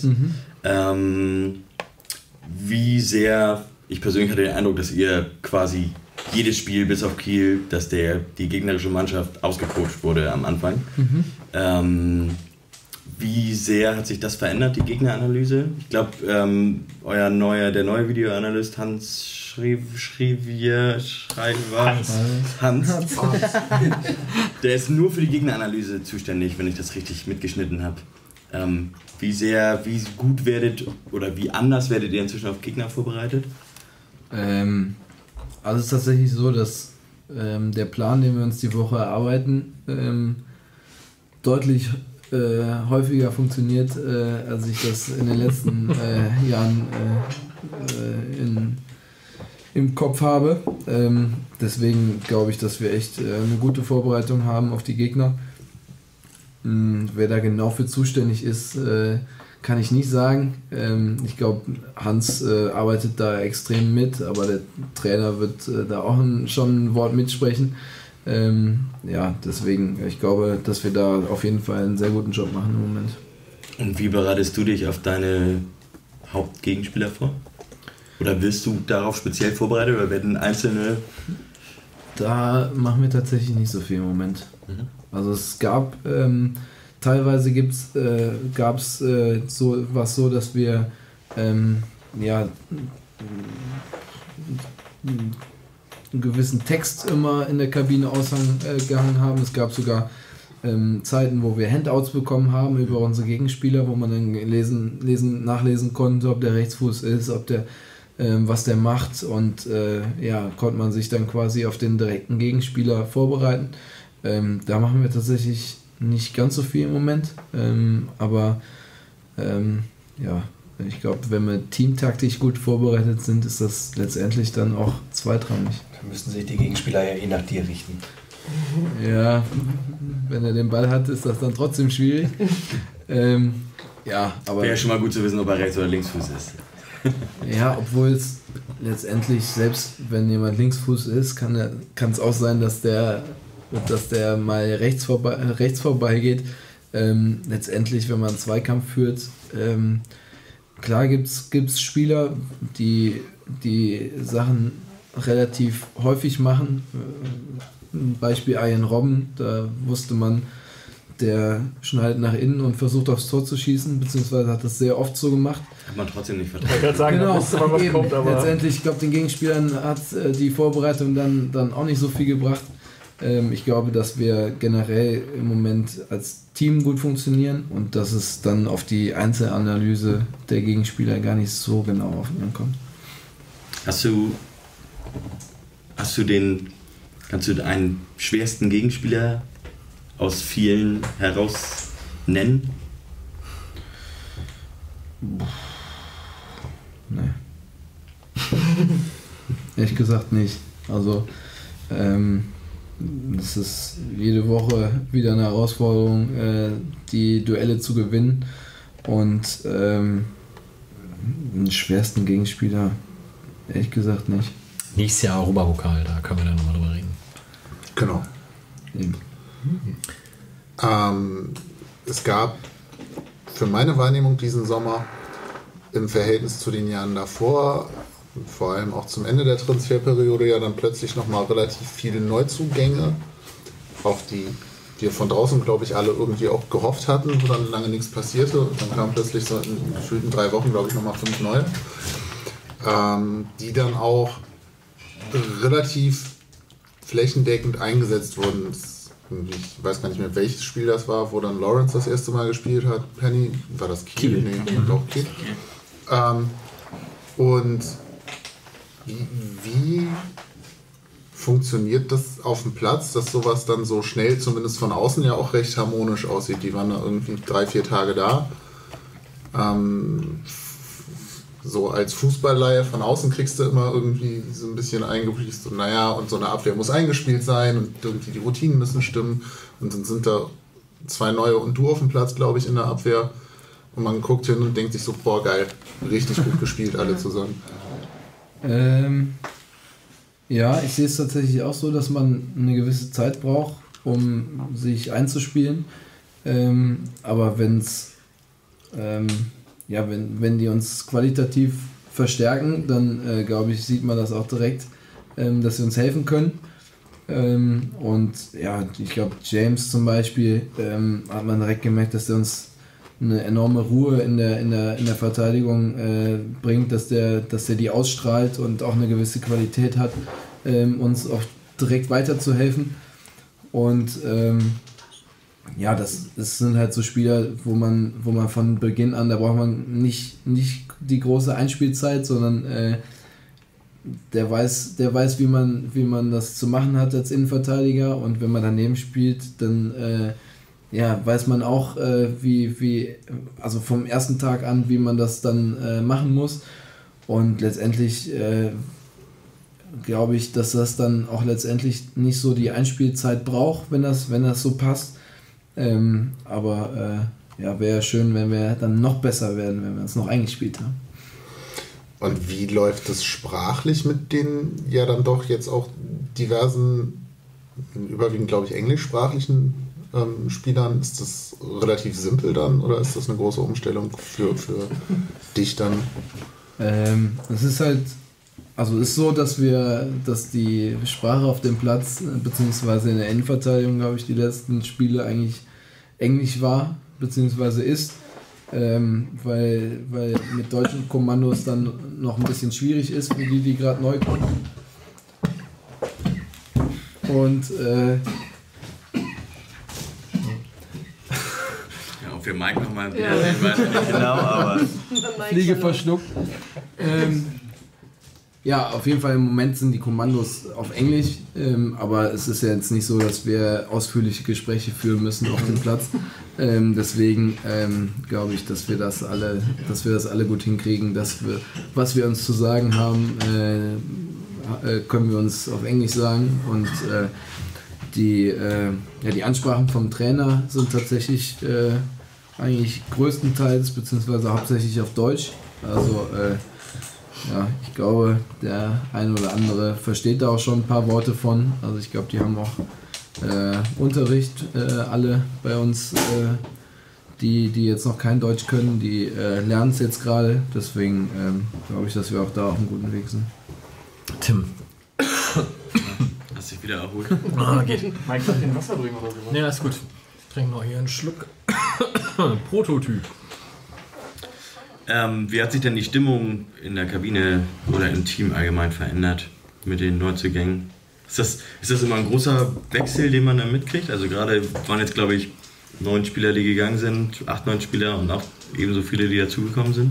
Wie sehr, ich persönlich hatte den Eindruck, dass ihr quasi jedes Spiel bis auf Kiel, dass die gegnerische Mannschaft ausgecoacht wurde am Anfang. Wie sehr hat sich das verändert, die Gegneranalyse? Ich glaube, der neue Videoanalyst Hans, der ist nur für die Gegneranalyse zuständig, wenn ich das richtig mitgeschnitten habe. Wie gut wie anders werdet ihr inzwischen auf Gegner vorbereitet? Also es ist tatsächlich so, dass der Plan, den wir uns die Woche erarbeiten, deutlich häufiger funktioniert, als ich das in den letzten Jahren im Kopf habe. Deswegen glaube ich, dass wir echt eine gute Vorbereitung haben auf die Gegner. Wer da genau für zuständig ist, kann ich nicht sagen. Ich glaube, Hans arbeitet da extrem mit, aber der Trainer wird da auch schon ein Wort mitsprechen. Deswegen, ich glaube, dass wir da auf jeden Fall einen sehr guten Job machen im Moment. Und wie bereitest du dich auf deine Hauptgegenspieler vor? Oder wirst du darauf speziell vorbereitet oder werden einzelne... Da machen wir tatsächlich nicht so viel im Moment. Also es gab... teilweise gab es so, dass wir einen gewissen Text immer in der Kabine ausgehangen haben. Es gab sogar Zeiten, wo wir Handouts bekommen haben über unsere Gegenspieler, wo man dann nachlesen konnte, ob der Rechtsfuß ist, ob der was der macht und konnte man sich dann quasi auf den direkten Gegenspieler vorbereiten. Da machen wir tatsächlich nicht ganz so viel im Moment, aber ich glaube, wenn wir teamtaktisch gut vorbereitet sind, ist das letztendlich dann auch zweitrangig. Dann müssen sich die Gegenspieler ja nach dir richten. Ja, wenn er den Ball hat, ist das dann trotzdem schwierig. Aber wäre schon mal gut zu wissen, ob er Rechts- oder Linksfuß ist. Ja, obwohl es letztendlich, selbst wenn jemand Linksfuß ist, kann es auch sein, dass der mal rechts vorbei geht. Letztendlich, wenn man einen Zweikampf führt, klar gibt's Spieler, die Sachen relativ häufig machen. Beispiel Ian Robben, da wusste man der schneidet nach innen und versucht aufs Tor zu schießen, beziehungsweise hat das sehr oft so gemacht. Hat man trotzdem nicht Ich vertraut. kann sagen, Genau, da wusste man, was eben. kommt, aber Letztendlich, ich glaube, den Gegenspielern hat die Vorbereitung dann auch nicht so viel gebracht. Ich glaube, dass wir generell im Moment als Team gut funktionieren und dass es dann auf die Einzelanalyse der Gegenspieler gar nicht so genau auf ihn ankommt. Kannst du einen schwersten Gegenspieler aus vielen heraus nennen? Nee. Ehrlich gesagt nicht. Also, es ist jede Woche wieder eine Herausforderung, die Duelle zu gewinnen. Und den schwersten Gegenspieler, ehrlich gesagt nicht. Nächstes Jahr Europapokal, da können wir dann nochmal drüber reden. Genau. Eben. Es gab für meine Wahrnehmung diesen Sommer im Verhältnis zu den Jahren davor, vor allem auch zum Ende der Transferperiode, ja dann plötzlich nochmal relativ viele Neuzugänge, auf die wir von draußen, glaube ich, alle irgendwie auch gehofft hatten, wo dann lange nichts passierte. Und dann kamen plötzlich so in gefühlten 3 Wochen, glaube ich, nochmal 5 neue, die dann auch relativ flächendeckend eingesetzt wurden. Ich weiß gar nicht mehr, welches Spiel das war, wo dann Lawrence das erste Mal gespielt hat. Penny, war das Kiel? Nee, doch Kiel. Und wie funktioniert das auf dem Platz, dass sowas dann so schnell, zumindest von außen ja auch recht harmonisch aussieht? Die waren da irgendwie 3-4 Tage da. So als Fußballleihe von außen kriegst du immer irgendwie so ein bisschen eingebliest und naja, und so eine Abwehr muss eingespielt sein und irgendwie die Routinen müssen stimmen und dann sind da 2 neue und du auf dem Platz, glaube ich, in der Abwehr und man guckt hin und denkt sich so, boah geil, richtig gut gespielt alle zusammen. Ja, ich sehe es tatsächlich auch so, dass man eine gewisse Zeit braucht, um sich einzuspielen, aber wenn die uns qualitativ verstärken, dann glaube ich, sieht man das auch direkt, dass sie uns helfen können. Und ja, ich glaube, James zum Beispiel hat man direkt gemerkt, dass der uns eine enorme Ruhe in der Verteidigung bringt, dass der die ausstrahlt und auch eine gewisse Qualität hat, uns auch direkt weiterzuhelfen. Und ja, das sind halt so Spieler, wo man von Beginn an, da braucht man nicht die große Einspielzeit, sondern der weiß, wie man das zu machen hat als Innenverteidiger, und wenn man daneben spielt, dann weiß man auch, also vom ersten Tag an, wie man das dann machen muss, und letztendlich glaube ich, dass das dann auch letztendlich nicht so die Einspielzeit braucht, wenn das so passt. Aber wäre schön, wenn wir dann noch besser werden, wenn wir es noch eingespielt haben. Und wie läuft es sprachlich mit den ja dann doch jetzt auch diversen, überwiegend glaube ich englischsprachlichen Spielern? Ist das relativ simpel dann oder ist das eine große Umstellung für dich dann? Es ist halt, also es ist so, dass die Sprache auf dem Platz, beziehungsweise in der Innenverteidigung, glaube ich, die letzten Spiele eigentlich Englisch war, beziehungsweise ist, weil mit deutschen Kommandos dann noch ein bisschen schwierig ist für die gerade neu kommen. Und Für Mike nochmal ein bisschen nicht genau, aber Fliege verschluckt. Ja, auf jeden Fall im Moment sind die Kommandos auf Englisch, aber es ist ja jetzt nicht so, dass wir ausführliche Gespräche führen müssen auf dem Platz. Deswegen glaube ich, dass wir das alle gut hinkriegen, was wir uns zu sagen haben, können wir uns auf Englisch sagen, und die Ansprachen vom Trainer sind tatsächlich eigentlich größtenteils bzw. hauptsächlich auf Deutsch. Also ich glaube, der ein oder andere versteht da auch schon ein paar Worte von. Also ich glaube, die haben auch Unterricht, alle bei uns, die jetzt noch kein Deutsch können, die lernen es jetzt gerade. Deswegen glaube ich, dass wir auch da auf einem guten Weg sind. Tim. Hast dich wieder erholt. Geht. Mike, soll ich den Wasser bringen oder so? Ja, ist gut. trinke noch hier einen Schluck. Prototyp. Wie hat sich denn die Stimmung in der Kabine oder im Team allgemein verändert mit den Neuzugängen? Ist das immer ein großer Wechsel, den man da mitkriegt? Also gerade waren jetzt, glaube ich, 9 Spieler, die gegangen sind, 8, 9 Spieler und auch ebenso viele, die dazugekommen sind?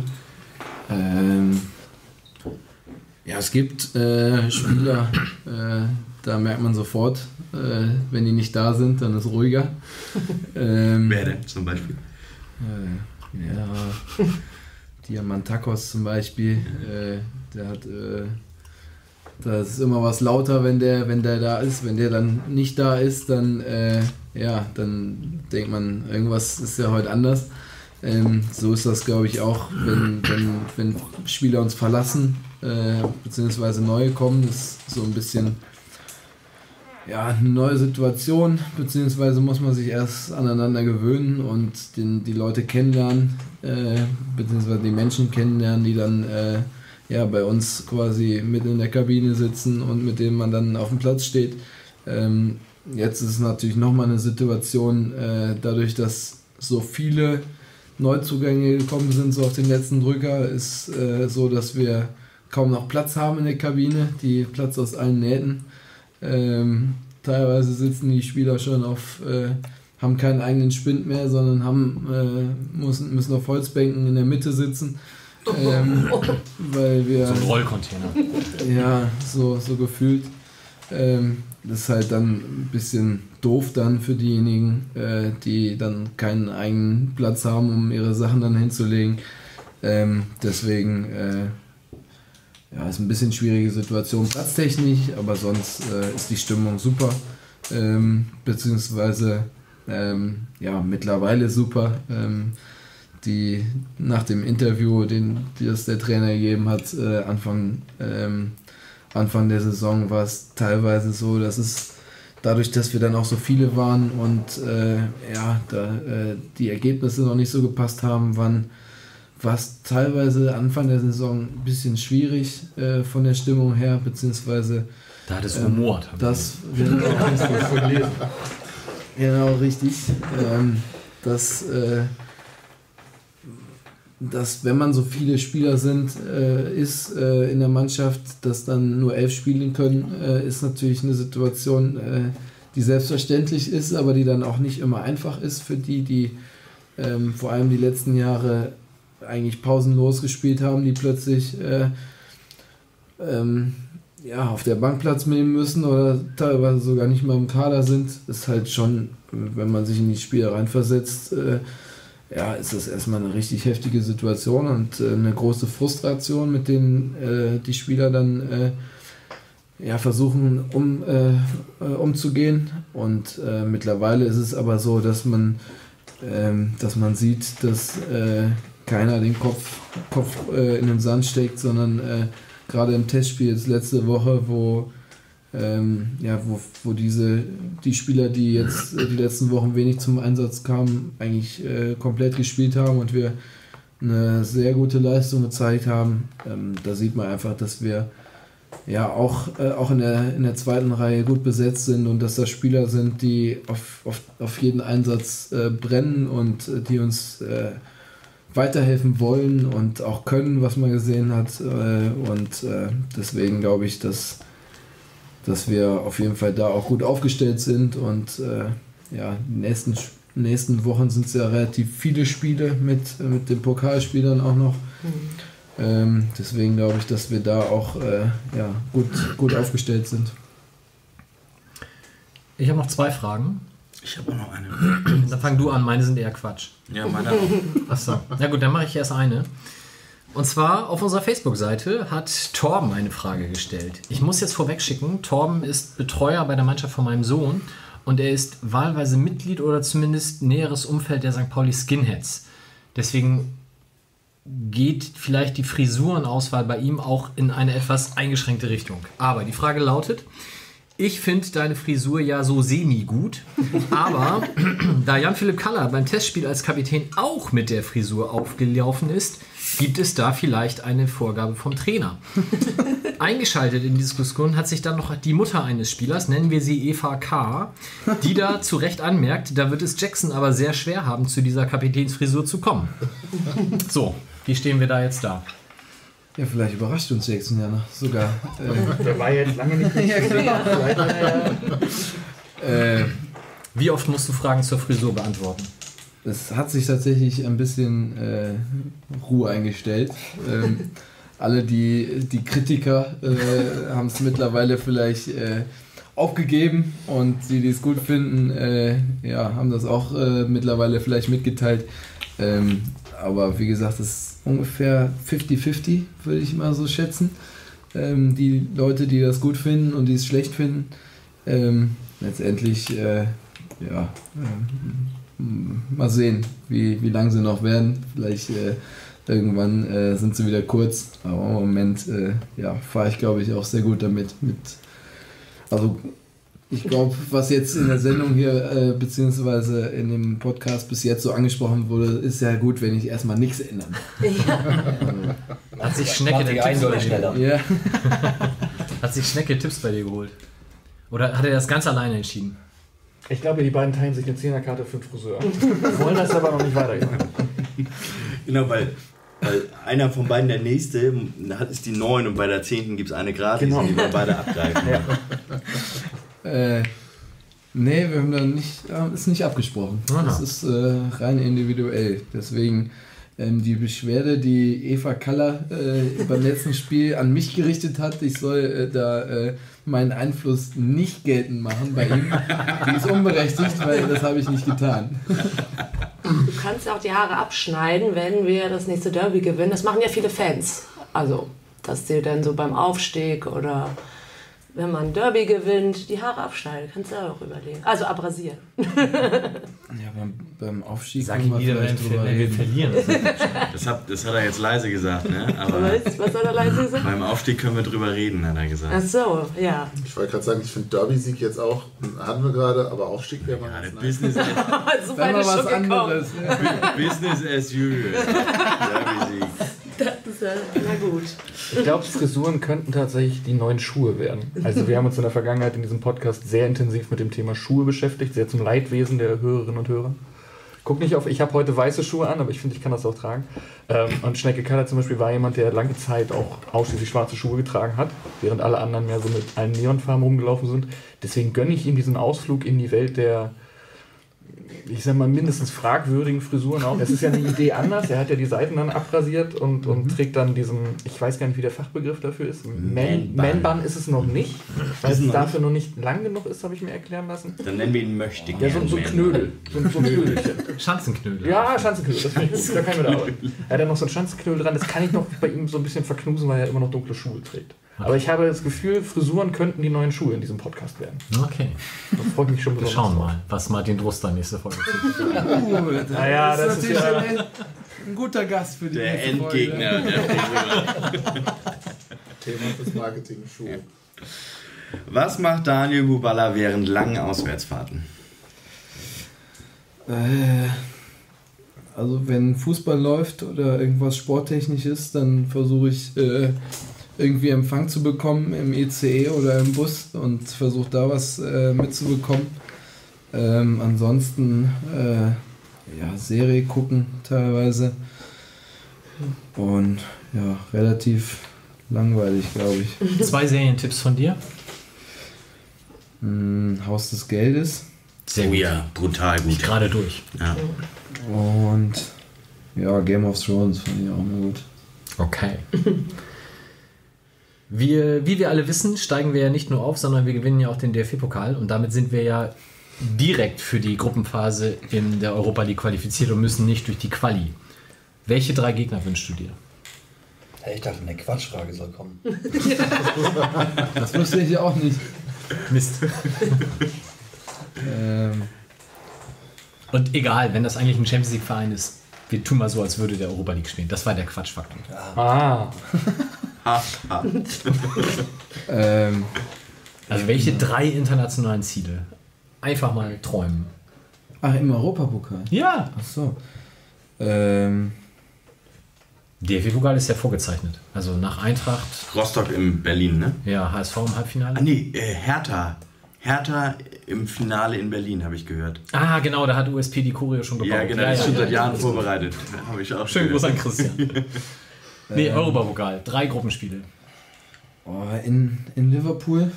Ja, es gibt Spieler, da merkt man sofort, wenn die nicht da sind, dann ist es ruhiger. Wer denn zum Beispiel? Ja, Diamantakos zum Beispiel, der hat, da ist immer was lauter, wenn der da ist. Wenn der dann nicht da ist, dann, dann denkt man, irgendwas ist ja heute anders. So ist das, glaube ich, auch, wenn Spieler uns verlassen, beziehungsweise neue kommen, ist so ein bisschen eine neue Situation, beziehungsweise muss man sich erst aneinander gewöhnen und die Leute kennenlernen, beziehungsweise die Menschen kennenlernen, die dann bei uns quasi mit in der Kabine sitzen und mit denen man dann auf dem Platz steht. Jetzt ist es natürlich nochmal eine Situation, dadurch, dass so viele Neuzugänge gekommen sind, so auf den letzten Drücker, ist so, dass wir kaum noch Platz haben in der Kabine, die Platz aus allen Nähten. Teilweise sitzen die Spieler schon haben keinen eigenen Spind mehr, sondern müssen auf Holzbänken in der Mitte sitzen. Weil wir, so ein Rollcontainer. Ja, so gefühlt. Das ist halt dann ein bisschen doof dann für diejenigen, die dann keinen eigenen Platz haben, um ihre Sachen dann hinzulegen. Deswegen ist ein bisschen schwierige Situation platztechnisch, aber sonst ist die Stimmung super. Beziehungsweise mittlerweile super. Nach dem Interview, das der Trainer gegeben hat, Anfang der Saison, war es teilweise so, dass es dadurch, dass wir dann auch so viele waren und die Ergebnisse noch nicht so gepasst haben, war es teilweise Anfang der Saison ein bisschen schwierig von der Stimmung her, beziehungsweise da hat es rumort. Genau, richtig. Dass wenn man so viele Spieler ist in der Mannschaft, dass dann nur 11 spielen können, ist natürlich eine Situation, die selbstverständlich ist, aber die dann auch nicht immer einfach ist für die vor allem die letzten Jahre eigentlich pausenlos gespielt haben, die plötzlich auf der Bank Platz nehmen müssen oder teilweise sogar nicht mal im Kader sind. Ist halt schon, wenn man sich in die Spiele reinversetzt, ist das erstmal eine richtig heftige Situation und eine große Frustration, mit denen die Spieler dann versuchen umzugehen. Und mittlerweile ist es aber so, dass man sieht, dass keiner den Kopf in den Sand steckt, sondern gerade im Testspiel jetzt letzte Woche, wo die Spieler, die jetzt die letzten Wochen wenig zum Einsatz kamen, eigentlich komplett gespielt haben und wir eine sehr gute Leistung gezeigt haben. Da sieht man einfach, dass wir auch in der zweiten Reihe gut besetzt sind und dass da Spieler sind, die auf jeden Einsatz brennen und die uns weiterhelfen wollen und auch können, was man gesehen hat. Deswegen glaube ich, dass wir auf jeden Fall da auch gut aufgestellt sind und die nächsten Wochen sind es ja relativ viele Spiele mit den Pokalspielern auch noch. Deswegen glaube ich, dass wir da auch gut aufgestellt sind. Ich habe noch 2 Fragen. Ich habe auch noch eine. Dann fang du an, meine sind eher Quatsch. Ja, meine auch. Achso, na gut, dann mache ich erst eine. Und zwar auf unserer Facebook-Seite hat Torben eine Frage gestellt. Ich muss jetzt vorweg schicken, Torben ist Betreuer bei der Mannschaft von meinem Sohn und er ist wahlweise Mitglied oder zumindest näheres Umfeld der St. Pauli Skinheads. Deswegen geht vielleicht die Frisurenauswahl bei ihm auch in eine etwas eingeschränkte Richtung. Aber die Frage lautet, Ich finde deine Frisur ja so semi-gut, aber da Jan-Philipp Kaller beim Testspiel als Kapitän auch mit der Frisur aufgelaufen ist, gibt es da vielleicht eine Vorgabe vom Trainer. Eingeschaltet in die Diskussion hat sich dann noch die Mutter eines Spielers, nennen wir sie Eva K., die da zu Recht anmerkt, da wird es Jackson aber sehr schwer haben, zu dieser Kapitänsfrisur zu kommen. So, wie stehen wir da jetzt da? Ja, vielleicht überrascht uns Jackson ja noch sogar. Der war jetzt lange nicht Ja, genau. Wie oft musst du Fragen zur Frisur beantworten? Es hat sich tatsächlich ein bisschen Ruhe eingestellt. Alle die Kritiker haben es mittlerweile vielleicht aufgegeben und die es gut finden, haben das auch mittlerweile vielleicht mitgeteilt. Aber wie gesagt, das ist ungefähr 50-50, würde ich mal so schätzen. Die Leute, die das gut finden und die es schlecht finden, letztendlich, mal sehen, wie lang sie noch werden. Vielleicht irgendwann sind sie wieder kurz, aber im Moment fahre ich, glaube ich, auch sehr gut damit. Also ich glaube, was jetzt in der Sendung hier beziehungsweise in dem Podcast bis jetzt so angesprochen wurde, ist ja gut, wenn ich erstmal nichts ändern. Hat sich Schnecke den Tipps bei dir? Ja. Hat sich Schnecke Tipps bei dir geholt? Oder hat er das ganz alleine entschieden? Ich glaube, die beiden teilen sich eine 10er-Karte für den Friseur. Wollen das aber noch nicht weitergehen. Genau, weil einer von beiden, der nächste, ist die 9 und bei der 10. gibt es eine gratis, genau. Die wir beide abgreifen. Ja. Nee, wir haben da nicht, ist nicht abgesprochen. Aha. Das ist rein individuell. Deswegen die Beschwerde, die Eva Kaller beim letzten Spiel an mich gerichtet hat, ich soll meinen Einfluss nicht geltend machen bei ihm, die ist unberechtigt, weil das habe ich nicht getan. Du kannst auch die Haare abschneiden, wenn wir das nächste Derby gewinnen. Das machen ja viele Fans. Also, dass sie dann so beim Aufstieg oder wenn man ein Derby gewinnt, die Haare abschneiden. Kannst du auch überlegen. Also abrasieren. Ja, beim Aufstieg Sag ich wieder, wenn wir verlieren. Das hat er jetzt leise gesagt, ne? Aber Was hat er leise gesagt? beim Aufstieg können wir drüber reden, hat er gesagt. Ach so, ja. Ich wollte gerade sagen, ich finde Derby-Sieg jetzt auch, hatten wir gerade, aber Aufstieg wäre mal Ja, ganz nice. Business, So Dann weit mal ist was schon gekommen. anderes. Ja. Business as usual. Derby-Sieg. Das ist ja, na gut. Ich glaube, Frisuren könnten tatsächlich die neuen Schuhe werden. Also wir haben uns in der Vergangenheit in diesem Podcast sehr intensiv mit dem Thema Schuhe beschäftigt, sehr zum Leidwesen der Hörerinnen und Hörer. Guck nicht auf, ich habe heute weiße Schuhe an, aber ich finde, ich kann das auch tragen. Und Schnecke Kaller zum Beispiel war jemand, der lange Zeit auch ausschließlich schwarze Schuhe getragen hat, während alle anderen mehr so mit allen Neonfarben rumgelaufen sind. Deswegen gönne ich ihm diesen Ausflug in die Welt der, ich sag mal, mindestens fragwürdigen Frisuren auch. Es ist ja eine Idee anders. Er hat ja die Seiten dann abrasiert und trägt dann diesen, ich weiß gar nicht, wie der Fachbegriff dafür ist. Man-Bun ist es noch nicht, weil es dafür noch nicht lang genug ist, habe ich mir erklären lassen. Dann nennen wir ihn Möchtegern. Ja, so ein Knödel. So ein Knödelchen. Schanzenknödel. Ja, Schanzenknödel, das finde ich gut. Da kann ich mir da arbeiten. Er hat ja noch so ein Schanzenknödel dran, das kann ich noch bei ihm so ein bisschen verknusen, weil er immer noch dunkle Schuhe trägt. Aber ich habe das Gefühl, Frisuren könnten die neuen Schuhe in diesem Podcast werden. Okay. Da freue ich mich schon Wir besonders schauen drauf. mal, was Martin Druster nächste Folge tut. Naja, das ist natürlich ja ein guter Gast für die Der nächste Folge. Endgegner der Frisur. Thema fürs Marketing, Schuhe. Was macht Daniel Buballa während langen Auswärtsfahrten? Also wenn Fußball läuft oder irgendwas Sporttechnisches, dann versuche ich irgendwie Empfang zu bekommen im ECE oder im Bus und versuche da was mitzubekommen. Ansonsten Serie gucken teilweise und ja, relativ langweilig, glaube ich. 2 Serientipps von dir. Haus des Geldes Sehr gut. Ja, brutal gut. Gerade durch. Ja. und ja, Game of Thrones fand ich auch mal gut. Okay. Wie wir alle wissen, steigen wir ja nicht nur auf, sondern wir gewinnen ja auch den DFB-Pokal und damit sind wir ja direkt für die Gruppenphase in der Europa League qualifiziert und müssen nicht durch die Quali. Welche 3 Gegner wünschst du dir? Hey, ich dachte, eine Quatschfrage soll kommen. Das wusste ich ja auch nicht. Mist. Und egal, wenn das eigentlich ein Champions League-Verein ist, wir tun mal so, als würde der Europa League spielen. Das war der Quatschfaktor. Ah, Also welche 3 internationalen Ziele? Einfach mal träumen. Ach, im Europapokal? Ja. Ach so. DFB-Pokal ist ja vorgezeichnet. Also nach Eintracht. Rostock in Berlin, ne? Ja, HSV im Halbfinale. Ah nee, Hertha. Hertha im Finale in Berlin, habe ich gehört. Ah, genau, da hat USP die Choreo schon gebaut. Ja, genau, das ist schon seit Jahren vorbereitet. Habe ich auch Schönen gehört. Gruß an Christian. Nee, Europapokal. 3 Gruppenspiele. Oh, in Liverpool.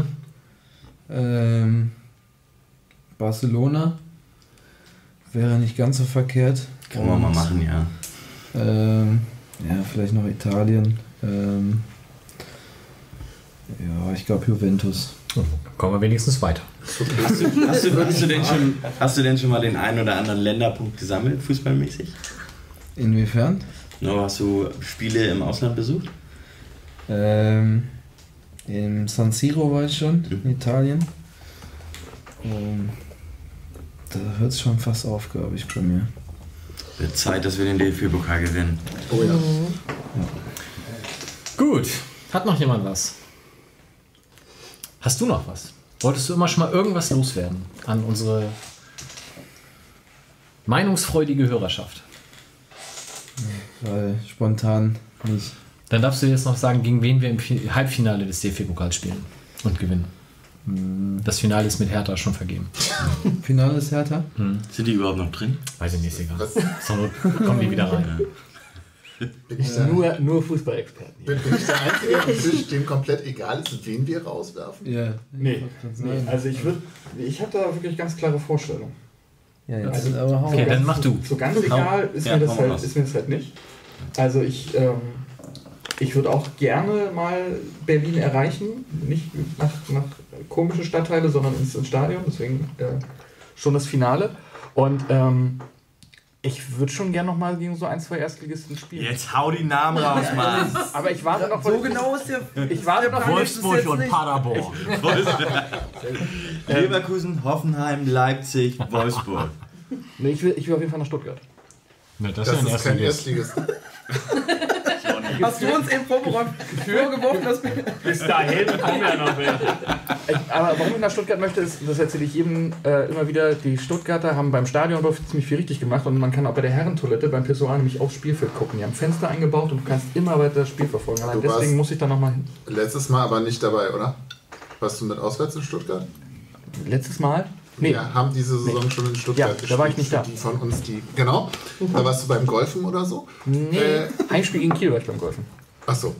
Barcelona. Wäre nicht ganz so verkehrt. Kann man mal machen, ja. Ja, vielleicht noch Italien. Ja, ich glaube Juventus. Kommen wir wenigstens weiter. Hast du denn schon mal den einen oder anderen Länderpunkt gesammelt, fußballmäßig? Inwiefern? No, hast du Spiele im Ausland besucht? Im San Siro war ich schon, in Italien. Da hört es schon fast auf, glaube ich, bei mir. Wird Zeit, dass wir den DFB-Pokal gewinnen. Oh ja. Gut. Hat noch jemand was? Hast du noch was? Wolltest du immer schon mal irgendwas loswerden an unsere meinungsfreudige Hörerschaft? Weil spontan nicht. Dann darfst du jetzt noch sagen, gegen wen wir im Halbfinale des DFB-Pokals spielen und gewinnen. Das Finale ist mit Hertha schon vergeben. Finale ist Hertha? Sind die überhaupt noch drin? Weiß ich nicht, egal. Was? Zur Not kommen die wieder rein. Bin ich der, Nur Fußballexperten. bin ich der Einzige am Tisch, dem komplett egal ist, wen wir rauswerfen? Ja. Nee, also ich habe da wirklich ganz klare Vorstellungen. Ja, jetzt aber hau Okay, raus. dann mach du. So ganz egal ist, Ja, mir das hau halt, raus. ist mir das halt nicht. Also ich würde auch gerne mal Berlin erreichen, nicht nach komische Stadtteile, sondern ins Stadion, deswegen schon das Finale. Und ich würde schon gerne noch mal gegen so 1, 2 Erstligisten spielen. Jetzt hau die Namen raus, Mann. Aber ich warte noch. So genau ist der. Ich warte noch. Wolfsburg und Paderborn. Leverkusen, Hoffenheim, Leipzig, Wolfsburg. Nee, ich will auf jeden Fall nach Stuttgart. Ja, das Das ist ist ja kein ein Erstligist. Erstligist. Hast du uns eben vorgeworfen, dass wir. Bis dahin haben wir noch welche. Aber warum ich nach Stuttgart möchte, ist, das erzähle ich jedem immer wieder, die Stuttgarter haben beim Stadion ziemlich viel richtig gemacht und man kann auch bei der Herrentoilette beim Pissoir nämlich aufs Spielfeld gucken. Die haben Fenster eingebaut und du kannst immer weiter das Spiel verfolgen. Allein Du warst- deswegen muss ich da nochmal hin. Letztes Mal aber nicht dabei, oder? Warst du mit auswärts in Stuttgart? Letztes Mal? Nee. Wir haben diese Saison schon in Stuttgart Ja, gespielt. da war ich nicht für da. Die von uns, die. Genau. Da warst du beim Golfen oder so? Nee. Heimspiel gegen Kiel war ich beim Golfen. Ach so.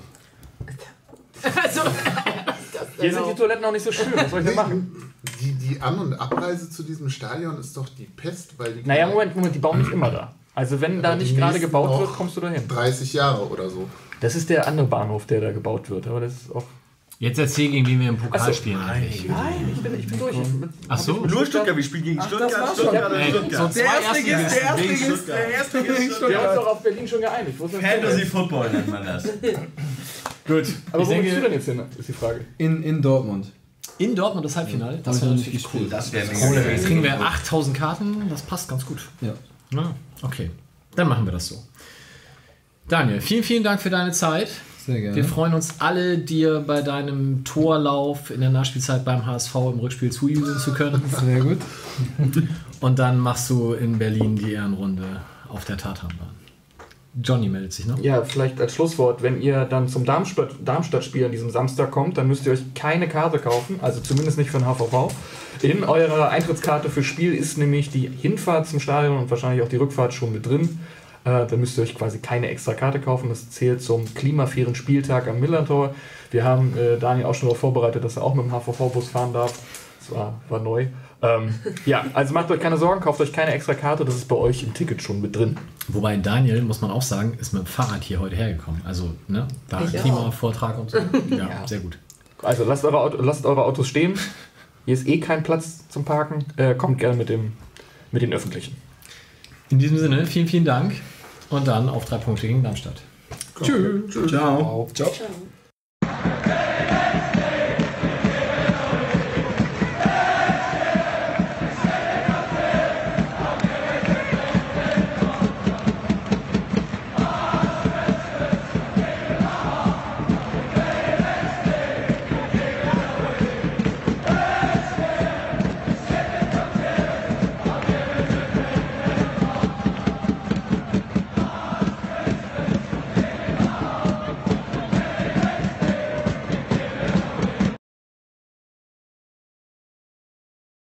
Hier sind die Toiletten auch nicht so schön. Was soll ich denn machen? Die An- und Abreise zu diesem Stadion ist doch die Pest, weil die. Naja, Moment, die bauen nicht immer da. Also wenn da Aber die nicht gerade nächsten gebaut auch wird, kommst du da hin. 30 Jahre oder so. Das ist der andere Bahnhof, der da gebaut wird. Aber das ist auch... Jetzt erzähl, gegen wen wir im Pokal Ach so. spielen. eigentlich. Nein, ich bin durch. Ach so? Nur Stuttgart, wir spielen gegen Stuttgart, Stuttgart und Ey, Stuttgart. so zwei Erstligisten. Wir haben uns doch auf Berlin schon geeinigt. Wo ist das Fantasy Football nennt man das. Gut. Aber Ich wo willst du denke, denn jetzt hin, ist die Frage. In Dortmund. in Dortmund das Halbfinale, das Hab ich wäre noch natürlich nicht cool. gespielt. Das wäre Jetzt kriegen wir 8000 Karten, das passt ganz gut. Ja. Na, okay, dann machen wir das so. Daniel, vielen, vielen Dank für deine Zeit. Sehr gerne. Wir freuen uns alle, dir bei deinem Torlauf in der Nachspielzeit beim HSV im Rückspiel zujubeln zu können. Sehr gut. Und dann machst du in Berlin die Ehrenrunde auf der Tatanbahn. Johnny meldet sich noch. Ja, vielleicht als Schlusswort, wenn ihr dann zum Darmstadt-Spiel an diesem Samstag kommt, dann müsst ihr euch keine Karte kaufen, also zumindest nicht für den HVV. In eurer Eintrittskarte für Spiel ist nämlich die Hinfahrt zum Stadion und wahrscheinlich auch die Rückfahrt schon mit drin. Dann müsst ihr euch quasi keine extra Karte kaufen. Das zählt zum klimafairen Spieltag am Millantor. Wir haben Daniel auch schon darauf vorbereitet, dass er auch mit dem HVV-Bus fahren darf. Das war neu. Ja, also macht euch keine Sorgen, kauft euch keine extra Karte, das ist bei euch im Ticket schon mit drin. Wobei Daniel, muss man auch sagen, ist mit dem Fahrrad hier heute hergekommen. Also, ne, da Ich Klimavortrag und so. Ja, sehr gut. Also lasst eure Autos stehen. Hier ist eh kein Platz zum Parken. Kommt gerne mit den Öffentlichen. In diesem Sinne, vielen, vielen Dank. Und dann auf 3 Punkte gegen Darmstadt. Tschüss. Ciao. Ciao. Ciao.